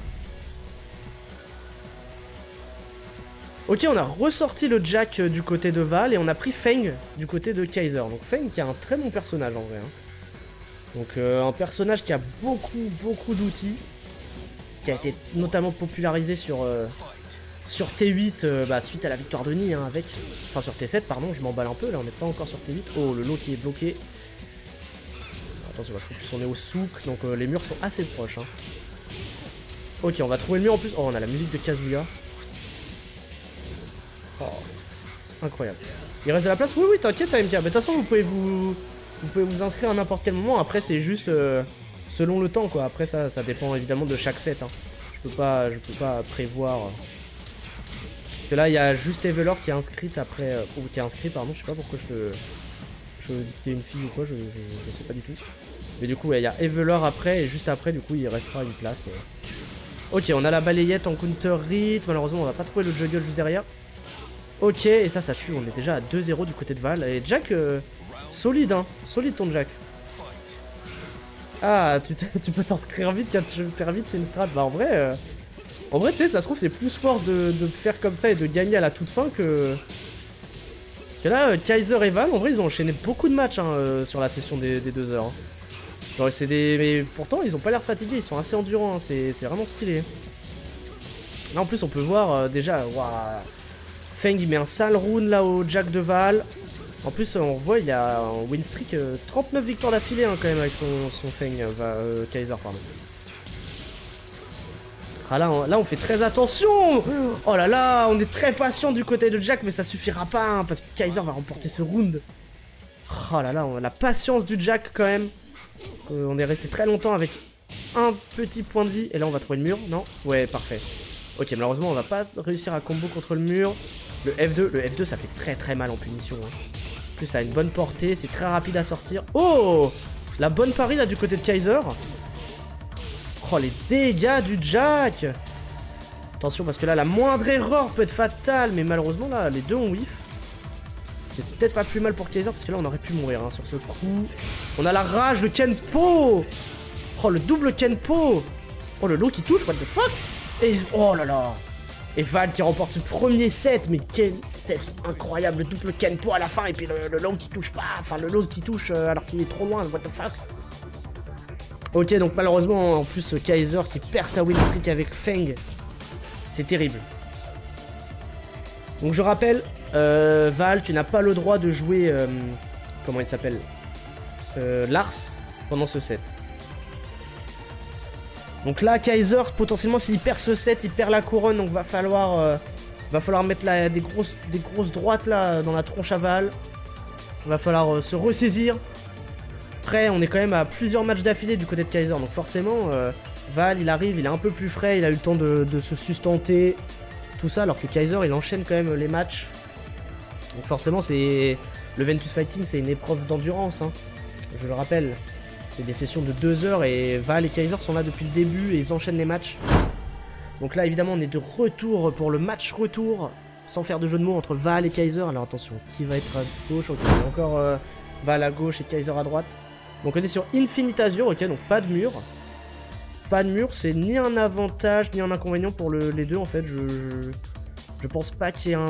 Ok, on a ressorti le Jack euh, du côté de Val et on a pris Feng du côté de Kaiser. Donc Feng qui a un très bon personnage en vrai. Hein. Donc euh, un personnage qui a beaucoup, beaucoup d'outils. Qui a été notamment popularisé sur, euh, sur T huit euh, bah, suite à la victoire de Nid hein, avec... Enfin sur T sept, pardon, je m'emballe un peu, là on n'est pas encore sur T huit. Oh, le lot qui est bloqué. Attention parce qu'en plus on est au souk, donc euh, les murs sont assez proches. Hein. Ok, on va trouver le mur en plus. Oh, on a la musique de Kazuya. Oh, c'est incroyable. Il reste de la place? Oui, oui, t'inquiète, A M K. Mais de toute façon, vous pouvez vous, vous pouvez vous inscrire à n'importe quel moment. Après, c'est juste euh, selon le temps, quoi. Après, ça, ça dépend évidemment de chaque set. Hein. Je peux pas, je peux pas prévoir. Parce que là, il y a juste Evelor qui est inscrite après, euh, ou qui est inscrit, pardon. Je sais pas pourquoi je te, je dictais une fille ou quoi. Je, je, je sais pas du tout. Mais du coup, il ouais, y a Evelor après, et juste après, du coup, il restera une place. Euh. Ok, on a la balayette en counter hit. Malheureusement, on va pas trouver le juggle juste derrière. Ok, et ça, ça tue. On est déjà à deux zéro du côté de Val. Et Jack, euh, solide, hein. Solide ton Jack. Ah, tu, tu peux t'inscrire vite, car tu perds vite, c'est une strat. Bah, en vrai, euh, en vrai, tu sais, ça se trouve, c'est plus fort de, de faire comme ça et de gagner à la toute fin que. Parce que là, euh, Kaiser et Val, en vrai, ils ont enchaîné beaucoup de matchs hein, euh, sur la session des, des deux heures. Hein. Genre, c'est des. Mais pourtant, ils ont pas l'air fatigués, ils sont assez endurants, hein. C'est vraiment stylé. Là, en plus, on peut voir euh, déjà. Waouh. Feng il met un sale rune là au Jack de Val. En plus on voit il a un win streak euh, trente-neuf victoires d'affilée hein, quand même avec son, son Feng euh, euh, Kaiser pardon. Ah là on, là on fait très attention. Oh là là on est très patient du côté de Jack mais ça suffira pas hein, parce que Kaiser va remporter ce round. Oh là là on a la patience du Jack quand même. euh, On est resté très longtemps avec un petit point de vie. Et là on va trouver le mur, non? Ouais parfait. Ok malheureusement on va pas réussir à combo contre le mur. Le F deux, le F deux ça fait très très mal en punition. Hein. En plus ça a une bonne portée, c'est très rapide à sortir. Oh, la bonne pari là du côté de Kaiser. Oh les dégâts du Jack. Attention parce que là la moindre erreur peut être fatale. Mais malheureusement là les deux ont whiff. C'est peut-être pas plus mal pour Kaiser parce que là on aurait pu mourir hein, sur ce coup. On a la rage, le Kenpo. Oh le double Kenpo. Oh le lot qui touche, what the fuck. Et oh là là. Et Val qui remporte ce premier set, mais quel set incroyable, le double Kenpo à la fin, et puis le, le low qui touche pas, enfin le low qui touche euh, alors qu'il est trop loin, what the fuck. Ok, donc malheureusement, en plus Kaiser qui perd sa win streak avec Feng, c'est terrible. Donc je rappelle, euh, Val, tu n'as pas le droit de jouer, euh, comment il s'appelle, euh, Lars, pendant ce set. Donc là, Kaiser, potentiellement, s'il perd ce set, il perd la couronne. Donc va falloir, euh, va falloir mettre la, des, grosses, des grosses droites là dans la tronche à Val. Il va falloir euh, se ressaisir. Après, on est quand même à plusieurs matchs d'affilée du côté de Kaiser. Donc forcément, euh, Val, il arrive, il est un peu plus frais. Il a eu le temps de, de se sustenter. Tout ça, alors que Kaiser, il enchaîne quand même les matchs. Donc forcément, c'est le Ventus Fighting, c'est une épreuve d'endurance. Hein, je le rappelle. C'est des sessions de deux heures et Val et Kaiser sont là depuis le début et ils enchaînent les matchs. Donc là évidemment on est de retour pour le match retour, sans faire de jeu de mots entre Val et Kaiser. Alors attention, qui va être à gauche? Ok, encore euh, Val à gauche et Kaiser à droite. Donc on est sur Infinite Azure, ok, donc pas de mur. Pas de mur, c'est ni un avantage ni un inconvénient pour le, les deux en fait. Je, je, je pense pas qu'il y ait un des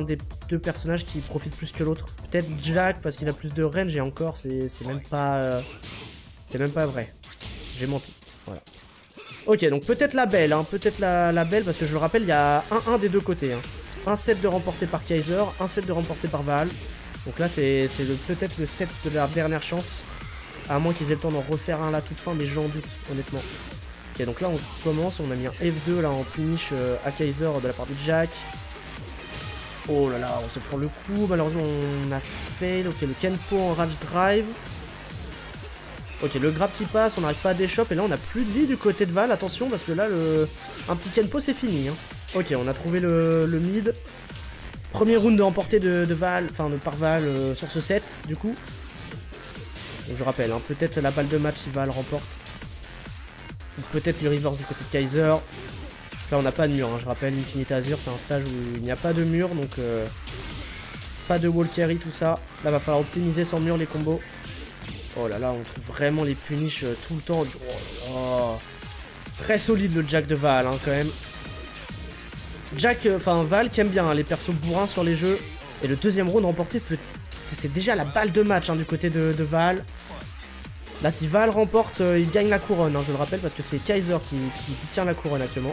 deux personnages qui profitent plus que l'autre. Peut-être Jack parce qu'il a plus de range et encore c'est même pas... Euh, c'est même pas vrai. J'ai menti. Voilà. Ok, donc peut-être la belle, hein, peut-être la, la belle, parce que je le rappelle, il y a un un des deux côtés. Hein. Un set de remporté par Kaiser, un set de remporté par Vaal. Donc là, c'est peut-être le set de la dernière chance. À moins qu'ils aient le temps d'en refaire un là toute fin, mais j'en doute, honnêtement. Ok, donc là, on commence, on a mis un F deux là en punish euh, à Kaiser de la part de Jack. Oh là là, on se prend le coup, malheureusement, on a fail. Ok, le Kenpo en Rage Drive. Ok, le grab qui passe, on n'arrive pas à déshop et là on a plus de vie du côté de Vaal, attention parce que là le un petit Kenpo c'est fini. Hein. Ok, on a trouvé le, le mid. Premier round de remporté de, de Vaal, enfin de par Vaal euh, sur ce set du coup. Donc, je rappelle, hein, peut-être la balle de match si Vaal remporte. Ou peut-être le reverse du côté de Kaiser. Là on n'a pas de mur, hein, je rappelle, Infinite Azure c'est un stage où il n'y a pas de mur donc euh, pas de wall carry tout ça. Là va falloir optimiser sans mur les combos. Oh là là, on trouve vraiment les punish euh, tout le temps. Oh, oh. Très solide le Jack de Vaal, hein, quand même. Jack, enfin euh, Vaal qui aime bien hein, les persos bourrins sur les jeux. Et le deuxième round remporté, peut... c'est déjà la balle de match hein, du côté de, de Vaal. Là, si Vaal remporte, euh, il gagne la couronne, hein, je le rappelle, parce que c'est Kaiser qui, qui, qui tient la couronne actuellement.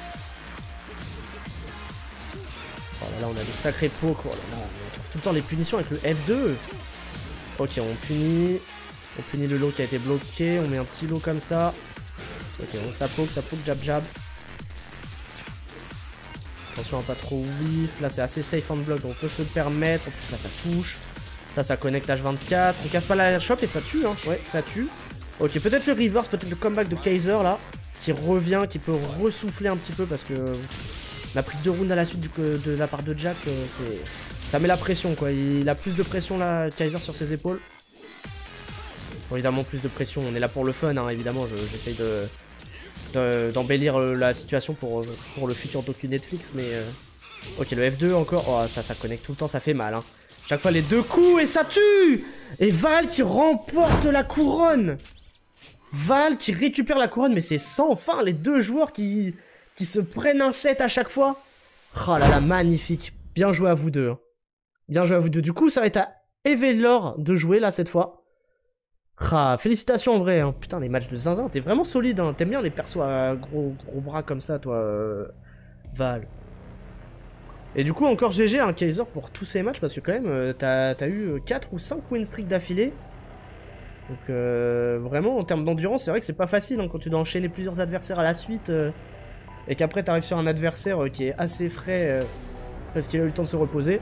Oh là là, on a des sacrés poks. Oh là là, on trouve tout le temps les punitions avec le F deux. Ok, on punit. On punit le lot qui a été bloqué. On met un petit lot comme ça. Ok, on ça poke, ça poke, jab jab. Attention à pas trop whiff. Là, c'est assez safe on block. On peut se le permettre. En plus, là, ça touche. Ça, ça connecte H vingt-quatre. On casse pas la shop et ça tue. Hein. Ouais, ça tue. Ok, peut-être le reverse, peut-être le comeback de Kaiser là. Qui revient, qui peut ressouffler un petit peu parce que. On a pris deux rounds à la suite du, de la part de Jack. Euh, c'est. Ça met la pression quoi. Il a plus de pression là, Kaiser sur ses épaules. Bon, évidemment plus de pression, on est là pour le fun, hein, évidemment, j'essaye de d'embellir de, la situation pour, pour le futur docu Netflix, mais... Euh... Ok, le F deux encore, oh ça, ça connecte tout le temps, ça fait mal, hein. Chaque fois les deux coups et ça tue. Et Vaal qui remporte la couronne. Vaal qui récupère la couronne, mais c'est sans fin, les deux joueurs qui, qui se prennent un set à chaque fois. Oh là là, magnifique, bien joué à vous deux. Hein. Bien joué à vous deux, du coup ça va être à Evelor de jouer là cette fois. Ah, félicitations en vrai, hein. Putain les matchs de zinzin, t'es vraiment solide, hein. T'aimes bien les persos à gros, gros bras comme ça toi, euh, Vaal. Et du coup encore G G, hein, Kaiser pour tous ces matchs parce que quand même euh, t'as t'as eu quatre ou cinq win streak d'affilée. Donc euh, vraiment en termes d'endurance c'est vrai que c'est pas facile hein, quand tu dois enchaîner plusieurs adversaires à la suite euh, et qu'après t'arrives sur un adversaire euh, qui est assez frais euh, parce qu'il a eu le temps de se reposer.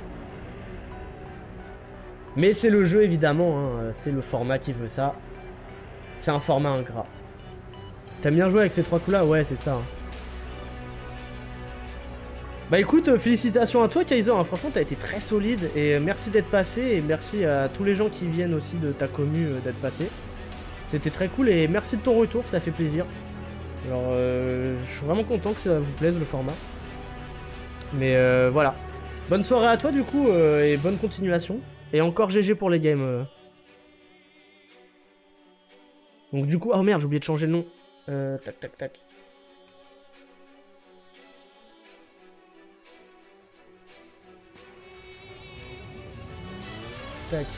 Mais c'est le jeu évidemment, hein, c'est le format qui veut ça. C'est un format ingrat. T'aimes bien jouer avec ces trois coups là? Ouais c'est ça. Hein. Bah écoute, euh, félicitations à toi Kaiser, hein. Franchement t'as été très solide et euh, merci d'être passé et merci à tous les gens qui viennent aussi de ta commu euh, d'être passé. C'était très cool et merci de ton retour, ça fait plaisir. Alors euh, je suis vraiment content que ça vous plaise le format. Mais euh, voilà. Bonne soirée à toi du coup euh, et bonne continuation. Et encore G G pour les games. Euh. Donc du coup, oh merde j'ai oublié de changer le nom. Euh, tac tac tac. Tac.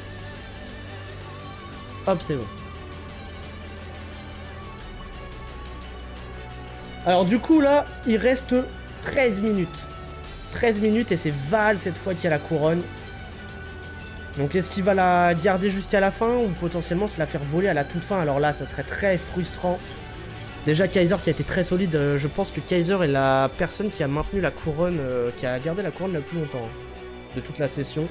Hop, c'est bon. Alors du coup là, il reste treize minutes. treize minutes et c'est Vaal cette fois qui a la couronne. Donc est-ce qu'il va la garder jusqu'à la fin ou potentiellement se la faire voler à la toute fin? Alors là, ça serait très frustrant. Déjà Kaiser qui a été très solide, euh, je pense que Kaiser est la personne qui a maintenu la couronne, euh, qui a gardé la couronne le plus longtemps hein, de toute la session.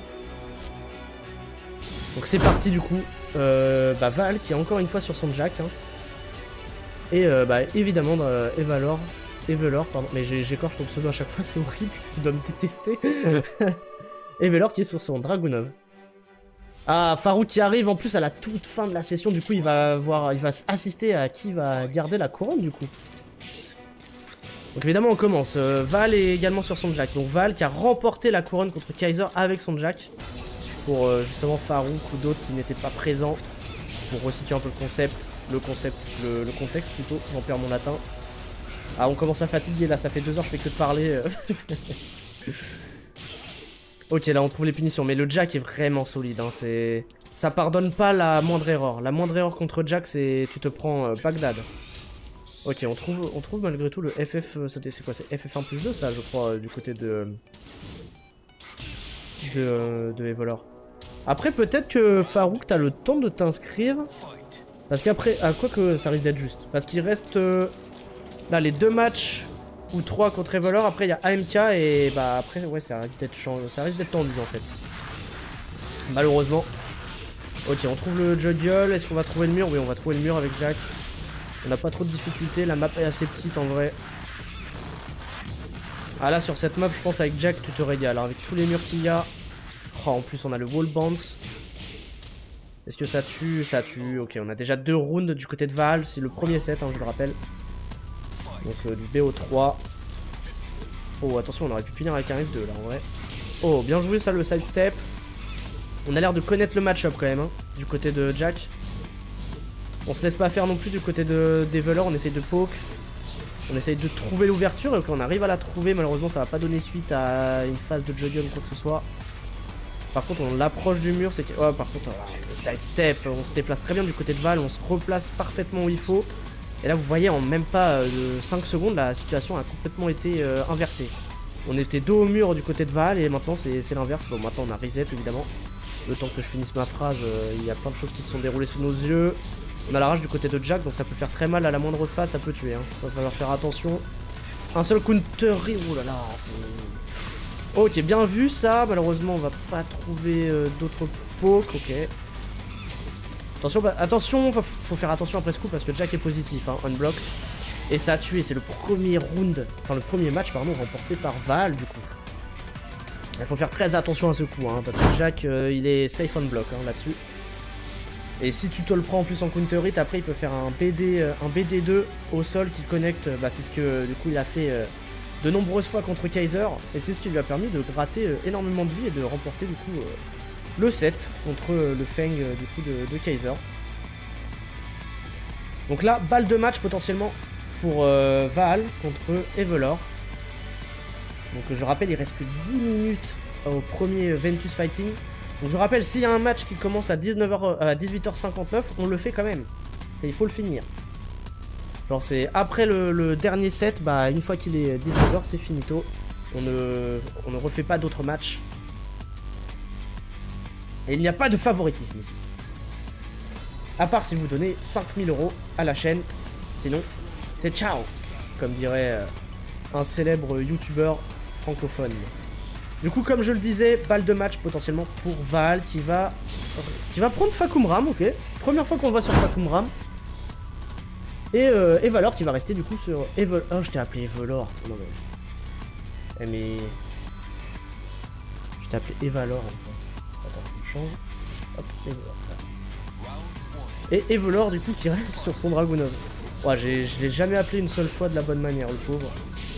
Donc c'est parti du coup, euh, bah, Vaal qui est encore une fois sur son Jack. Hein. Et euh, bah évidemment euh, Evelor, Evelor pardon, mais j'écorche ton pseudo à chaque fois, c'est horrible, tu dois me détester. Evelor qui est sur son Dragunov. Ah, Farouk qui arrive en plus à la toute fin de la session, du coup il va voir, il va assister à qui va garder la couronne du coup. Donc évidemment on commence, euh, Vaal est également sur son Jack, donc Vaal qui a remporté la couronne contre Kaiser avec son Jack. Pour euh, justement Farouk ou d'autres qui n'étaient pas présents, pour resituer un peu le concept, le concept, le, le contexte plutôt, j'en perds mon latin. Ah on commence à fatiguer là, ça fait deux heures je fais que de parler. Ok, là on trouve les punitions, mais le Jack est vraiment solide, hein, c'est... Ça pardonne pas la moindre erreur. La moindre erreur contre Jack, c'est... Tu te prends euh, Bagdad. Ok, on trouve, on trouve malgré tout le F F... C'est quoi, c'est F F un plus deux, ça, je crois, euh, du côté de... De, euh, de Evolor. Après, peut-être que Farouk, t'as le temps de t'inscrire. Parce qu'après... Ah, quoi que ça risque d'être juste. Parce qu'il reste... Euh, là, les deux matchs... Ou trois contre Evolor, après il y a A M K et bah après ouais ça risque d'être ça risque d'être tendu en fait. Malheureusement. Ok, on trouve le juggle, est-ce qu'on va trouver le mur? Oui, on va trouver le mur avec Jack. On n'a pas trop de difficultés, la map est assez petite en vrai. Ah là sur cette map je pense avec Jack tu te régales, hein, avec tous les murs qu'il y a. Oh, en plus on a le wall bounce. Est-ce que ça tue? Ça tue, ok, on a déjà deux rounds du côté de Val, c'est le premier set, hein, je le rappelle. Donc euh, du B O trois. Oh attention, on aurait pu finir avec un F deux là en vrai. Oh bien joué ça le sidestep. On a l'air de connaître le match-up quand même hein, du côté de Jack. On se laisse pas faire non plus du côté de Develer, on essaye de poke. On essaye de trouver l'ouverture et quand on arrive à la trouver malheureusement ça va pas donner suite à une phase de juggle ou quoi que ce soit. Par contre on l'approche du mur, c'est que... Oh par contre oh, le sidestep, on se déplace très bien du côté de Val, on se replace parfaitement où il faut. Et là vous voyez en même pas euh, cinq secondes la situation a complètement été euh, inversée. On était dos au mur du côté de Val et maintenant c'est l'inverse. Bon maintenant on a reset évidemment. Le temps que je finisse ma phrase, euh, il y a plein de choses qui se sont déroulées sous nos yeux. On a la rage du côté de Jack donc ça peut faire très mal à la moindre phase, ça peut tuer. Hein. Il va falloir faire attention. Un seul counter, oh là là, c'est... Ok, bien vu ça, malheureusement on va pas trouver euh, d'autres pokes, ok. Attention, bah, attention, faut, faut faire attention après ce coup parce que Jack est positif, hein, unblock. Et ça a tué, c'est le premier round, enfin le premier match, pardon, remporté par Val du coup. Il faut faire très attention à ce coup, hein, parce que Jack, euh, il est safe unblock hein, là-dessus. Et si tu te le prends en plus en counter hit, après il peut faire un B D, euh, un B D deux au sol qui connecte, bah, c'est ce que du coup il a fait euh, de nombreuses fois contre Kaiser. Et c'est ce qui lui a permis de gratter euh, énormément de vie et de remporter du coup... Euh, le set contre le Feng euh, du coup de, de Kaiser. Donc là, balle de match potentiellement pour euh, Vaal contre Evolor. Donc je rappelle, il reste que dix minutes au premier Ventus Fighting. Donc je rappelle, s'il y a un match qui commence à, dix-neuf heures, à dix-huit heures cinquante-neuf, on le fait quand même. Il faut le finir. Genre c'est après le, le dernier set, bah une fois qu'il est dix-neuf heures, c'est finito. On ne, on ne refait pas d'autres matchs. Et il n'y a pas de favoritisme ici. À part si vous donnez cinq mille euros à la chaîne. Sinon, c'est ciao. Comme dirait euh, un célèbre youtubeur francophone. Du coup, comme je le disais, balle de match potentiellement pour Val qui va, qui va prendre Fahkumram, ok. Première fois qu'on le voit sur Fahkumram. Et, euh, et Valor qui va rester du coup sur Evolor. Oh, je t'ai appelé Evolor. Non mais... Eh mais... Je t'ai appelé Evalor. Attends, on change. Hop, Evolor. Et Evolor du coup qui reste sur son Dragunov. Ouais, je l'ai jamais appelé une seule fois de la bonne manière, le pauvre.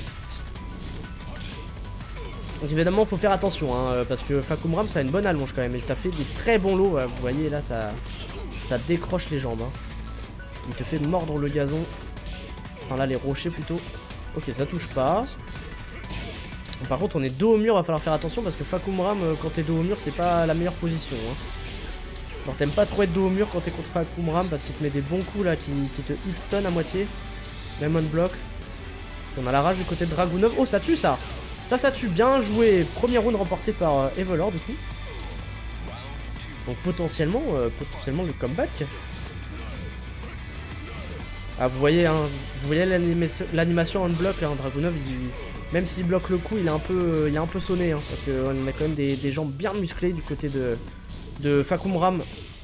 Donc évidemment, faut faire attention, hein, parce que Fahkumram, ça a une bonne allonge quand même, et ça fait des très bons lots. Vous voyez, là, ça, ça décroche les jambes. Hein. Il te fait mordre le gazon. Enfin là, les rochers plutôt. Ok, ça touche pas. Par contre, on est dos au mur, va falloir faire attention, parce que Fahkumram, quand t'es dos au mur, c'est pas la meilleure position. Hein. Genre, t'aimes pas trop être dos au mur quand t'es contre Fahkumram, parce qu'il te met des bons coups là, qui, qui te hit stun à moitié. Même on block. On a la rage du côté de Dragunov. Oh, ça tue ça! Ça, ça tue, bien joué. Premier round remporté par euh, Evolor du coup. Donc potentiellement, euh, potentiellement le comeback. Ah, vous voyez, hein, vous voyez l'animation en bloc, hein, Dragunov, il, même s'il bloque le coup, il est un peu, il est un peu sonné, hein, parce qu'on a quand même des, des jambes bien musclées du côté de, de Fahkumram.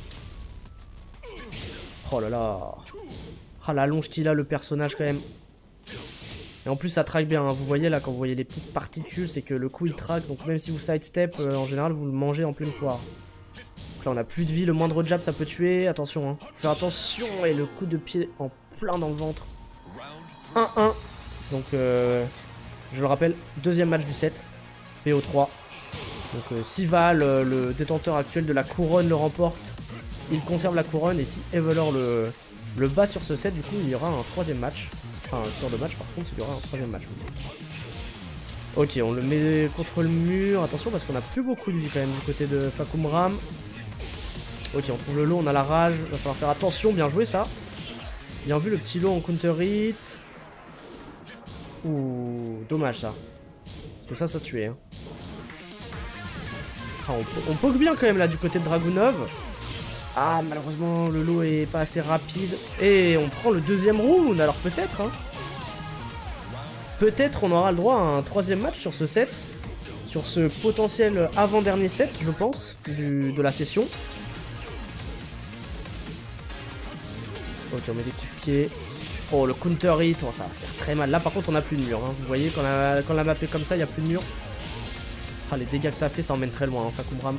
Oh là là. Ah, la longe qu'il a le personnage quand même. Et en plus ça traque bien, hein. Vous voyez là quand vous voyez les petites particules, c'est que le coup il traque, donc même si vous sidestep, euh, en général vous le mangez en pleine poire. Donc là on a plus de vie, le moindre jab ça peut tuer, attention, hein. Faut faire attention, et le coup de pied en plein dans le ventre. un un. Donc euh, je le rappelle, deuxième match du set, P O trois. Donc euh, si Val, euh, le détenteur actuel de la couronne, le remporte, il conserve la couronne, et si Evolor le, le bat sur ce set, du coup il y aura un troisième match. Enfin, sur le match, par contre, il y aura un troisième match. Ok, on le met contre le mur. Attention parce qu'on a plus beaucoup de vie quand même du côté de Fahkumram. Ok, on trouve le lot, on a la rage. Va falloir faire attention, bien joué ça. Bien vu le petit lot en counter hit. Ouh, dommage ça. Parce que ça, ça tuait. Hein. Ah, on, on poke bien quand même là du côté de Dragunov. Ah, malheureusement, le lot est pas assez rapide. Et on prend le deuxième round, alors peut-être. Hein. Peut-être on aura le droit à un troisième match sur ce set. Sur ce potentiel avant-dernier set, je pense, du, de la session. Ok, on met des coups de pied. Oh, le counter hit, oh, ça va faire très mal. Là, par contre, on n'a plus de mur. Hein. Vous voyez, quand la, quand la map est comme ça, il n'y a plus de mur. Ah, les dégâts que ça fait, ça emmène très loin, hein, Fahkumram.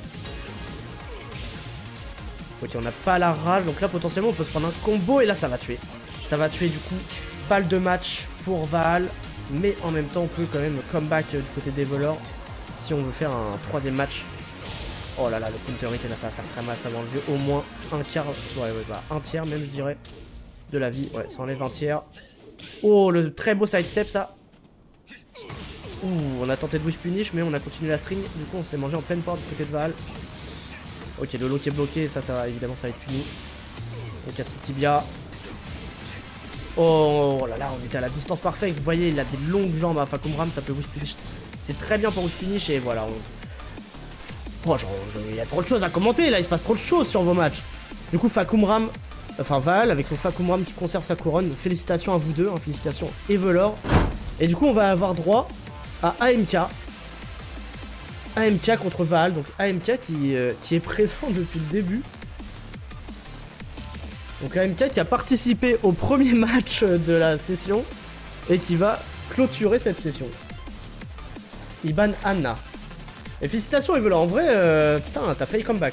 Ok, on n'a pas la rage. Donc là, potentiellement, on peut se prendre un combo. Et là, ça va tuer. Ça va tuer, du coup, balle de match pour Vaal. Mais en même temps, on peut quand même comeback euh, du côté des voleurs. Si on veut faire un troisième match. Oh là là, le counter hit, et là, ça va faire très mal. Ça va enlever au moins un quart. Ouais, ouais, bah, un tiers, même, je dirais. De la vie. Ouais, ça enlève un tiers. Oh, le très beau sidestep, ça. Ouh, on a tenté de wish punish, mais on a continué la string. Du coup, on s'est mangé en pleine porte du côté de Vaal. Ok, le lot qui est bloqué, ça, ça va, évidemment, ça va être puni. On casse le tibia. Oh, oh là là, on était à la distance parfaite. Vous voyez, il a des longues jambes à Fahkumram, ça peut wish punish. C'est très bien pour wish punish, et voilà. On... Oh, genre, il y a trop de choses à commenter, là, il se passe trop de choses sur vos matchs. Du coup, Fahkumram... Enfin, Vaal, avec son Fahkumram qui conserve sa couronne. Félicitations à vous deux, hein, félicitations et Velor. Et du coup, on va avoir droit à A M K. A M K contre Vaal. Donc A M K qui, euh, qui est présent depuis le début. Donc A M K qui a participé au premier match de la session. Et qui va clôturer cette session. Il ban Anna. Et félicitations et Velor. En vrai, euh, putain, t'as failli comeback.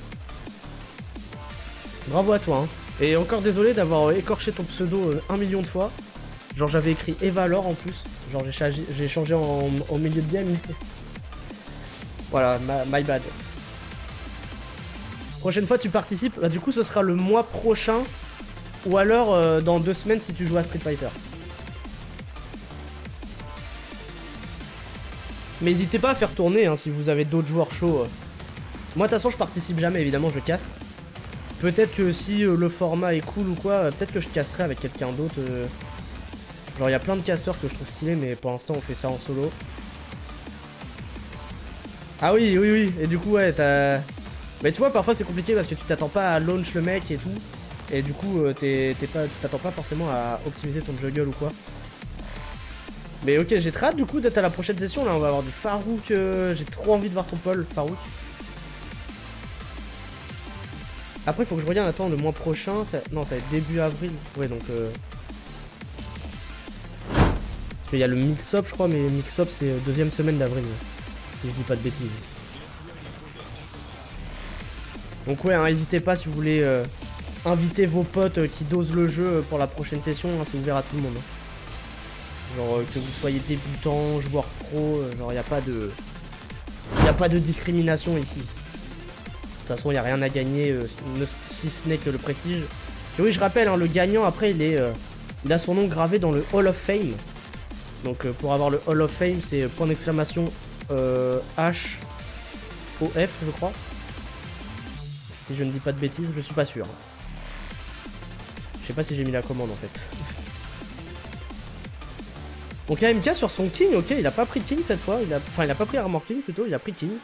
Bravo à toi, hein. Et encore désolé d'avoir écorché ton pseudo euh, un million de fois. Genre j'avais écrit Evalor en plus. Genre j'ai changé, j'ai changé en, en milieu de game. Voilà, my, my bad. Prochaine fois tu participes, bah, du coup ce sera le mois prochain. Ou alors euh, dans deux semaines si tu joues à Street Fighter. Mais n'hésitez pas à faire tourner hein, si vous avez d'autres joueurs chauds. Moi de toute façon je participe jamais, évidemment je caste. Peut-être que si euh, le format est cool ou quoi, euh, peut-être que je casterai avec quelqu'un d'autre. Euh... Genre il y a plein de casteurs que je trouve stylés, mais pour l'instant on fait ça en solo. Ah oui, oui, oui, et du coup ouais, t'as... Mais tu vois, parfois c'est compliqué parce que tu t'attends pas à launch le mec et tout. Et du coup, euh, t'es pas, t'attends pas forcément à optimiser ton juggle ou quoi. Mais ok, j'ai très hâte du coup d'être à la prochaine session, là on va avoir du Farouk. Euh... J'ai trop envie de voir ton Paul, Farouk. Après, il faut que je regarde, attends, le mois prochain, ça... non, ça va être début avril. Ouais, donc... Euh... Parce qu'il y a le mix-up, je crois, mais mix-up, c'est deuxième semaine d'avril. Si je dis pas de bêtises. Donc ouais, n'hésitez hein, pas si vous voulez euh, inviter vos potes euh, qui dosent le jeu pour la prochaine session. Hein, c'est ouvert à tout le monde. Hein. Genre, euh, que vous soyez débutant, joueur pro, euh, genre, il n'y a pas de... Il n'y a pas de discrimination ici. De toute façon, il n'y a rien à gagner, euh, si ce n'est que le prestige. Et oui, je rappelle, hein, le gagnant, après, il, est, euh, il a son nom gravé dans le Hall of Fame. Donc, euh, pour avoir le Hall of Fame, c'est point d'exclamation euh, H O F, je crois. Si je ne dis pas de bêtises, je suis pas sûr. Je sais pas si j'ai mis la commande, en fait. Donc, A M K sur son King, ok, il a pas pris King cette fois. Il a... Enfin, il a pas pris Armor King, plutôt, il a pris King.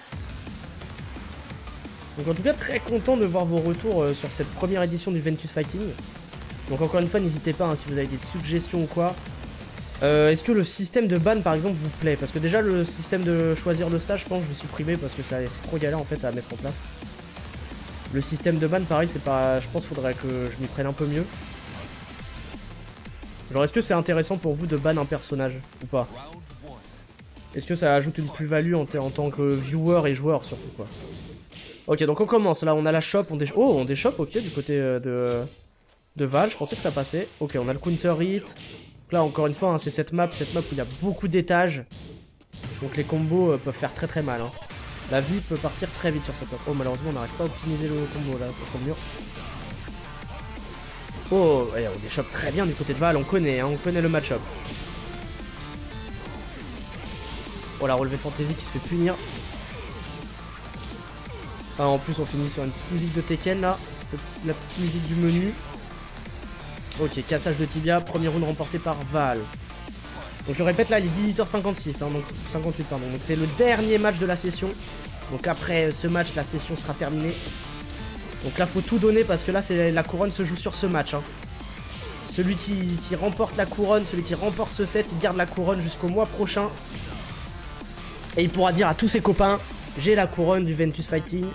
Donc en tout cas très content de voir vos retours euh, sur cette première édition du Ventus Fighting. Donc encore une fois n'hésitez pas hein, si vous avez des suggestions ou quoi. Euh, Est-ce que le système de ban par exemple vous plaît? Parce que déjà le système de choisir le stage je pense que je vais supprimer parce que c'est trop galère en fait à mettre en place. Le système de ban pareil c'est pas... Je pense qu'il faudrait que je m'y prenne un peu mieux. Genre est-ce que c'est intéressant pour vous de ban un personnage ou pas? Est-ce que ça ajoute une plus-value en, en tant que viewer et joueur surtout quoi? Ok, donc on commence. Là, on a la shop. On dé... Oh, on déshop, ok, du côté euh, de, de Vaal. Je pensais que ça passait. Ok, on a le counter hit. Donc là, encore une fois, hein, c'est cette map. Cette map où il y a beaucoup d'étages. Donc les combos euh, peuvent faire très très mal. Hein. La vie peut partir très vite sur cette map. Oh, malheureusement, on n'arrive pas à optimiser le combo là, contre le mur. Oh, ouais, on déshop très bien du côté de Vaal. On connaît, hein, on connaît le match-up. Oh la relevée fantasy qui se fait punir. Ah, en plus on finit sur une petite musique de Tekken là. Le petit, la petite musique du menu. Ok, cassage de tibia, premier round remporté par Val. Donc je répète là, il est dix-huit heures cinquante-six, hein, donc cinquante-huit pardon. Donc c'est le dernier match de la session. Donc après ce match, la session sera terminée. Donc là faut tout donner parce que là c'est la couronne se joue sur ce match. Hein. Celui qui, qui remporte la couronne, celui qui remporte ce set, il garde la couronne jusqu'au mois prochain. Et il pourra dire à tous ses copains, j'ai la couronne du Ventus Fighting.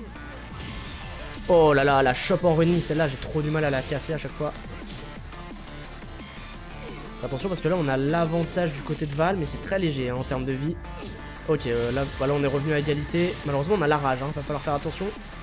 Oh là là, la shop en running, celle-là j'ai trop du mal à la casser à chaque fois. Attention parce que là on a l'avantage du côté de Val, mais c'est très léger hein, en termes de vie. Ok, euh, là voilà, on est revenu à égalité. Malheureusement on a la rage, hein, va falloir faire attention.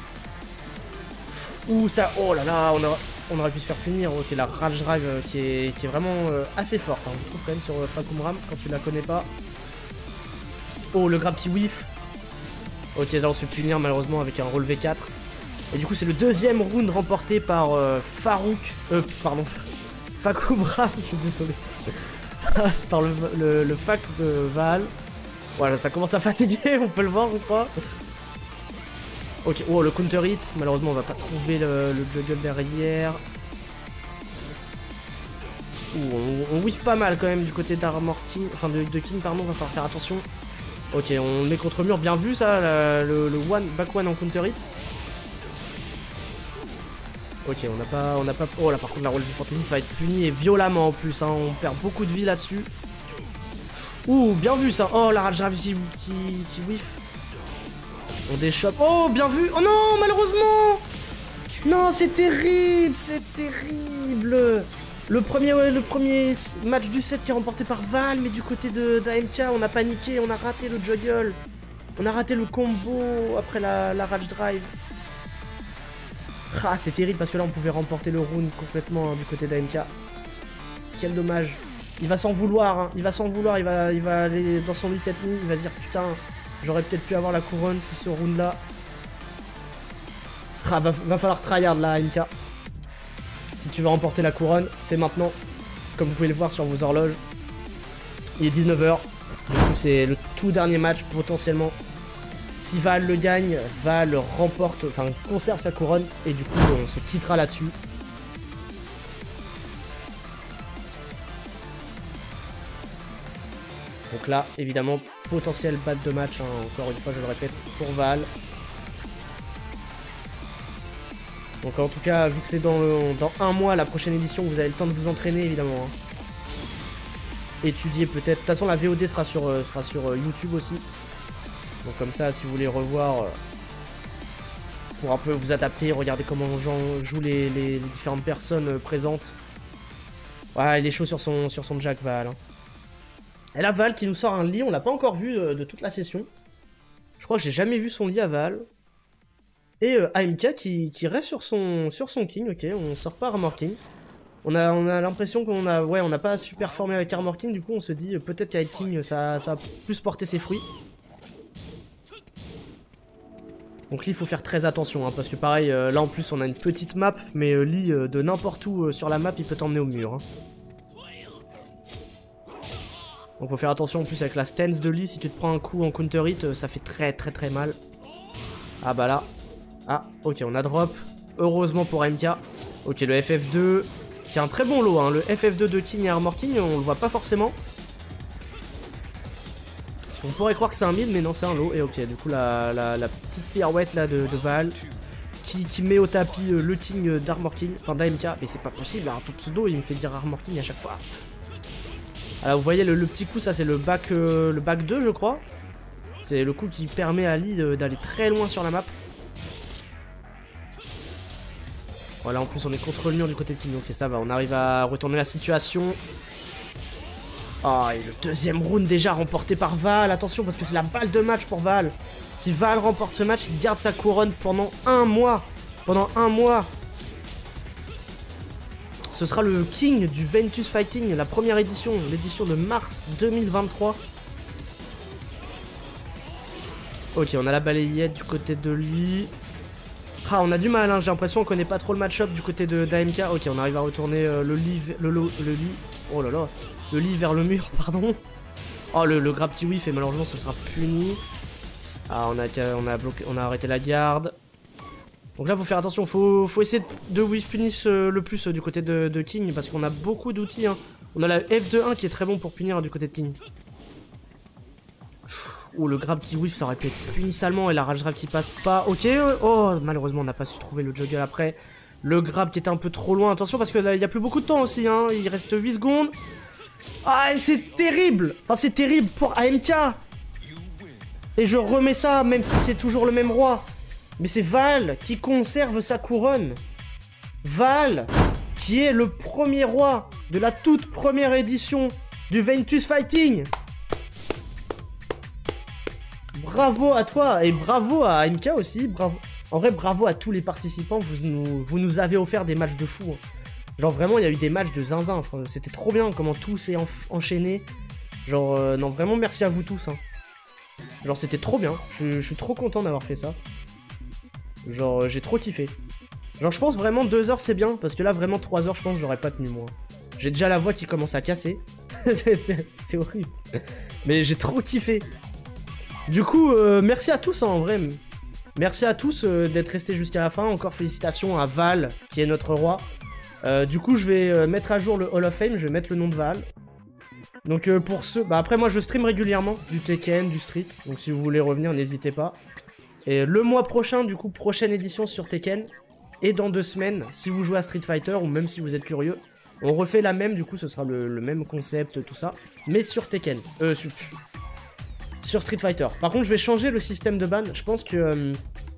Ouh ça, oh là là, on, a, on aurait pu se faire punir. Ok, la rage drive euh, qui, est, qui est vraiment euh, assez forte, hein, je trouve quand même sur euh, Fakumram quand tu la connais pas. Oh le grab qui whiff. Ok, là on se fait punir malheureusement avec un relevé quatre. Et du coup c'est le deuxième round remporté par euh, Farouk. Euh, pardon. Fakumram, je suis désolé. Par le, le, le fac de Val. Voilà, ça commence à fatiguer, on peut le voir, je crois. Ok, oh, le counter hit. Malheureusement, on va pas trouver le, le juggle derrière. Ouh, on, on whiff pas mal quand même du côté d'Armor King. Enfin, de, de King, pardon, va falloir faire attention. Ok, on met contre mur, bien vu ça, la, le, le one, back one en counter hit. Ok, on n'a pas, on n'a pas... Oh là, par contre, la relevée fantasy va être punie et violemment en plus, hein. On perd beaucoup de vie là-dessus. Ouh, bien vu ça. Oh, la rage drive qui, qui, qui whiff. On déchoppe. Oh, bien vu. Oh non, malheureusement. Non, c'est terrible, c'est terrible. Le premier, ouais, le premier match du set qui est remporté par Val, mais du côté de d'A M K, on a paniqué, on a raté le juggle. On a raté le combo après la, la rage drive. Ah, c'est terrible parce que là on pouvait remporter le round complètement hein, du côté d'A M K. Quel dommage. Il va s'en vouloir, hein. il va s'en vouloir, il va, il va aller dans son lit cette nuit, il va se dire putain, j'aurais peut-être pu avoir la couronne, c'est ce round là. Ah, va, va falloir tryhard là, A M K. Si tu veux remporter la couronne, c'est maintenant. Comme vous pouvez le voir sur vos horloges. Il est dix-neuf heures. Du coup, c'est le tout dernier match potentiellement. Si Val le gagne, Val remporte, enfin conserve sa couronne. Et du coup, on se quittera là-dessus. Donc là, évidemment, potentiel batte de match. Hein, encore une fois, je le répète, pour Val. Donc en tout cas, vu que c'est dans, dans un mois, la prochaine édition, vous avez le temps de vous entraîner, évidemment. Hein. Étudier peut-être. De toute façon, la V O D sera sur, euh, sera sur euh, YouTube aussi. Donc comme ça, si vous voulez revoir, euh, pour un peu vous adapter, regarder comment jouent les, les, les différentes personnes euh, présentes. Ouais, il est chaud sur son, sur son Jack, Val. Hein. Et là, Val qui nous sort un lit, on l'a pas encore vu euh, de toute la session. Je crois que j'ai jamais vu son lit à Val. Et euh, A M K qui, qui reste sur son, sur son King, ok, on sort pas Armor King. On a, on a l'impression qu'on a, ouais, on n'a pas super performé avec Armor King, du coup on se dit euh, peut-être qu'avec King ça, ça a plus porté ses fruits. Donc Lee, il faut faire très attention, hein, parce que pareil, euh, là en plus on a une petite map, mais euh, Lee euh, de n'importe où euh, sur la map il peut t'emmener au mur. Hein. Donc faut faire attention en plus avec la stance de Lee, si tu te prends un coup en counter hit, euh, ça fait très très très mal. Ah bah là. Ah, ok, on a drop. Heureusement pour A M K. Ok, le F F deux, qui est un très bon lot. Hein. Le F F deux de King et Armor King, on le voit pas forcément. Parce qu'on pourrait croire que c'est un mid, mais non, c'est un lot. Et ok, du coup, la, la, la petite pirouette là de, de Val, qui, qui met au tapis euh, le King d'Armor King, enfin d'A M K. Mais c'est pas possible, hein. Ton pseudo, il me fait dire Armor King à chaque fois. Alors, vous voyez, le, le petit coup, ça, c'est le back, euh, le back deux, je crois. C'est le coup qui permet à Lee d'aller très loin sur la map. Voilà, en plus on est contre le mur du côté de King. Ok, ça va, on arrive à retourner la situation. Ah, oh, et le deuxième round déjà remporté par Val. Attention, parce que c'est la balle de match pour Val. Si Val remporte ce match, il garde sa couronne pendant un mois. Pendant un mois. Ce sera le King du Ventus Fighting, la première édition, l'édition de mars deux mille vingt-trois. Ok, on a la balayette du côté de Lee. Ah, on a du mal, hein. J'ai l'impression qu'on connaît pas trop le match-up du côté de d'A M K. Ok, on arrive à retourner euh, le lit, le, le, le lit. Oh là là, le lit vers le mur, pardon. Oh, le, le grab petit whiff, et malheureusement, ce sera puni. Ah, on a, on a, bloqué, on a arrêté la garde. Donc là, faut faire attention, faut, faut essayer de whiff punish euh, le plus euh, du côté de, de King, parce qu'on a beaucoup d'outils. Hein. On a la F deux un qui est très bon pour punir hein, du côté de King. Oh, le grab qui whiff, ça aurait pu être puni salement, et la rage grab qui passe pas. Ok, oh, malheureusement, on n'a pas su trouver le juggle après. Le grab qui était un peu trop loin, attention, parce que là, il n'y a plus beaucoup de temps aussi, hein. Il reste huit secondes. Ah, c'est terrible. Enfin, c'est terrible pour A M K. Et je remets ça, même si c'est toujours le même roi. Mais c'est Val qui conserve sa couronne. Val, qui est le premier roi de la toute première édition du Ventus Fighting. Bravo à toi et bravo à A M K aussi. Bravo. En vrai, bravo à tous les participants. Vous nous, vous nous avez offert des matchs de fou. Hein. Genre vraiment, il y a eu des matchs de zinzin. Enfin, c'était trop bien comment tout s'est en enchaîné. Genre, euh, non, vraiment, merci à vous tous. Hein. Genre, c'était trop bien. Je, je suis trop content d'avoir fait ça. Genre, euh, j'ai trop kiffé. Genre, je pense vraiment deux heures, c'est bien. Parce que là, vraiment, trois heures, je pense que j'aurais pas tenu, moi. J'ai déjà la voix qui commence à casser. C'est horrible. Mais j'ai trop kiffé. Du coup, euh, merci à tous, hein, en vrai. Merci à tous euh, d'être restés jusqu'à la fin. Encore félicitations à Val, qui est notre roi. Euh, du coup, je vais euh, mettre à jour le Hall of Fame. Je vais mettre le nom de Val. Donc, euh, pour ceux... Bah, après, moi, je stream régulièrement du Tekken, du Street. Donc, si vous voulez revenir, n'hésitez pas. Et le mois prochain, du coup, prochaine édition sur Tekken. Et dans deux semaines, si vous jouez à Street Fighter, ou même si vous êtes curieux, on refait la même. Du coup, ce sera le, le même concept, tout ça. Mais sur Tekken. Euh, sur... Sur Street Fighter. Par contre, je vais changer le système de ban. Je pense que euh,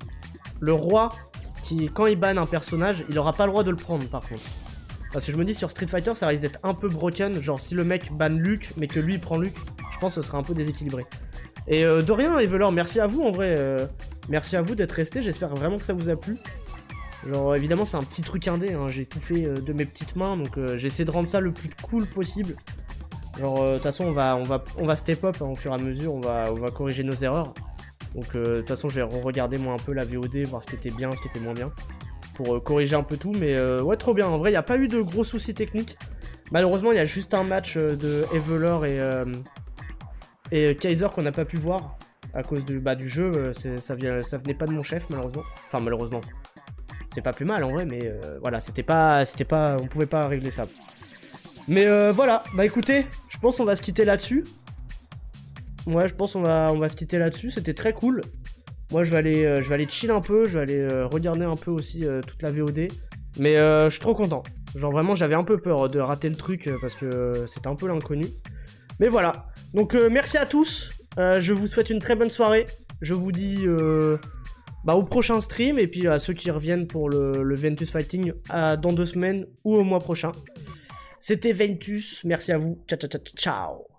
le roi, qui, quand il banne un personnage, il aura pas le droit de le prendre, par contre. Parce que je me dis, sur Street Fighter, ça risque d'être un peu broken. Genre, si le mec banne Luke, mais que lui, il prend Luke, je pense que ce sera un peu déséquilibré. Et euh, de rien, Evelor, merci à vous, en vrai. Euh, merci à vous d'être restés. J'espère vraiment que ça vous a plu. Genre, évidemment, c'est un petit truc indé. Hein. J'ai tout fait euh, de mes petites mains. Donc, euh, j'essaie de rendre ça le plus cool possible. Genre, de euh, toute façon, on va, on, va, on va step up hein, au fur et à mesure, on va, on va corriger nos erreurs. Donc, de euh, toute façon, je vais re-regarder moi un peu la V O D, voir ce qui était bien, ce qui était moins bien. Pour euh, corriger un peu tout, mais euh, ouais, trop bien. En vrai, il n'y a pas eu de gros soucis techniques. Malheureusement, il y a juste un match euh, de Evelor et, euh, et Kaiser qu'on n'a pas pu voir à cause du, bah, du jeu. Euh, ça, vient, ça venait pas de mon chef, malheureusement. Enfin, malheureusement. C'est pas plus mal en vrai, mais euh, voilà, c'était pas, c'était pas, on pouvait pas régler ça. Mais euh, voilà, bah écoutez, je pense qu'on va se quitter là-dessus. Ouais, je pense qu'on va, on va se quitter là-dessus, c'était très cool. Moi, je vais aller, euh, je vais aller chill un peu, je vais aller euh, regarder un peu aussi euh, toute la V O D. Mais euh, je suis trop content. Genre vraiment, j'avais un peu peur de rater le truc euh, parce que euh, c'était un peu l'inconnu. Mais voilà, donc euh, merci à tous. Euh, je vous souhaite une très bonne soirée. Je vous dis euh, bah, au prochain stream et puis à ceux qui reviennent pour le, le Ventus Fighting à, dans deux semaines ou au mois prochain. C'était Ventus, merci à vous, ciao ciao ciao ciao.